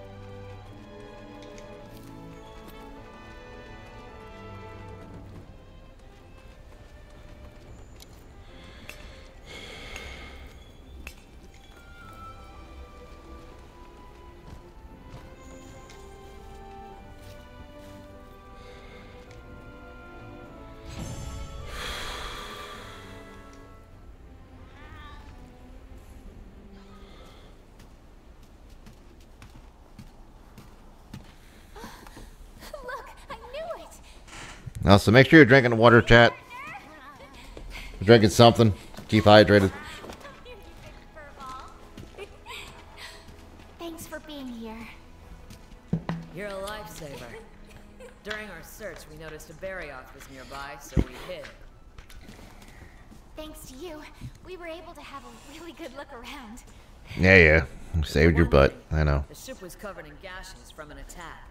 Also, make sure you're drinking water, chat. Drinking something. Keep hydrated. Thanks for being here. You're a lifesaver. During our search, we noticed a Barrioth was nearby, so we hid. Thanks to you, we were able to have a really good look around. Yeah. You saved your butt. I know. The ship was covered in gashes from an attack.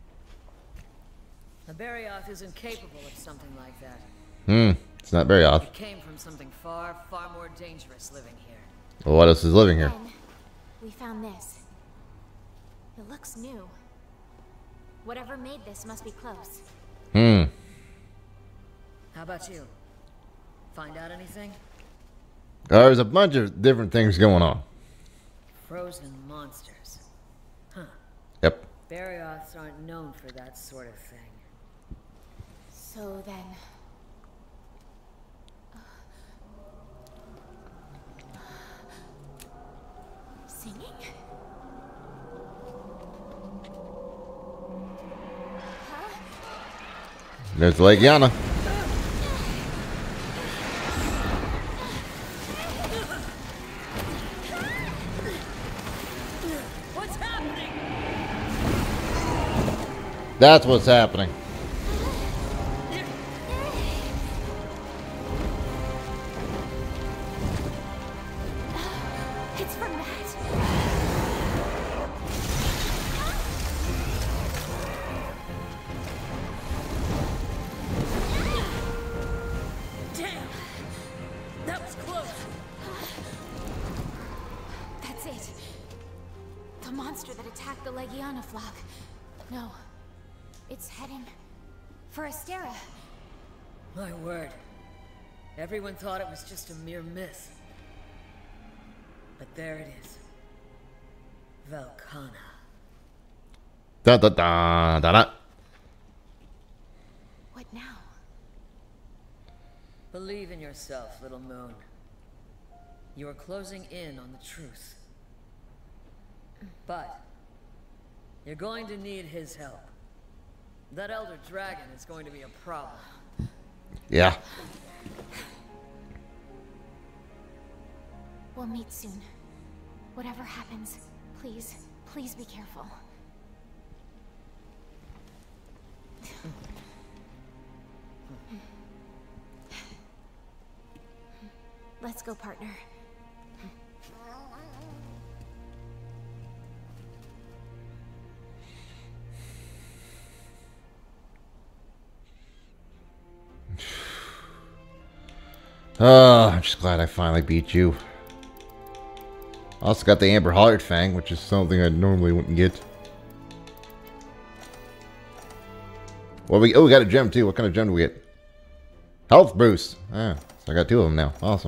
The Barrioth isn't capable of something like that. It's not very off. It came from something far, far more dangerous living here. Well, what else is living here? Then we found this. It looks new. Whatever made this must be close. How about you? Find out anything? There's a bunch of different things going on. Frozen monsters. Huh. Yep. Barrioths aren't known for that sort of thing. So then... Singing? There's Lake Yana. What's happening? That's what's happening. It's from that. Damn! That was close. That's it. The monster that attacked the Legiana flock. No. It's heading for Astera. My word. Everyone thought it was just a mere myth. But there it is. Velkhana. Da da da da da. What now? Believe in yourself, little moon. You are closing in on the truth. But you're going to need his help. That elder dragon is going to be a problem. Yeah. We'll meet soon. Whatever happens, please, please be careful. Let's go, partner. Oh, I'm just glad I finally beat you. Also got the Amber Heart Fang, which is something I normally wouldn't get. Well, we got a gem too. What kind of gem do we get? Health boost. Ah, so I got two of them now. Awesome.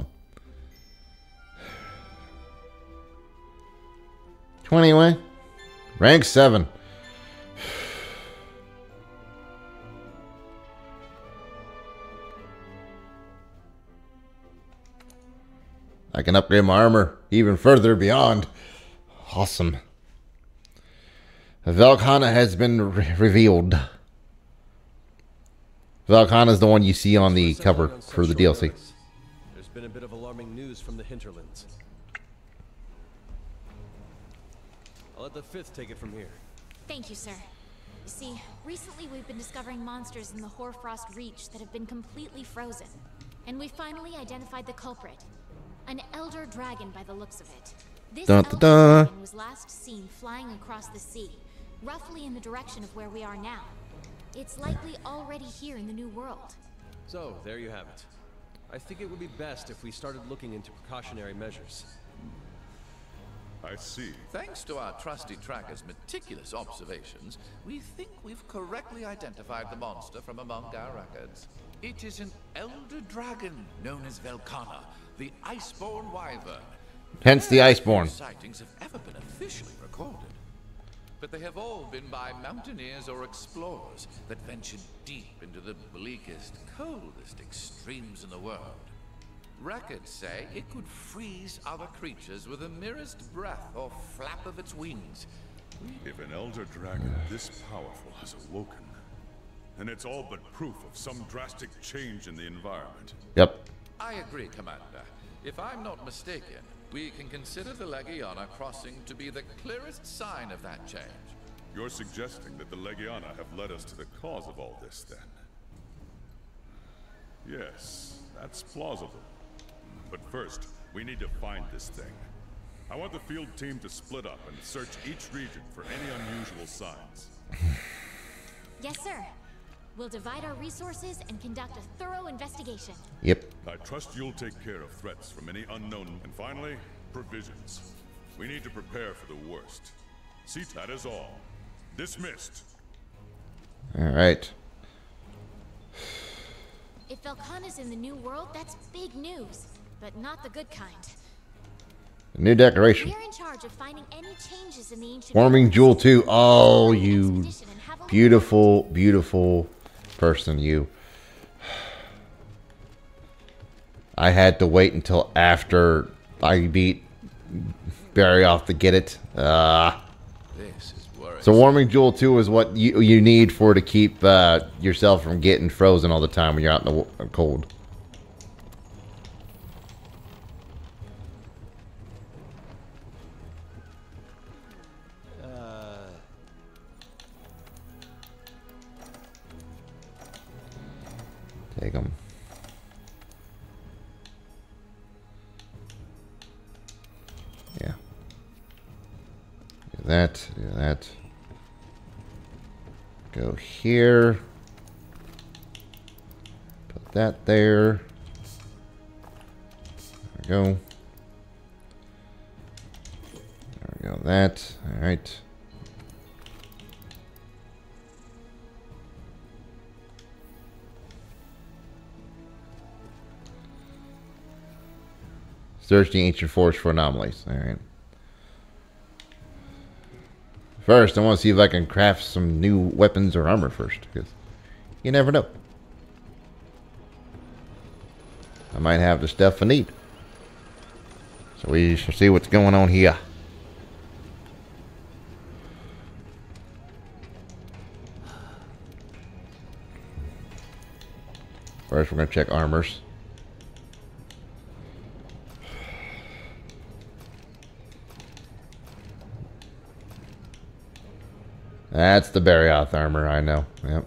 21. Rank 7. I can upgrade my armor even further beyond. Awesome. Velkhana has been revealed. Velkhana is the one you see on the cover for the DLC. There's been a bit of alarming news from the hinterlands. I'll let the 5th take it from here. Thank you, sir. You see, recently we've been discovering monsters in the Hoarfrost Reach that have been completely frozen. And we finally identified the culprit. An elder dragon by the looks of it. This elder dragon was last seen flying across the sea, roughly in the direction of where we are now. It's likely already here in the New World. So, there you have it. I think it would be best if we started looking into precautionary measures. I see. Thanks to our trusty tracker's meticulous observations, we think we've correctly identified the monster from among our records. It is an elder dragon known as Velkana, the Icebourne wyvern. Hence the Icebourne. No sightings have ever been officially recorded, but they have all been by mountaineers or explorers that ventured deep into the bleakest, coldest extremes in the world. Records say it could freeze other creatures with the merest breath or flap of its wings. If an elder dragon this powerful has awoken, then it's all but proof of some drastic change in the environment. Yep. I agree, Commander. If I'm not mistaken, we can consider the Legiana crossing to be the clearest sign of that change. You're suggesting that the Legiana have led us to the cause of all this, then? Yes, that's plausible. But first, we need to find this thing. I want the field team to split up and search each region for any unusual signs. Yes, sir. We'll divide our resources and conduct a thorough investigation. Yep. I trust you'll take care of threats from any unknown. And finally, provisions. We need to prepare for the worst. See, that is all. Dismissed. All right. If Velkana's in the New World, that's big news, but not the good kind. New decoration. We're in charge of finding any changes in the ancient Warming Jewel 2. Oh, you beautiful, beautiful person, you. I had to wait until after I beat Barrioth to get it. This is worrisome. So Warming Jewel 2 is what you need for to keep yourself from getting frozen all the time when you're out in the cold. Take them. Yeah. Do that. Do that. Go here. Put that there. There we go. There we go. That. All right. Search the ancient forest for anomalies. Alright. First, I want to see if I can craft some new weapons or armor first, because you never know. I might have the stuff I need. So we shall see what's going on here. First, we're going to check armors. That's the Barrioth armor, I know. Yep.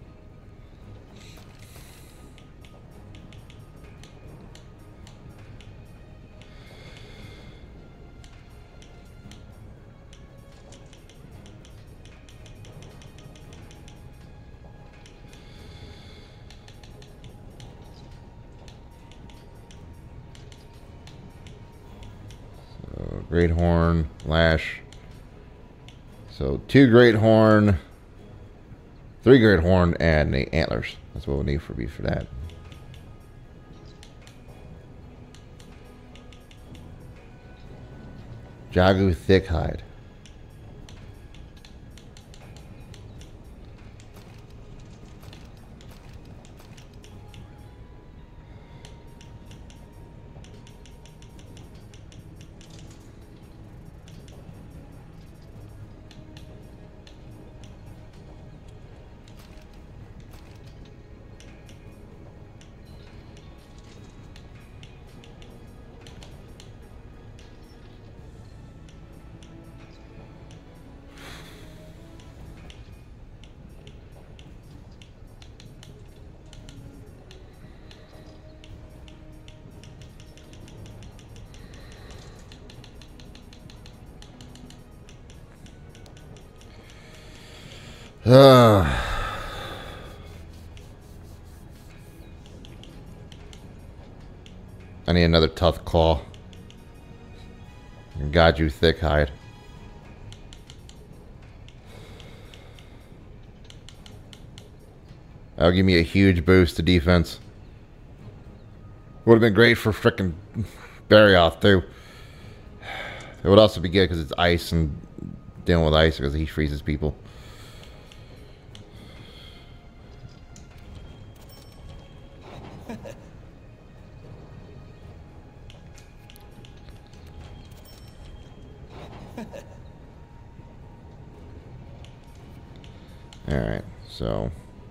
So, Great Horn, Lash. So 2 Great Horn, 3 Great Horn, and the antlers. That's what we need for that. Jagu Thick Hide. I need another tough claw. God, you thick hide. That'll give me a huge boost to defense. Would have been great for frickin' Barrioth too. It would also be good because it's ice and dealing with ice because he freezes people. Alright, so...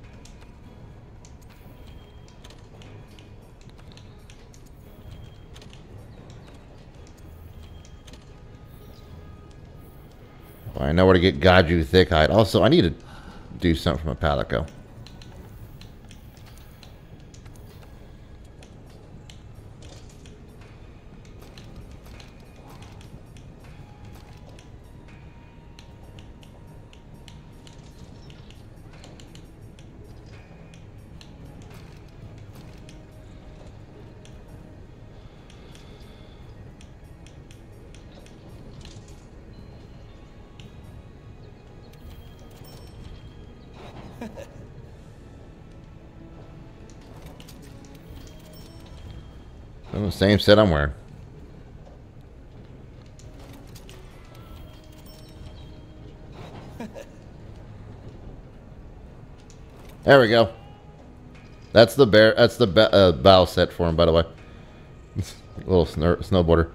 I know where to get Gaju Thickhide. Also, I need to do something from a Palico. The same set I'm wearing. There we go. That's the bear. That's the bow set for him, by the way. Little snowboarder.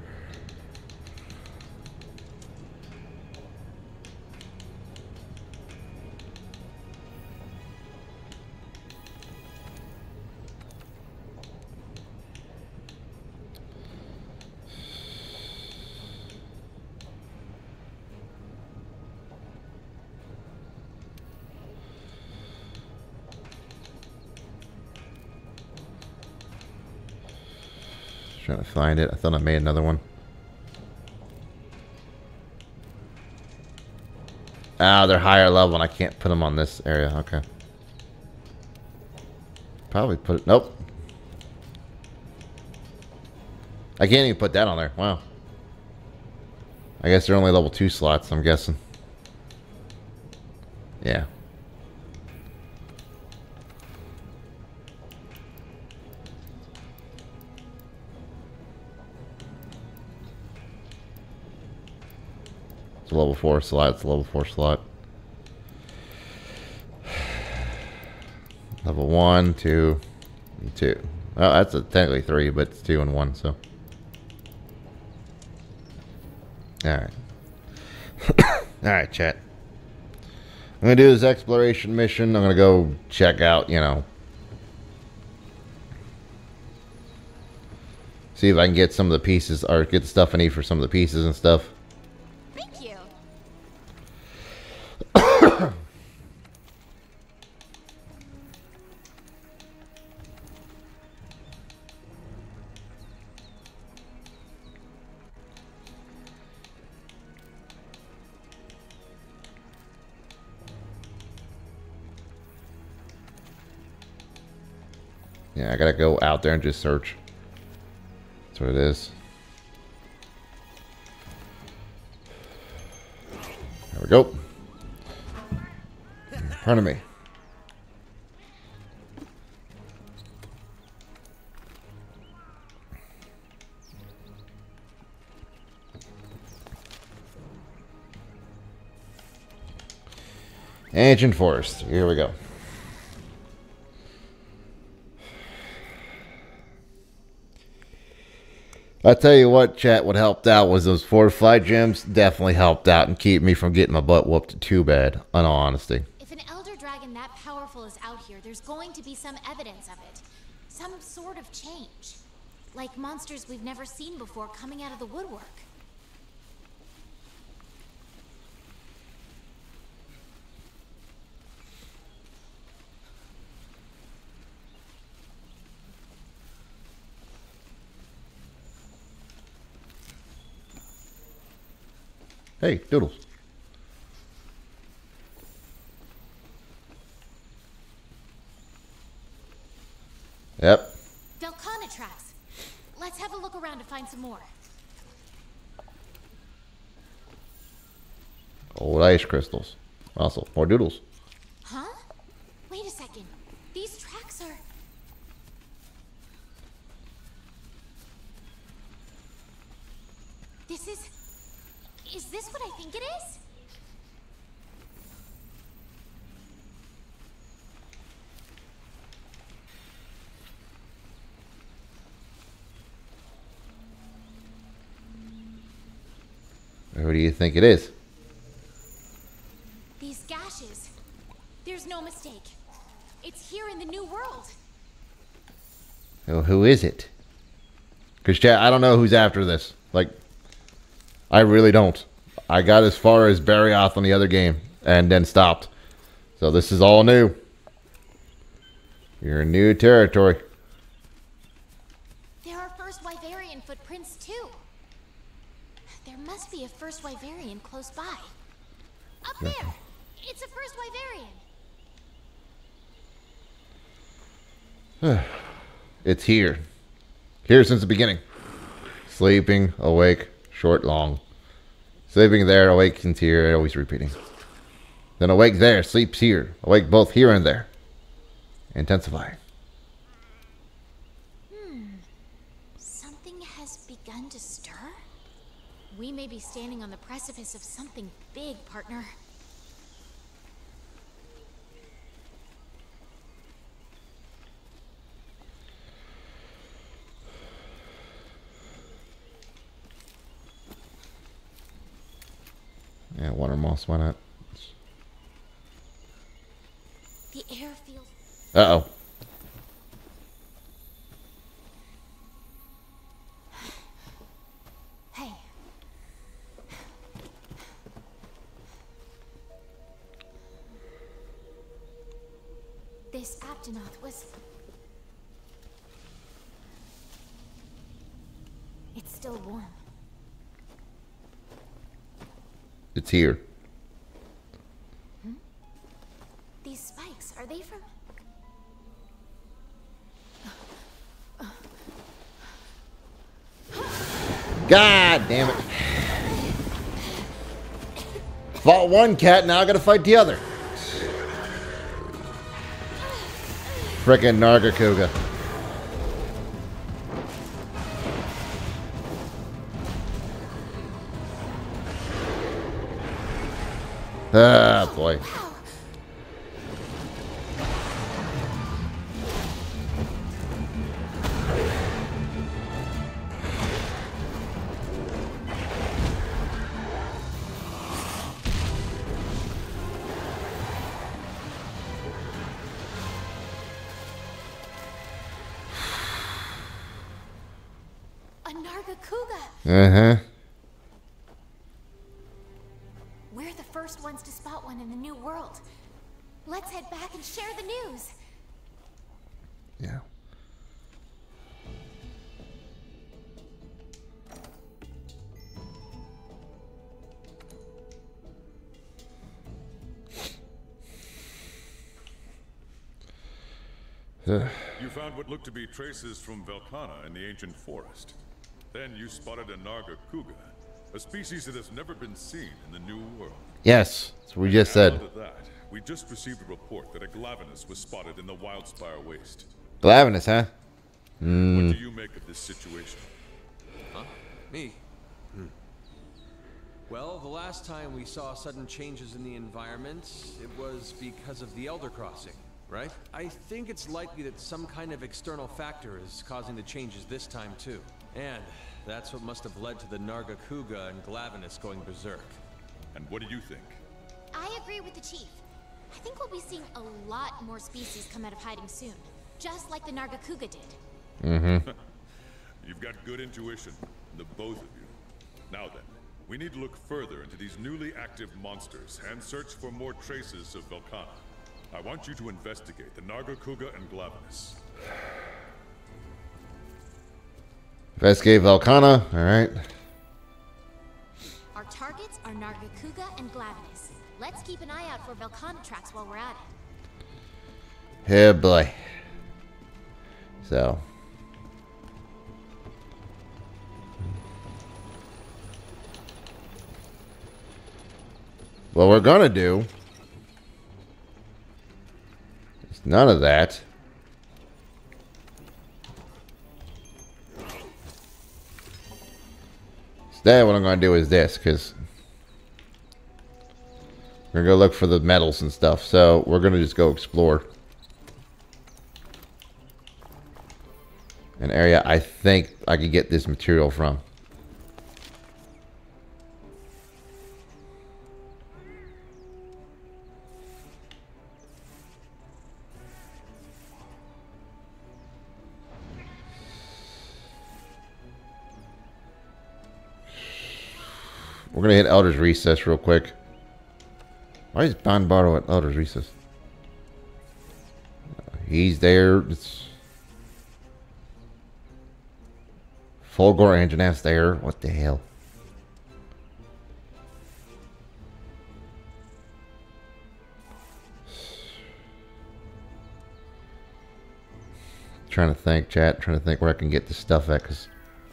Trying to find it. I thought I made another one. Ah, they're higher level and I can't put them on this area. Okay. Probably put it... Nope. I can't even put that on there. Wow. I guess they're only level 2 slots, I'm guessing. Yeah. It's a level 4 slot. It's a level 4 slot. Level 1, 2, and 2. Oh, that's technically 3, but it's 2 and 1, so. Alright. Alright, chat. I'm going to do this exploration mission. I'm going to go check out, you know. See if I can get some of the pieces, or get the stuff I need for some of the pieces and stuff. Thank you. Yeah, I gotta go out there and just search. That's what it is. There we go. Pardon me. Ancient Forest. Here we go. I tell you what, chat, what helped out was those fortified gems. Definitely helped out and keep me from getting my butt whooped too bad, in all honesty. If an elder dragon that powerful is out here, there's going to be some evidence of it. Some sort of change. Like monsters we've never seen before coming out of the woodwork. Hey, Doodles. Yep. Velcana tracks. Let's have a look around to find some more. Old ice crystals. Also, more doodles. Huh? Wait a second. These tracks are... This is... Is this what I think it is? Who do you think it is? These gashes. There's no mistake. It's here in the new world. Oh, who is it? Because, chat, I don't know who's after this. Like, I really don't. I got as far as Barrioth on the other game and then stopped. So this is all new. You're in new territory. There are first Wyverian footprints, too. There must be a first Wyverian close by. Up there! It's a first Wyverian! It's here. Here since the beginning. Sleeping, awake, short, long. Sleeping there, awake since here, always repeating. Then awake there, sleeps here. Awake both here and there. Intensifying. Something has begun to stir? We may be standing on the precipice of something big, partner. Yeah, water moss, why not? The air feels... Uh-oh. Hey. This Aptonoth was... It's still warm. It's here. These spikes, are they from... God damn it. Fought one cat, now I gotta fight the other. Frickin' Nargacuga. Ah, boy. A Nargacuga! Uh-huh. We're the first ones to spot one in the new world. Let's head back and share the news. Yeah. You found what looked to be traces from Velcana in the ancient forest. Then you spotted a Nargacuga, a species that has never been seen in the New World. Yes, that's what we just said. After that, we just received a report that a Glavenus was spotted in the Wildspire Waste. Glavenus, huh? What do you make of this situation? Huh? Me? Well, the last time we saw sudden changes in the environment, it was because of the Elder Crossing, right? I think it's likely that some kind of external factor is causing the changes this time too. And that's what must have led to the Nargacuga and Glavenus going berserk. And what do you think? I agree with the chief. I think we'll be seeing a lot more species come out of hiding soon. Just like the Nargacuga did. Mm-hmm. You've got good intuition, the both of you. Now then, we need to look further into these newly active monsters and search for more traces of Velcana. I want you to investigate the Nargacuga and Glavenus. Investigate Velcana, alright. Our targets are Nargacuga and Glavenus. Let's keep an eye out for Velcana tracks while we're at it. Yeah, boy. So. What we're gonna do is none of that. Instead, what I'm gonna do is this, because we're gonna go look for the metals and stuff. So we're gonna just go explore an area I think I could get this material from. We're gonna hit Elder's Recess real quick. Why is Bonbardo at Elder's Recess? He's there. It's Fulgor Anjaneth's there. What the hell? Trying to think, chat. Trying to think where I can get this stuff at, because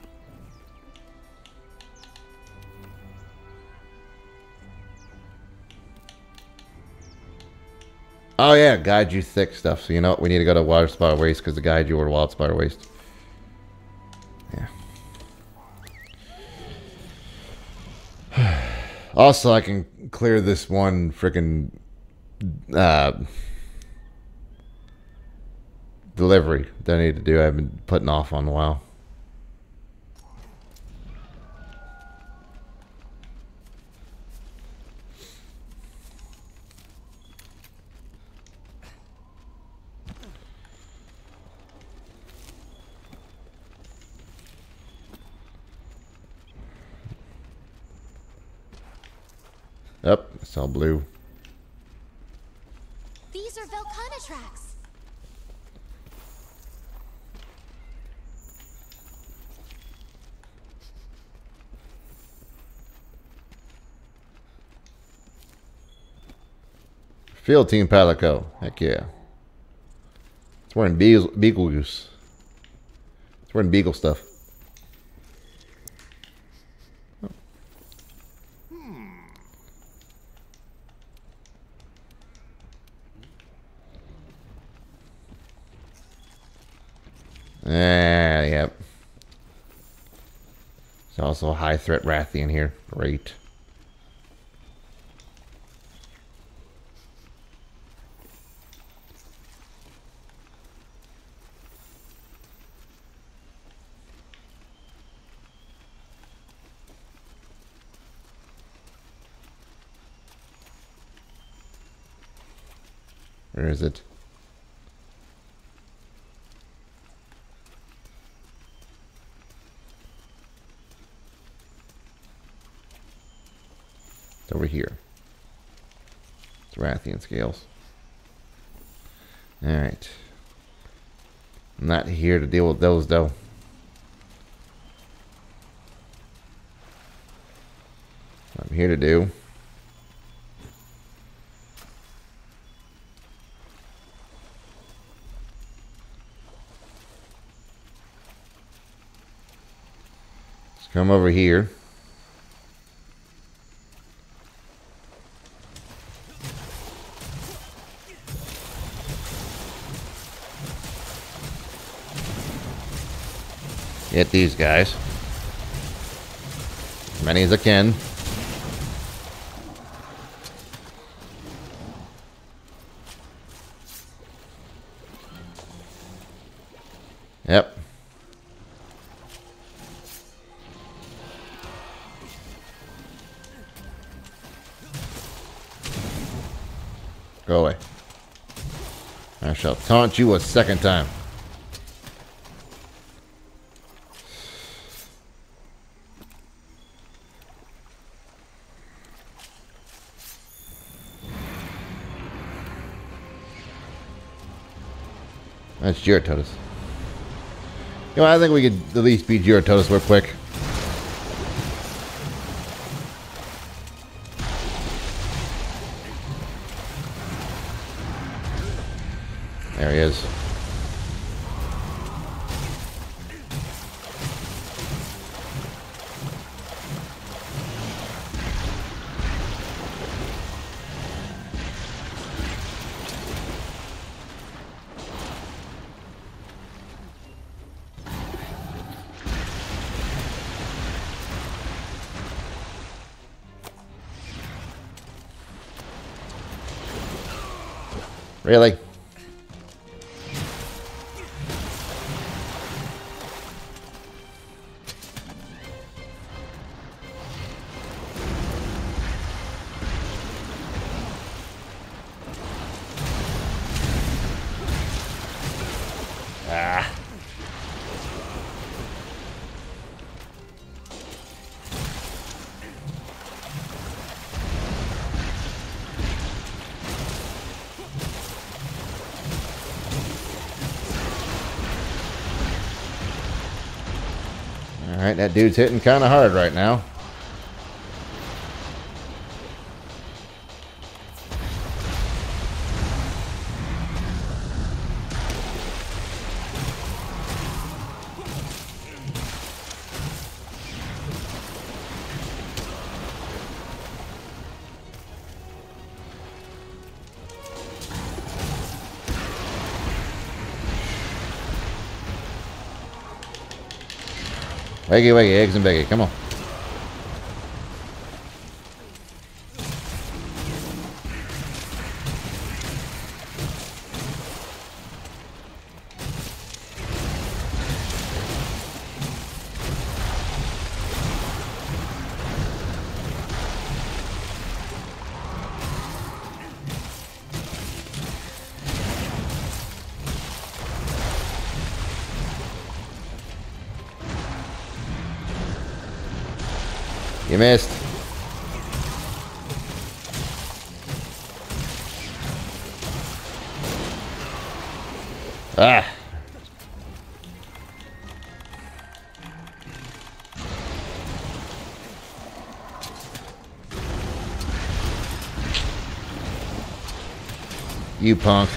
oh yeah, guide you thick stuff. So you know what? We need to go to Wild Spider Waste because the guide you were Wild Spider Waste. Yeah. Also, I can clear this one freaking delivery that I need to do. I've been putting off on a while. Yep, it's all blue. These are Velkhana tracks. Field Team Palico. Heck yeah. It's wearing beagle goose. It's wearing beagle stuff. Yep. There's also a high threat Rathian here. Great. Where is it? It's over here. It's Rathian scales. Alright. I'm not here to deal with those though. What I'm here to do is come over here. Get these guys. As many as I can. Yep. Go away. I shall taunt you a second time. That's Gyarados. You know, I think we could at least beat Gyarados real quick. There he is. Really? Ah. Alright, that dude's hitting kind of hard right now. Waggy, waggy, eggs and baggy, come on. You missed. Ah. You punk.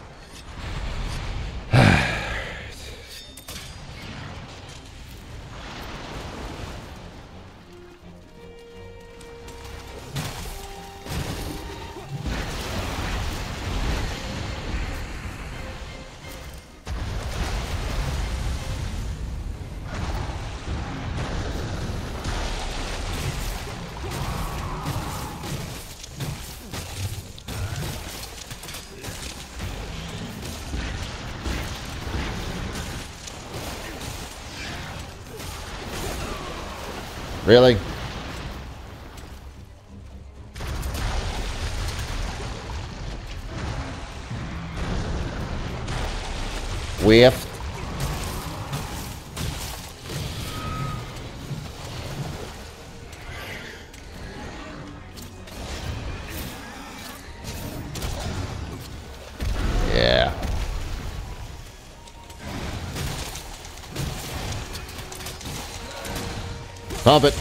Really? Whiffed. Yeah. Pump it.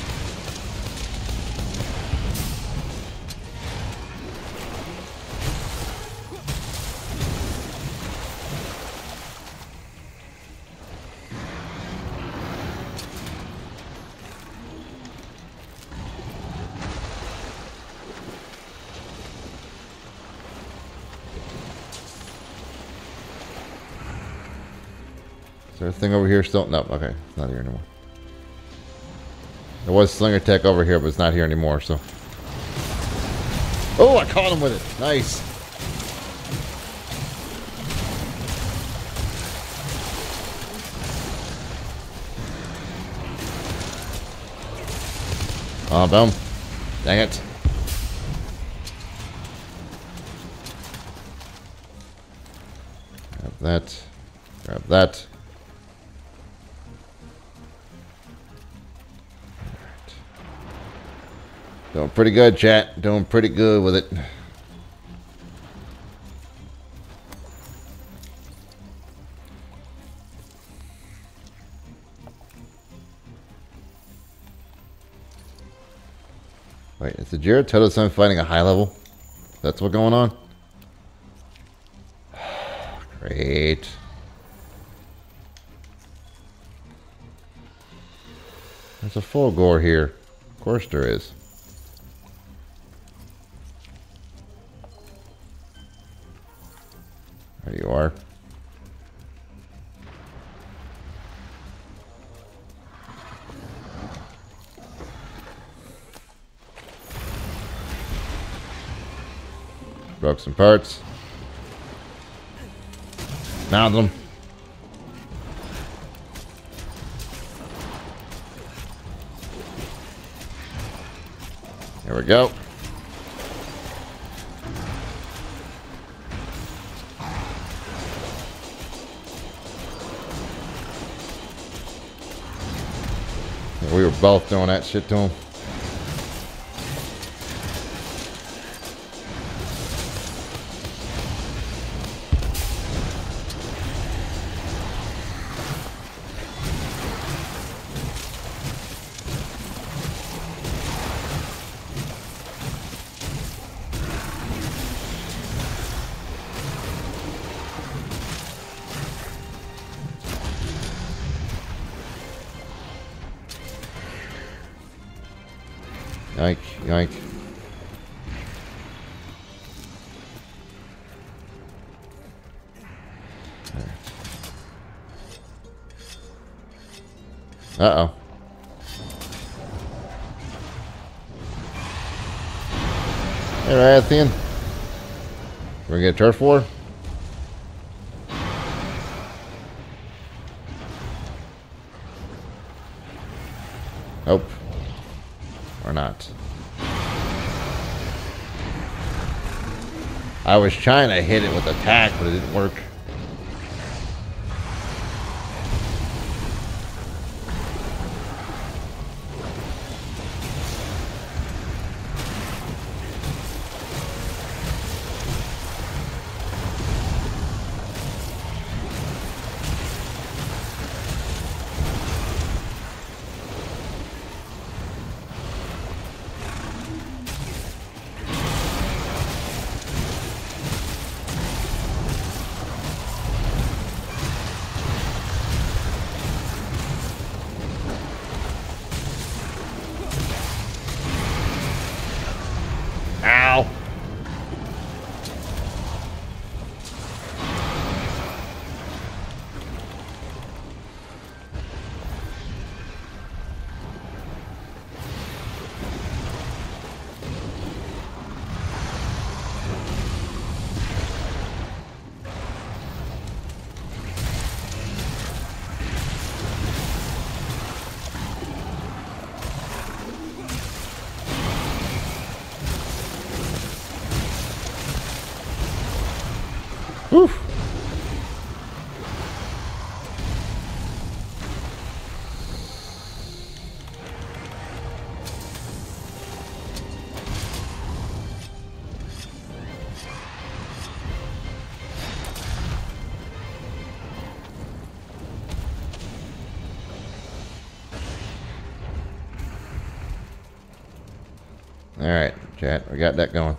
Is there a thing over here still? No, okay, it's not here anymore. There was Slinger Tech over here, but it's not here anymore, so. Oh, I caught him with it. Nice. Oh, boom. Dang it. Grab that. Grab that. Doing pretty good, chat. Doing pretty good with it. Wait, is the Jared Toto-san fighting a high level? That's what's going on? Great. There's a full gore here. Of course there is. There you are. Broke some parts. Found them. There we go. Yeah, we were both throwing that shit to him. Yoink, yoink. Uh-oh. Hey, Rathian. We're gonna get a turf war? Nope. Or not. I was trying to hit it with attack, but it didn't work. Ow. Whew. All right, chat, we got that going.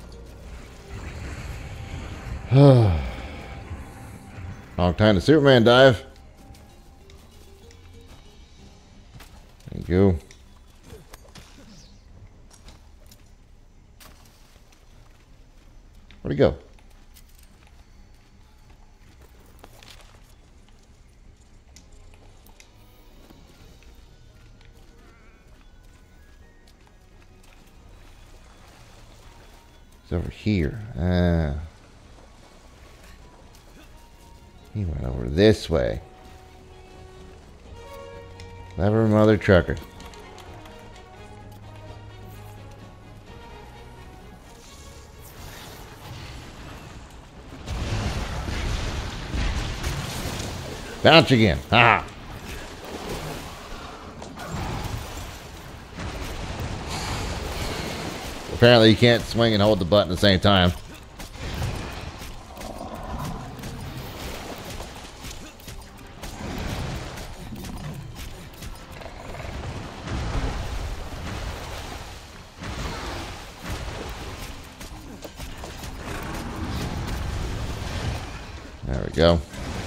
Long time to Superman dive. Thank you. Where'd he go? He's over here. He went over this way. Clever mother trucker. Bounce again. Ha! Apparently you can't swing and hold the button at the same time. There we go.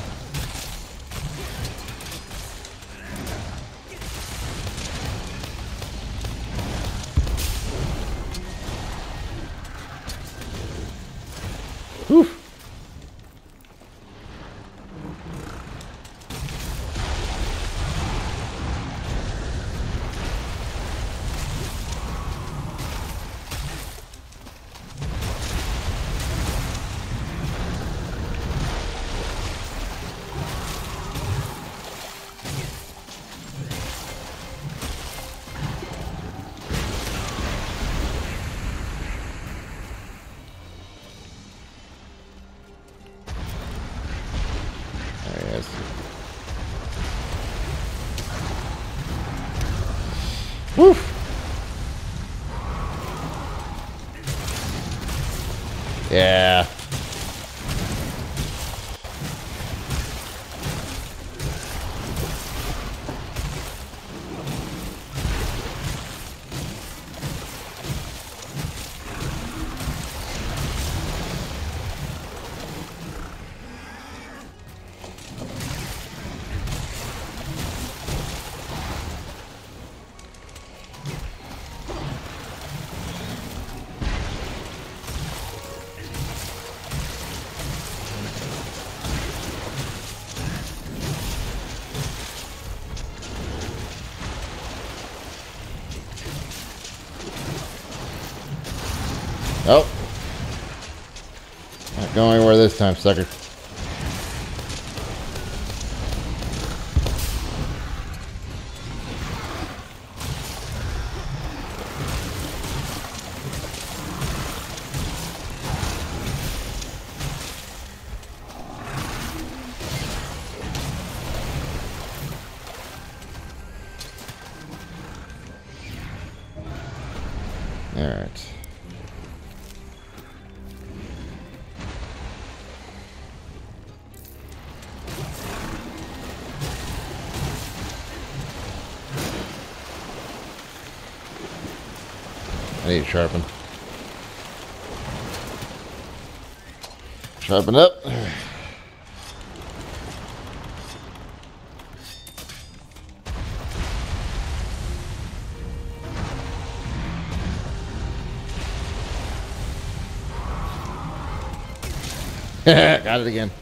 Whew. Whew. Yeah. Oh. Not going anywhere this time, sucker. All right. I need to sharpen. Sharpen up. Got it again.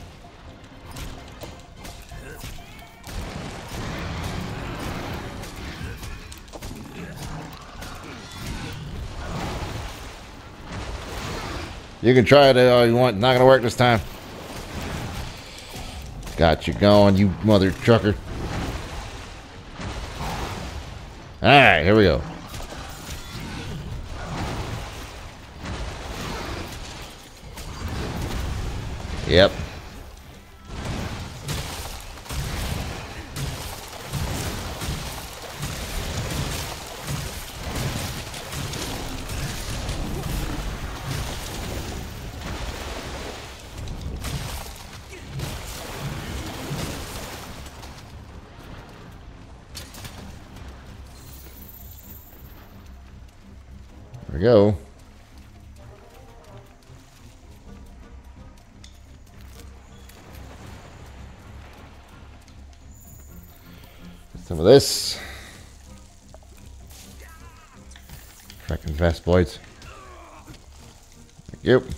You can try it all you want. Not gonna work this time. Got you going, you mother trucker. Alright, here we go. Yep. There we go. Some of this. Frickin' vest blades. Thank you.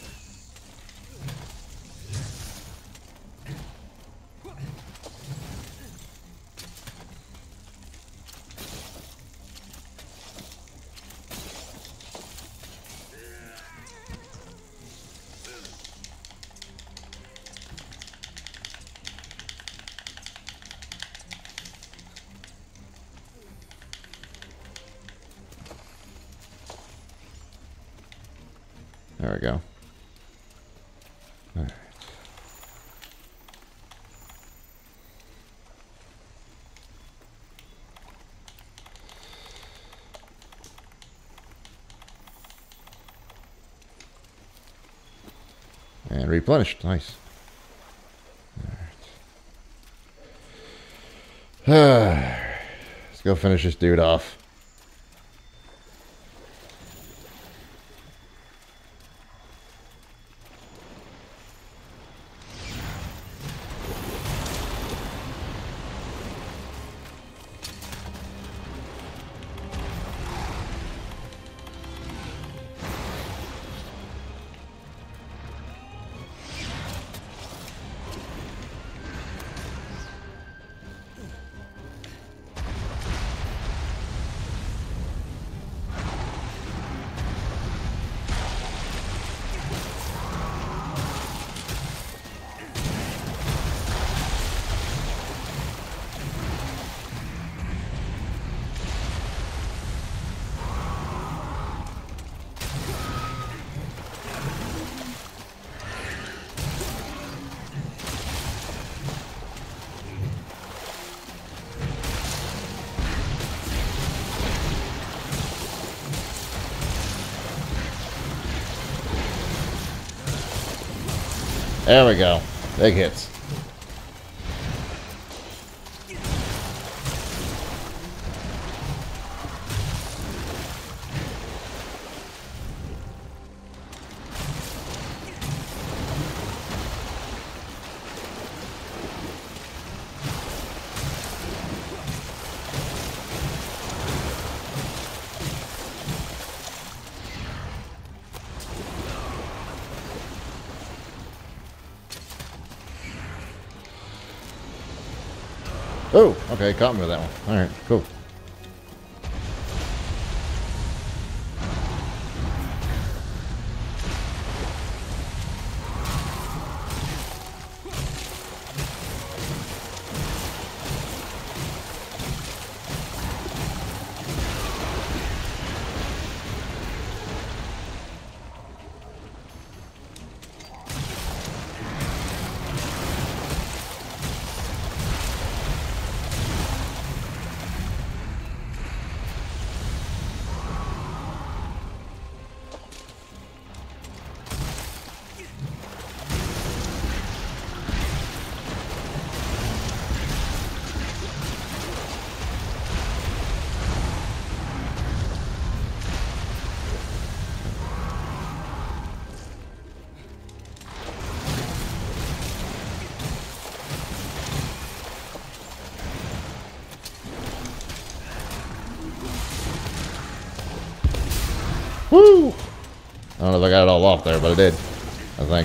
There we go. All right. And replenished. Nice. All right. Let's go finish this dude off. There we go. Big hits. Oh, okay, caught me with that one. Alright, cool. Woo! I don't know if I got it all off there, but I did. I think.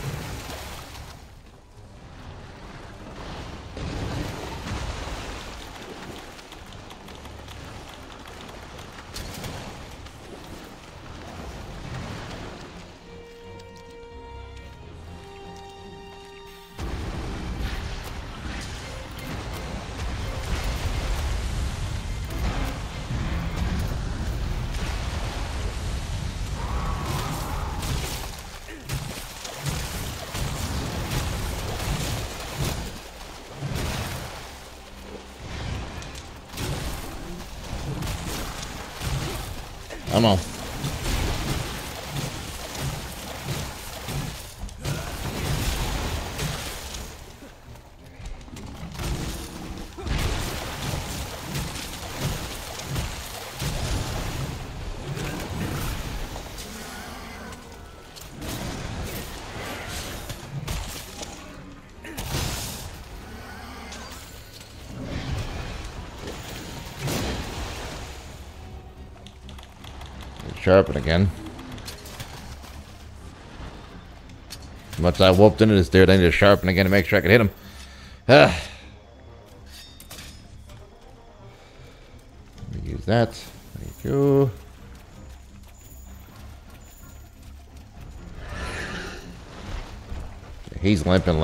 Come on. Sharpen again. Once I whooped into this dude, I need to sharpen again to make sure I can hit him. Let me use that. There you go. He's limping.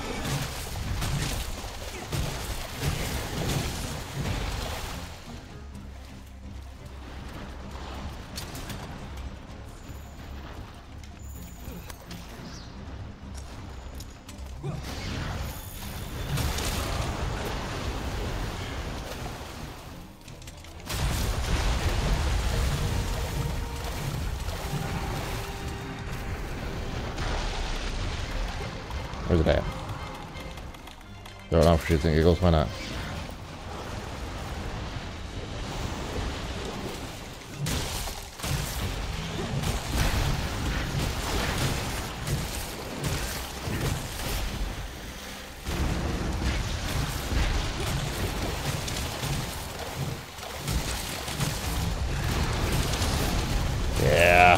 Where's it at? Throw it on for shits and giggles, why not? Yeah.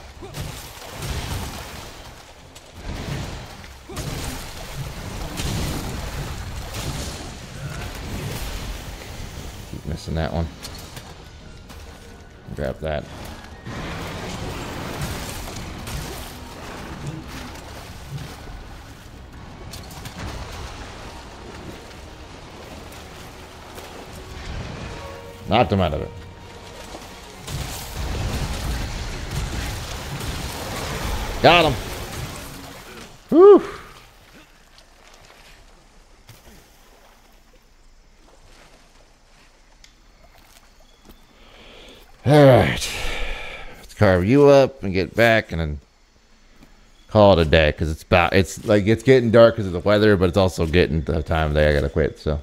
Missing that one. Grab that. Knocked him out of it. Got him. Whew. Alright. Let's carve you up and get back and then call it a day because it's like it's getting dark because of the weather, but it's also getting the time of day I gotta quit. So.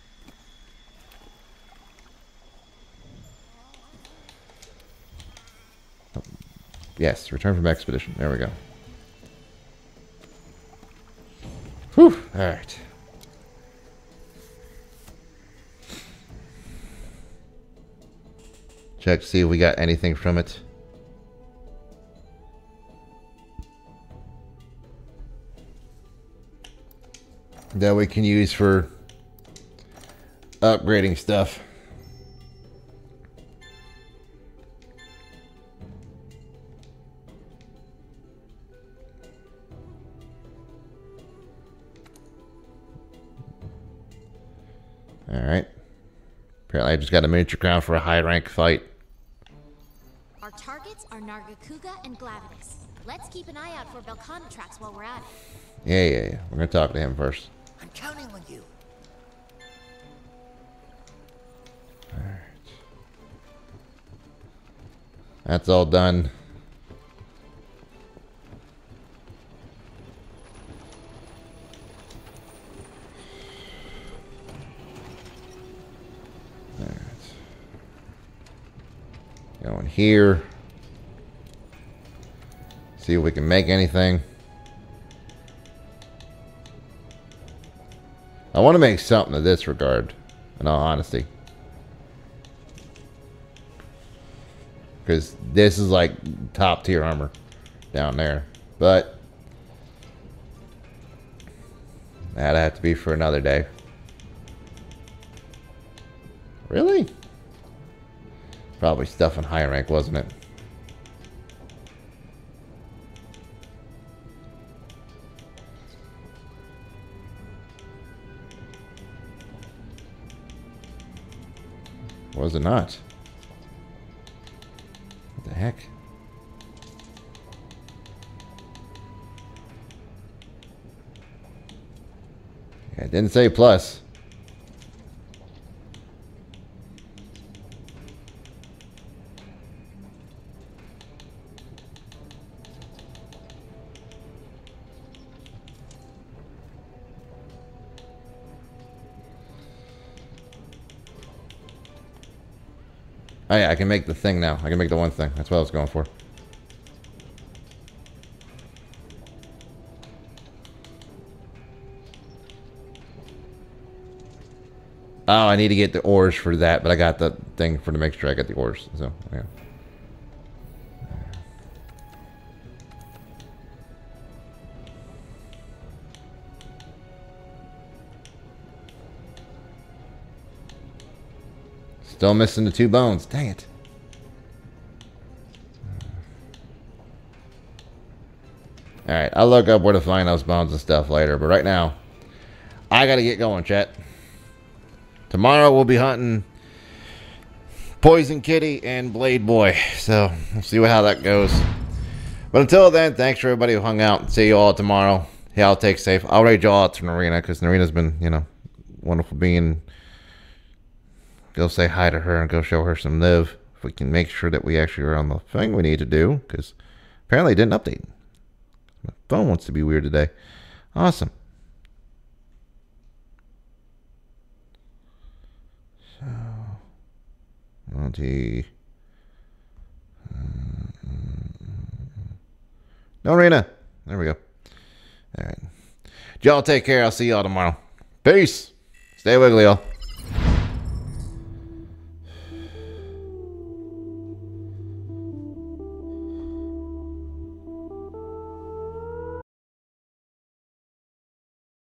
Yes, return from expedition. There we go. Whew. All right. Check to see if we got anything from it. That we can use for upgrading stuff. Alright. Apparently I just got a miniature crown for a high rank fight. Our targets are Nargacuga and Glavenus. Let's keep an eye out for Belcana tracks while we're at it. Yeah. We're gonna talk to him first. I'm counting on you. Alright. That's all done. Going here. See if we can make anything. I want to make something of this regard, in all honesty. Because this is like top tier armor down there. But that'd have to be for another day. Really? Probably stuff in high rank, wasn't it? Was it not? What the heck? Yeah, it didn't say plus. Oh yeah, I can make the thing now. I can make the one thing. That's what I was going for. Oh, I need to get the ores for that, but I got the thing for to make sure I get the ores. So, yeah. Still missing the 2 bones. Dang it. Alright, I'll look up where to find those bones and stuff later. But right now, I gotta get going, chat. Tomorrow we'll be hunting Poison Kitty and Blade Boy. So, we'll see how that goes. But until then, thanks for everybody who hung out. See you all tomorrow. Y'all take safe. I'll raid y'all out to Narina, because Narina's been, you know, wonderful being. Go say hi to her and go show her some live. If we can make sure that we actually are on the thing we need to do. Because apparently it didn't update. My phone wants to be weird today. Awesome. So. Monty. No, Rena. There we go. Alright. Y'all take care. I'll see y'all tomorrow. Peace. Stay wiggly, y'all.